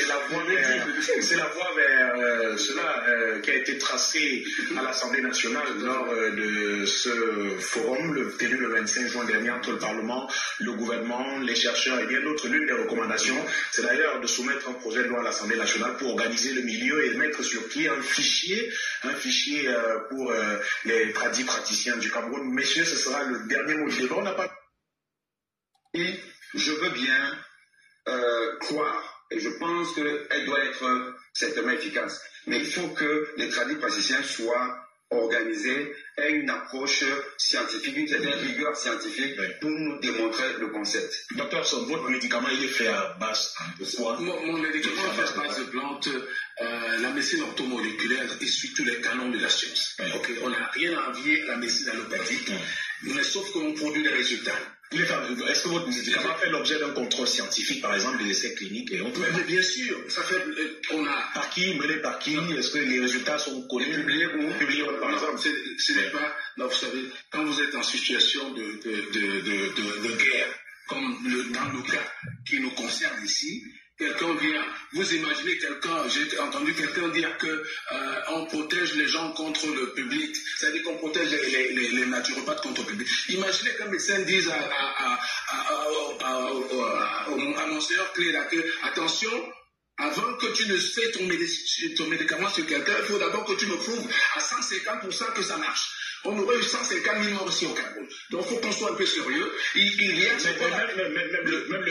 c'est la voie vers cela qui a été tracée à l'Assemblée nationale lors de ce forum tenu le 25 juin dernier entre le Parlement, le gouvernement, les chercheurs et bien d'autres. L'une des recommandations, c'est d'ailleurs de soumettre un projet de loi à l'Assemblée nationale pour organiser le milieu et mettre sur pied un fichier pour les praticiens du Cameroun. Messieurs, ce sera le dernier mot du débat. On n'a pas... Et je veux bien croire, et je pense qu'elle doit être certainement efficace, mais il faut que les praticiens soient organisés, aient une approche scientifique, une certaine rigueur scientifique pour nous démontrer le concept. Docteur Son, votre médicament, il est fait à base de quoi? Mon médicament est fait à base de plantes. La médecine orthomoléculaire suit tous les canons de la science. Okay. On n'a rien à envier à la médecine allopathique, mais sauf qu'on produit des résultats. Est-ce que votre médicament fait l'objet d'un contrôle scientifique, par exemple des essais cliniques et autres? Mais bien sûr, ça fait. On a. Par qui, mené par qui? Est-ce que les résultats sont connus? Publiés par exemple. Ce n'est pas. Là, vous savez, quand vous êtes en situation de guerre, comme dans le cas qui nous concerne ici, quelqu'un vient, vous imaginez quelqu'un, j'ai entendu quelqu'un dire que on protège les gens contre le public, c'est-à-dire qu'on protège les naturopathes contre le public. Imaginez qu'un médecin dise à Monseigneur Clé là que, attention, avant que tu ne sais ton médicament sur quelqu'un, il faut d'abord que tu me prouves à 150% que ça marche. On aurait eu 150 000 morts ici au Cameroun. Donc, il faut qu'on soit un peu sérieux. Il y a même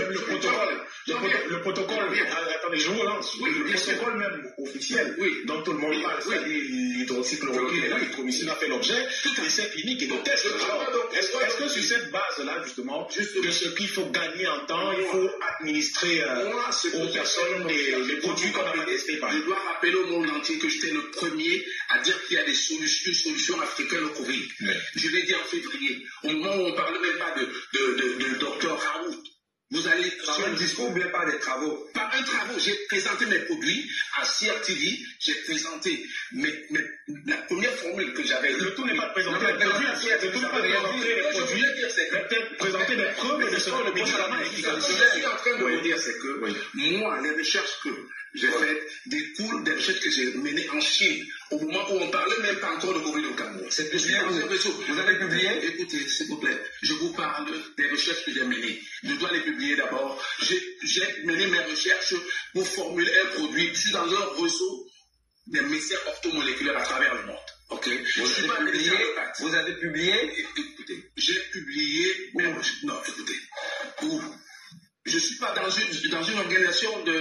le protocole, attendez, je vous relance. Oui, le protocole même officiel, dont tout le monde parle, c'est l'hydroxychloroquine et l'azithromycine a fait l'objet d'essais cliniques et de tests. Est-ce que sur cette base-là, justement, de ce qu'il faut gagner en temps, il faut administrer aux personnes les produits qu'on a testés par exemple? Je dois rappeler au monde entier que j'étais le premier à dire qu'il y a des solutions africaines au Covid. Je l'ai dit en février, au moment où on ne parlait même pas de Dr Raoult. Vous allez sur un discours, bien pas des travaux. Par un travaux, j'ai présenté mes produits à CRTV, j'ai présenté la première formule que j'avais. Le tout n'est pas de présenter les produits à CRTV, le tout n'est pas de présenter les produits, c'est présenter des preuves de ce que le médicament est efficace. Ce que je suis en train de vous dire, c'est que moi, les recherches que j'ai faites découlent des recherches que j'ai menées en Chine, au moment où on parlait même pas encore de Covid au Cameroun. C'est que vous avez publié? Écoutez, s'il vous plaît, je vous parle des recherches que j'ai menées. Je dois les publier d'abord. J'ai mené mes recherches pour formuler un produit. Je suis dans un réseau des médecins orthomoléculaires à travers le monde. Ok. Vous avez publié? Écoutez, j'ai publié. Non, écoutez. Où? Je ne suis pas dans une organisation de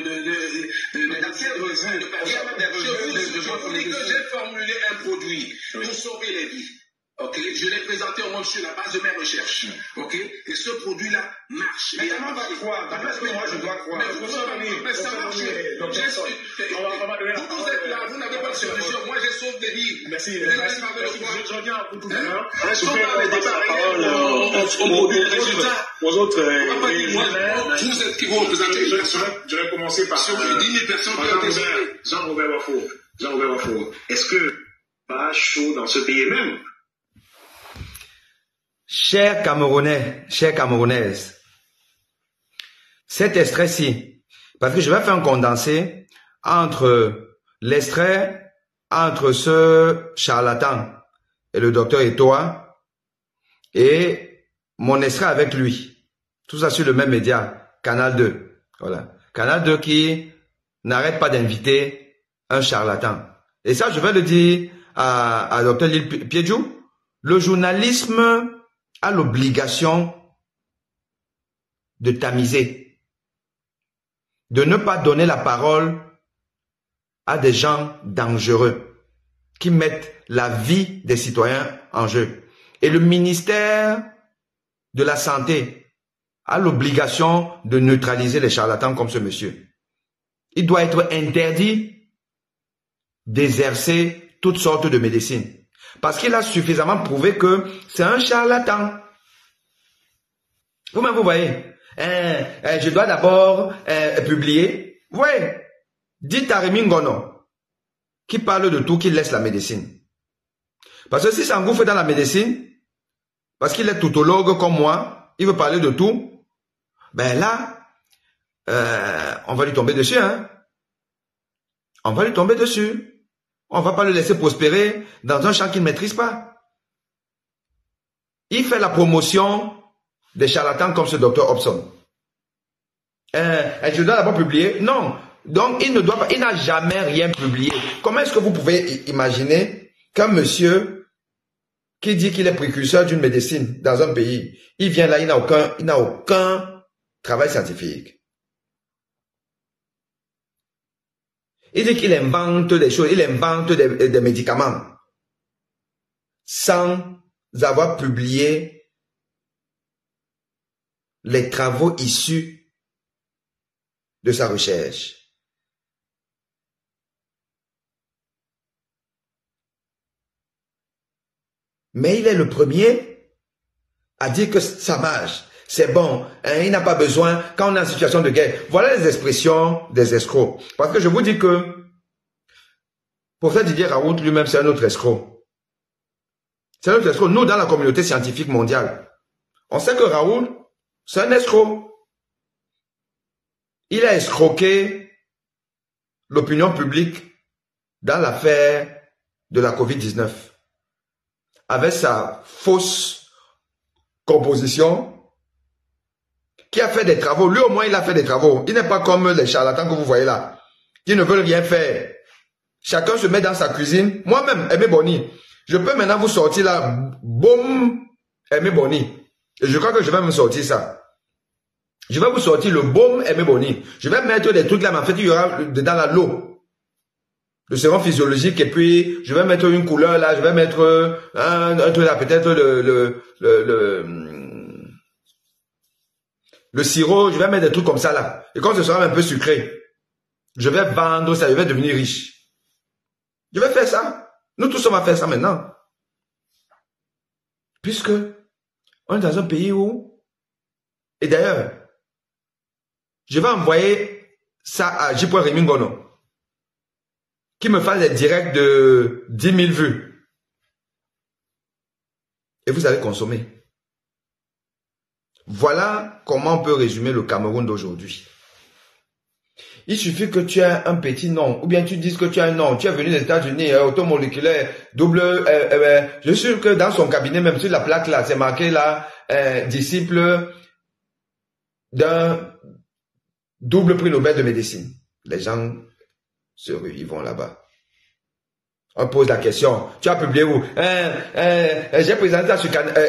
j'ai formulé un produit pour sauver les vies. Ok, je l'ai présenté au monde sur la base de mes recherches. Ok, et ce produit-là marche. Mais comment va croire? D'après ce que moi je dois croire. Mais ça marche. Vous êtes là, vous n'avez pas de solution. Moi, je sauve des vies. Merci. Je reviens à vous tout à l'heure. On produit des résultats. Aux autres, vous êtes qui vous représentez. Je vais commencer par sur 10 000 personnes qui ont été sauvées. Jean-Robert Wafo, est-ce que pas chaud dans ce pays même? Chers Camerounais, chères Camerounaises, cet extrait-ci, parce que je vais faire un condensé entre l'extrait, entre ce charlatan et le docteur Etoa, et mon extrait avec lui. Tout ça sur le même média, Canal 2. Voilà. Canal 2 qui n'arrête pas d'inviter un charlatan. Et ça, je vais le dire à docteur Lil Piedjou. Le journalisme a l'obligation de tamiser, de ne pas donner la parole à des gens dangereux qui mettent la vie des citoyens en jeu. Et le ministère de la Santé a l'obligation de neutraliser les charlatans comme ce monsieur. Il doit être interdit d'exercer toutes sortes de médecine. Parce qu'il a suffisamment prouvé que c'est un charlatan. Vous-même, vous voyez. Je dois d'abord publier. Ouais. Dites à Rémi Ngono, qui parle de tout, qui laisse la médecine. Parce que si ça engouffre dans la médecine, parce qu'il est toutologue comme moi, il veut parler de tout, ben là, on va lui tomber dessus. Hein. On va lui tomber dessus. On ne va pas le laisser prospérer dans un champ qu'il ne maîtrise pas. Il fait la promotion des charlatans comme ce docteur Hobson. Je dois d'abord publier? Non. Donc, il ne doit pas, il n'a jamais rien publié. Comment est-ce que vous pouvez imaginer qu'un monsieur qui dit qu'il est précurseur d'une médecine dans un pays, il vient là, il n'a aucun travail scientifique. Il dit qu'il invente des choses, il invente des médicaments sans avoir publié les travaux issus de sa recherche. Mais il est le premier à dire que ça marche. C'est bon, hein, il n'a pas besoin, quand on est en situation de guerre. Voilà les expressions des escrocs. Parce que je vous dis que, professeur Didier Raoult lui-même, c'est un autre escroc. C'est un autre escroc. Nous, dans la communauté scientifique mondiale, on sait que Raoult, c'est un escroc. Il a escroqué l'opinion publique dans l'affaire de la Covid-19. Avec sa fausse composition, qui a fait des travaux. Lui, au moins, il a fait des travaux. Il n'est pas comme les charlatans que vous voyez là, qui ne veulent rien faire. Chacun se met dans sa cuisine. Moi-même, Aimé Boni, je peux maintenant vous sortir là, boum, Aimé Boni. Et je crois que je vais me sortir ça. Je vais vous sortir le boum Aimé Boni. Je vais mettre des trucs là, mais en fait, il y aura dedans là l'eau. Le sérum physiologique, et puis je vais mettre une couleur là, je vais mettre un truc là, peut-être le sirop, je vais mettre des trucs comme ça là. Et quand ce sera un peu sucré, je vais vendre ça, je vais devenir riche. Je vais faire ça. Nous tous, on va faire ça maintenant. Puisque on est dans un pays où... Et d'ailleurs, je vais envoyer ça à J. Rémi Ngono, qui me fasse des directs de 10 000 vues. Et vous allez consommer. Voilà comment on peut résumer le Cameroun d'aujourd'hui. Il suffit que tu aies un petit nom, ou bien tu dises que tu as un nom, tu es venu des États-Unis, automoléculaire, double, je suis sûr que dans son cabinet, même sur la plaque là, c'est marqué là, disciple d'un double prix Nobel de médecine. Les gens ils vont là-bas. On pose la question, tu as publié où? J'ai présenté ça sur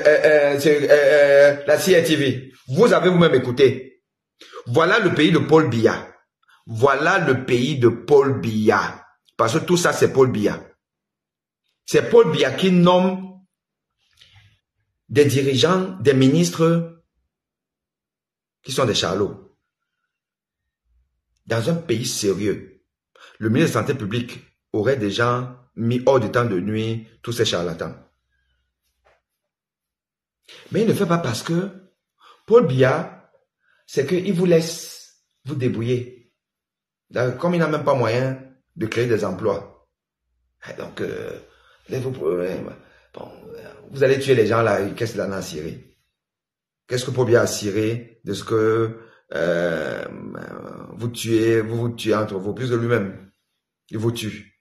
la CRTV. Vous avez vous-même écouté. Voilà le pays de Paul Biya. Voilà le pays de Paul Biya. Parce que tout ça, c'est Paul Biya. C'est Paul Biya qui nomme des dirigeants, des ministres qui sont des charlots. Dans un pays sérieux, le ministre de la Santé publique aurait déjà mis hors du temps de nuit tous ces charlatans. Mais il ne fait pas parce que Paul Biya, c'est qu'il vous laisse vous débrouiller. Comme il n'a même pas moyen de créer des emplois. Donc, vous allez tuer les gens là, qu'est-ce qu'il en a ciré? Qu'est-ce que Paul Biya a ciré de ce que vous tuez entre vous, plus de lui-même? Il vous tue.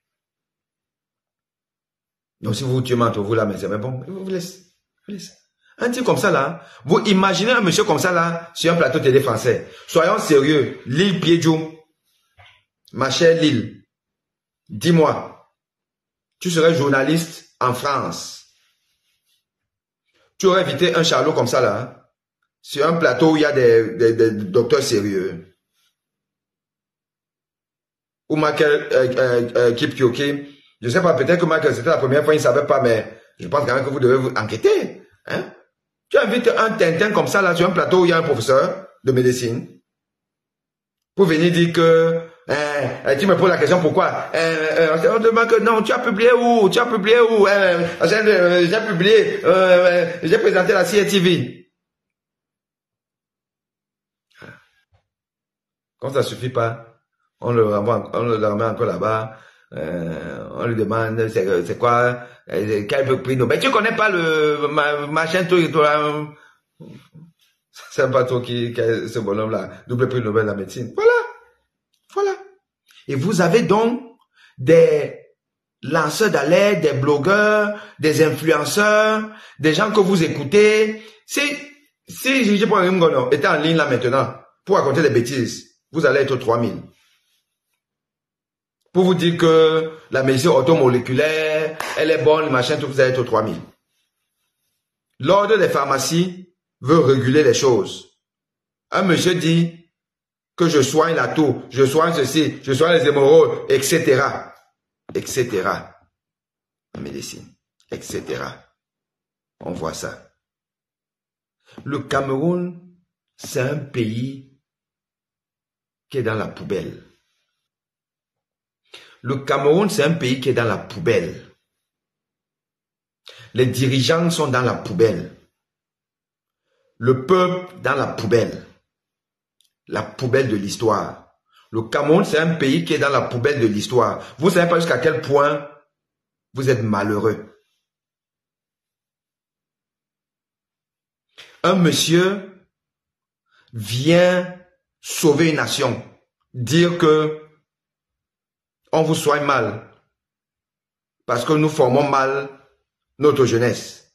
Donc si vous vous tuez entre vous là, mais c'est même bon, vous laissez. Un type comme ça là, vous imaginez un monsieur comme ça là, sur un plateau télé français. Soyons sérieux, Lille Piedjou, ma chère Lille, dis-moi, tu serais journaliste en France. Tu aurais invité un charlot comme ça là, hein, sur un plateau où il y a des docteurs sérieux. Ou Michael Kipchoge, je sais pas, peut-être que Michael, c'était la première fois, il ne savait pas, mais je pense quand même que vous devez vous enquêter. Hein? Tu invites un Tintin comme ça, là, sur un plateau où il y a un professeur de médecine, pour venir dire que, tu me poses la question, pourquoi? On demande que non, tu as publié où? J'ai publié, j'ai présenté la CRTV. Quand ça suffit pas, on le remet encore là-bas. On lui demande c'est quoi, quel prix Nobel. Tu connais pas le machin tout là. C'est pas toi qui ce bonhomme là, double prix Nobel de la médecine. Voilà. Et vous avez donc des lanceurs d'alerte, des blogueurs, des influenceurs, des gens que vous écoutez. Si Gigi Ngono était en ligne là maintenant pour raconter des bêtises, vous allez être 3000. Pour vous dire que la médecine automoléculaire, elle est bonne, machin, tout, vous allez être 3000. L'ordre des pharmacies veut réguler les choses. Un monsieur dit que je soigne la toux, je soigne ceci, je soigne les hémorroïdes, etc. La médecine, etc. On voit ça. Le Cameroun, c'est un pays qui est dans la poubelle. Le Cameroun, c'est un pays qui est dans la poubelle. Les dirigeants sont dans la poubelle. Le peuple dans la poubelle. La poubelle de l'histoire. Le Cameroun, c'est un pays qui est dans la poubelle de l'histoire. Vous ne savez pas jusqu'à quel point vous êtes malheureux. Un monsieur vient sauver une nation. Dire que on vous soigne mal parce que nous formons mal notre jeunesse.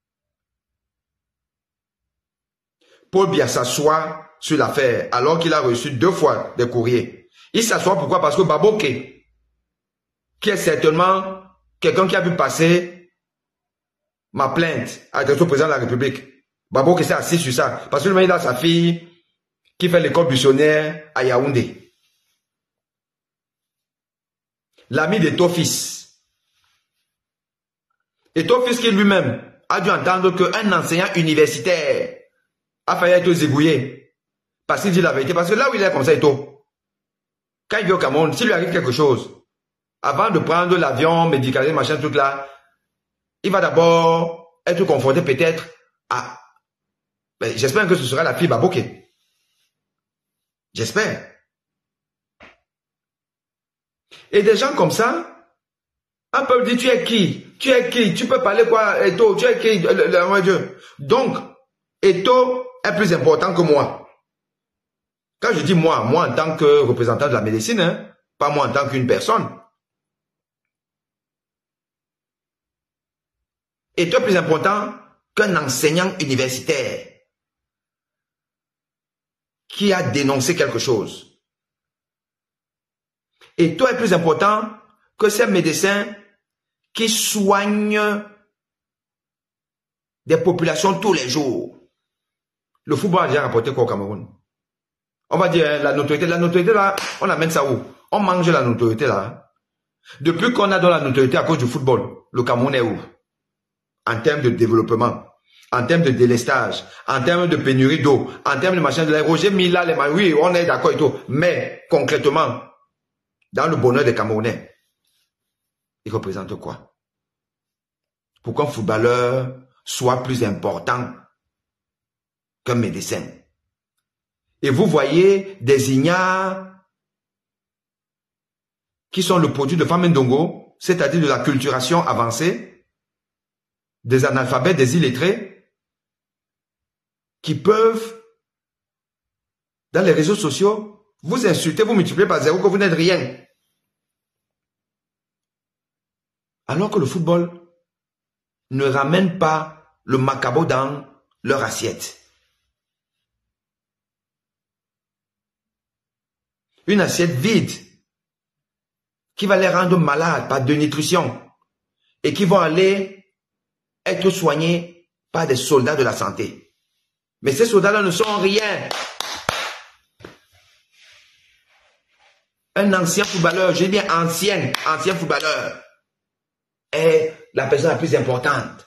Paul Biya s'assoit sur l'affaire alors qu'il a reçu 2 fois des courriers. Il s'assoit pourquoi? Parce que Baboké, qui est certainement quelqu'un qui a vu passer ma plainte à l'adresse au président de la République, Baboké s'est assis sur ça parce que lui, il a sa fille qui fait l'école buissonnière à Yaoundé. L'ami d'Etofis. Etofis qui lui-même a dû entendre qu'un enseignant universitaire a failli être zigouillé. Parce qu'il dit la vérité. Parce que là où il est comme ça, Eto, quand il vient au Cameroun, s'il lui arrive quelque chose, avant de prendre l'avion, médicalisé, machin, tout là, il va d'abord être confronté peut-être à... J'espère que ce sera la fille Baboké. J'espère. Et des gens comme ça, un peuple dit, tu es qui? Tu es qui? Tu peux parler quoi, Eto? Tu es qui? Le, 1 Dieu. Donc, Eto est plus important que moi. Quand je dis moi en tant que représentant de la médecine, hein, pas moi en tant qu'une personne. Et toi, plus important qu'un enseignant universitaire qui a dénoncé quelque chose. Et toi est plus important que ces médecins qui soignent des populations tous les jours. Le football a déjà rapporté quoi au Cameroun? On va dire la notoriété là, on amène ça où? On mange la notoriété là. Depuis qu'on a de la notoriété à cause du football, le Cameroun est où? En termes de développement, en termes de délestage, en termes de pénurie d'eau, en termes de machin de l'air. Roger Mila, oui, on est d'accord et tout. Mais concrètement, dans le bonheur des Camerounais, il représente quoi? Pour qu'un footballeur soit plus important qu'un médecin. Et vous voyez des ignares qui sont le produit de Famendongo, c'est-à-dire de la culturation avancée, des analphabètes, des illettrés, qui peuvent, dans les réseaux sociaux, vous insulter, vous multiplier par 0 que vous n'êtes rien. Alors que le football ne ramène pas le macabo dans leur assiette. Une assiette vide qui va les rendre malades par dénutrition et qui vont aller être soignés par des soldats de la santé. Mais ces soldats-là ne sont rien. Un ancien footballeur, je dis bien ancien footballeur, est la personne la plus importante.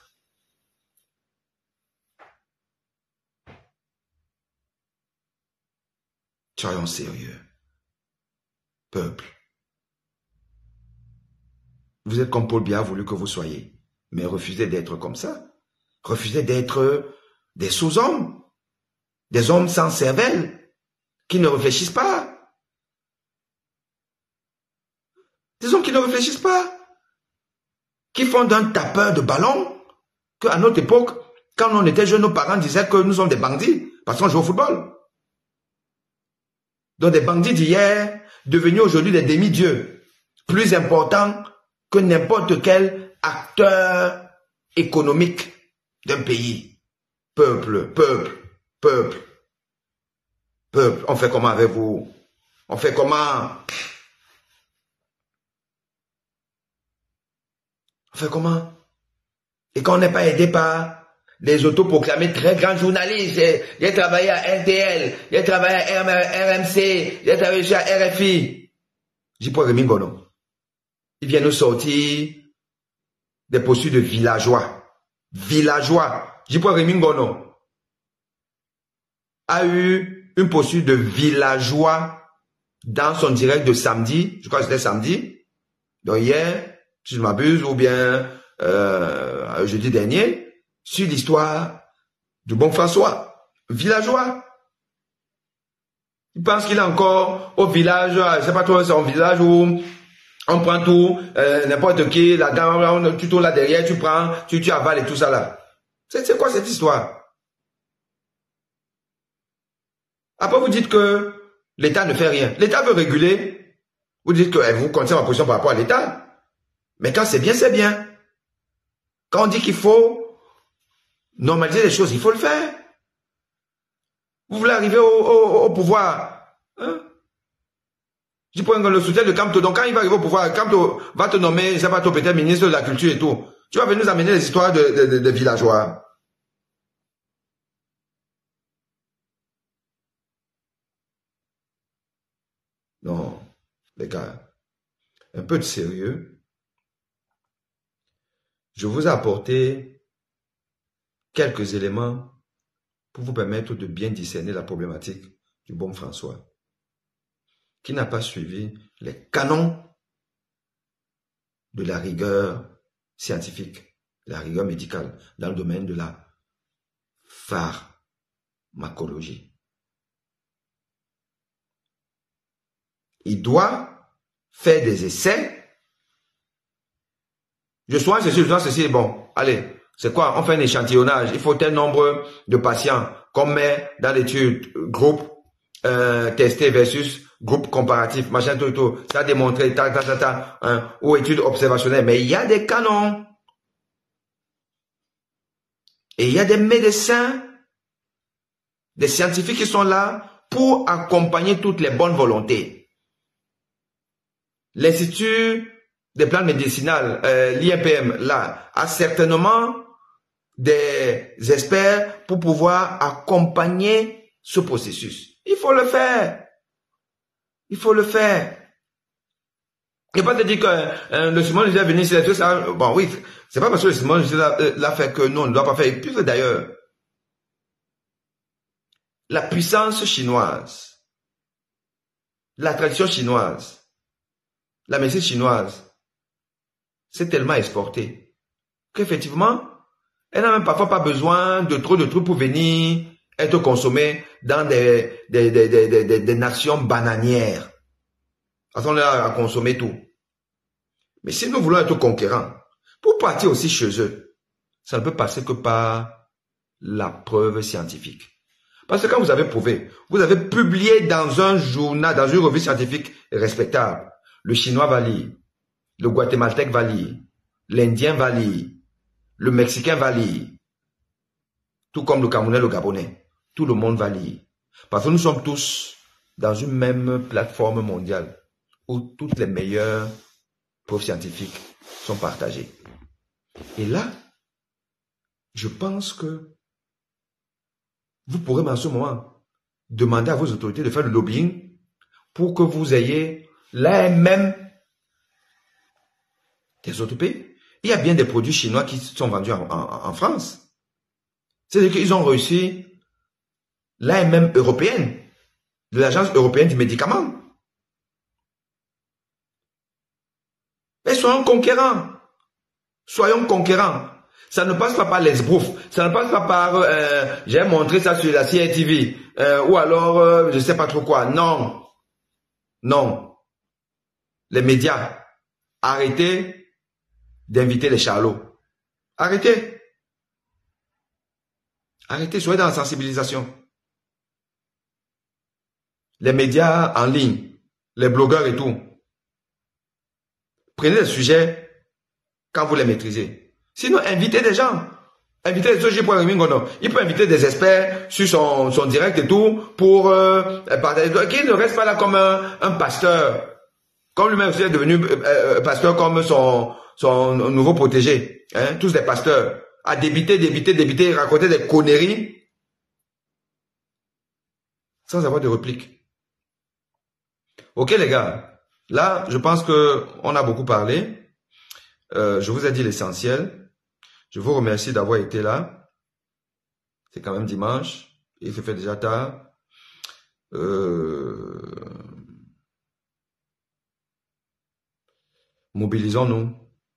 Soyons sérieux. Peuple. Vous êtes comme Paul Biya a voulu que vous soyez. Mais refusez d'être comme ça. Refusez d'être des sous-hommes. Des hommes sans cervelle. Qui ne réfléchissent pas. Des hommes qui ne réfléchissent pas. Qui font d'un tapeur de ballon. Qu'à notre époque, quand on était jeunes, nos parents disaient que nous sommes des bandits. Parce qu'on joue au football. Donc des bandits d'hier, devenus aujourd'hui des demi-dieux. Plus importants que n'importe quel acteur économique d'un pays. Peuple. On fait comment avec vous? On fait comment? On fait comment? Et quand on n'est pas aidé par les autoproclamés très grands journalistes, j'ai travaillé à RTL, j'ai travaillé à RMC, j'ai travaillé chez RFI. J'ai pas Rémi Ngono. Ils viennent nous sortir des postures de villageois. J'ai pas Rémi Ngono a eu une posture de villageois dans son direct de samedi, je crois que c'était samedi, donc hier, si je ne m'abuse, ou bien jeudi dernier, sur l'histoire du bon François, villageois. Il pense qu'il est encore au village, je sais pas trop, c'est un village où on prend tout, n'importe qui, la dame, tu tournes là derrière, tu prends, tu avales et tout ça là. C'est quoi cette histoire? Après vous dites que l'État ne fait rien. L'État veut réguler. Vous dites que vous connaissez ma position par rapport à l'État. Mais quand c'est bien, c'est bien. Quand on dit qu'il faut normaliser les choses, il faut le faire. Vous voulez arriver au pouvoir. Hein? Je prends le soutien de Camto. Donc quand il va arriver au pouvoir, Camto va te nommer, je sais pas toi, peut-être ministre de la culture et tout. Tu vas venir nous amener les histoires de villageois. Non, les gars, un peu de sérieux. Je vous ai apporté quelques éléments pour vous permettre de bien discerner la problématique du bon François, qui n'a pas suivi les canons de la rigueur scientifique, la rigueur médicale dans le domaine de la pharmacologie. Il doit faire des essais. Je soigne ceci, bon, allez, c'est quoi? On fait un échantillonnage, il faut tel nombre de patients qu'on met dans l'étude groupe testé versus groupe comparatif, machin, tout. Ça a démontré, ou études observationnelles. Mais il y a des canons. Et il y a des médecins, des scientifiques qui sont là pour accompagner toutes les bonnes volontés. L'Institut des plantes médicinales, l'INPM, là, a certainement des experts pour pouvoir accompagner ce processus. Il faut le faire. Il faut le faire. Il ne faut pas te dire que le Simon est venu ici, ça. Bon, oui, c'est pas parce que le Simon l'a fait que nous, on ne doit pas faire. Et puis d'ailleurs, la puissance chinoise, la tradition chinoise, la médecine chinoise, c'est tellement exporté qu'effectivement, elle n'a même parfois pas besoin de trop de trucs pour venir être consommée dans des nations bananières. Parce qu'on est là à consommer tout. Mais si nous voulons être conquérants, pour partir aussi chez eux, ça ne peut passer que par la preuve scientifique. Parce que quand vous avez prouvé, vous avez publié dans un journal, dans une revue scientifique respectable, le Chinois va lire, le Guatémaltèque va lire, l'Indien va lire, le Mexicain va lire, tout comme le Camerounais, le Gabonais. Tout le monde va lire. Parce que nous sommes tous dans une même plateforme mondiale où toutes les meilleures preuves scientifiques sont partagées. Et là, je pense que vous pourrez en ce moment demander à vos autorités de faire le lobbying pour que vous ayez l'AMM des autres pays. Il y a bien des produits chinois qui sont vendus en France. C'est-à-dire qu'ils ont réussi l'AMM européenne, de l'Agence européenne du médicament. Mais soyons conquérants. Soyons conquérants. Ça ne passe pas par l'esbrouf. Ça ne passe pas par j'ai montré ça sur la CITV. Ou alors je ne sais pas trop quoi. Non. Non. Les médias, arrêtez d'inviter les charlots. Arrêtez. Arrêtez, soyez dans la sensibilisation. Les médias en ligne, les blogueurs et tout. Prenez les sujets quand vous les maîtrisez. Sinon, invitez des gens. Invitez les OG pour il peut inviter des experts sur son direct et tout pour qu'il ne reste pas là comme un pasteur. Comme lui-même aussi est devenu pasteur comme son nouveau protégé. Hein, tous des pasteurs. À débiter, raconter des conneries sans avoir de réplique. Ok les gars, là je pense que on a beaucoup parlé. Je vous ai dit l'essentiel. Je vous remercie d'avoir été là. C'est quand même dimanche. Il se fait déjà tard. Mobilisons-nous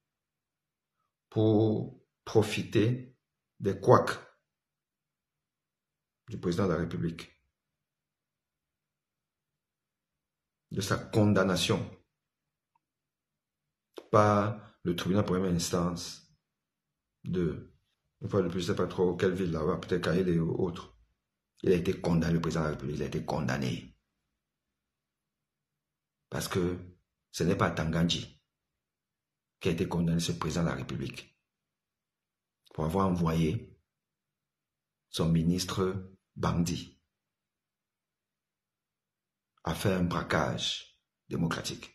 pour profiter des couacs du président de la République, de sa condamnation par le tribunal de première instance de, une fois de plus, je ne sais pas trop quelle ville là-bas, peut-être Kaïl et autres. Il a été condamné, le président de la République, il a été condamné. Parce que ce n'est pas Tanganji qui a été condamné, c'est le président de la République, pour avoir envoyé son ministre bandit à faire un braquage démocratique.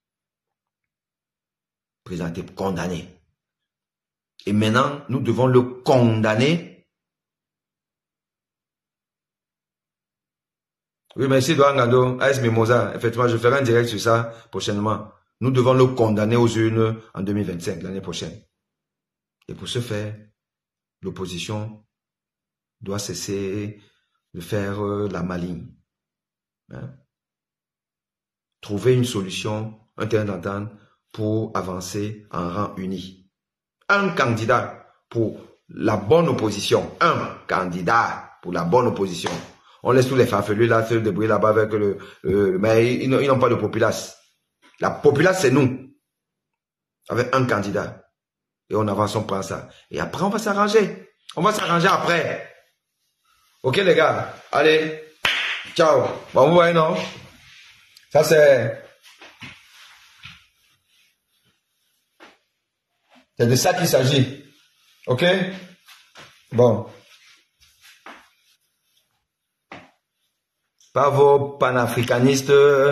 Le président a été condamné. Et maintenant, nous devons le condamner. Oui, merci Douangando, AS Mimosa. Effectivement, je ferai un direct sur ça prochainement. Nous devons le condamner aux urnes en 2025, l'année prochaine. Et pour ce faire, l'opposition doit cesser de faire la maligne. Hein? Trouver une solution, un terrain d'entente pour avancer en rang uni. Un candidat pour la bonne opposition. Un candidat pour la bonne opposition. On laisse tous les farfelus là se débrouiller là-bas avec mais ils n'ont pas de populace. La populace, c'est nous. Avec un candidat. Et on avance, on prend ça. Et après, on va s'arranger. On va s'arranger après. Ok les gars, allez. Ciao. Bon, vous voyez, non? Ça, c'est de ça qu'il s'agit. OK? Bon. Pas vos panafricanistes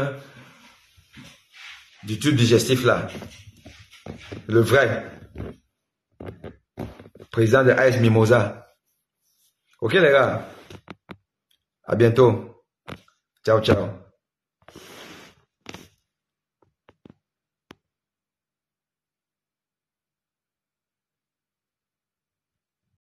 du tube digestif là. Le vrai. Président de AS Mimosa. OK les gars? À bientôt. Ciao, ciao.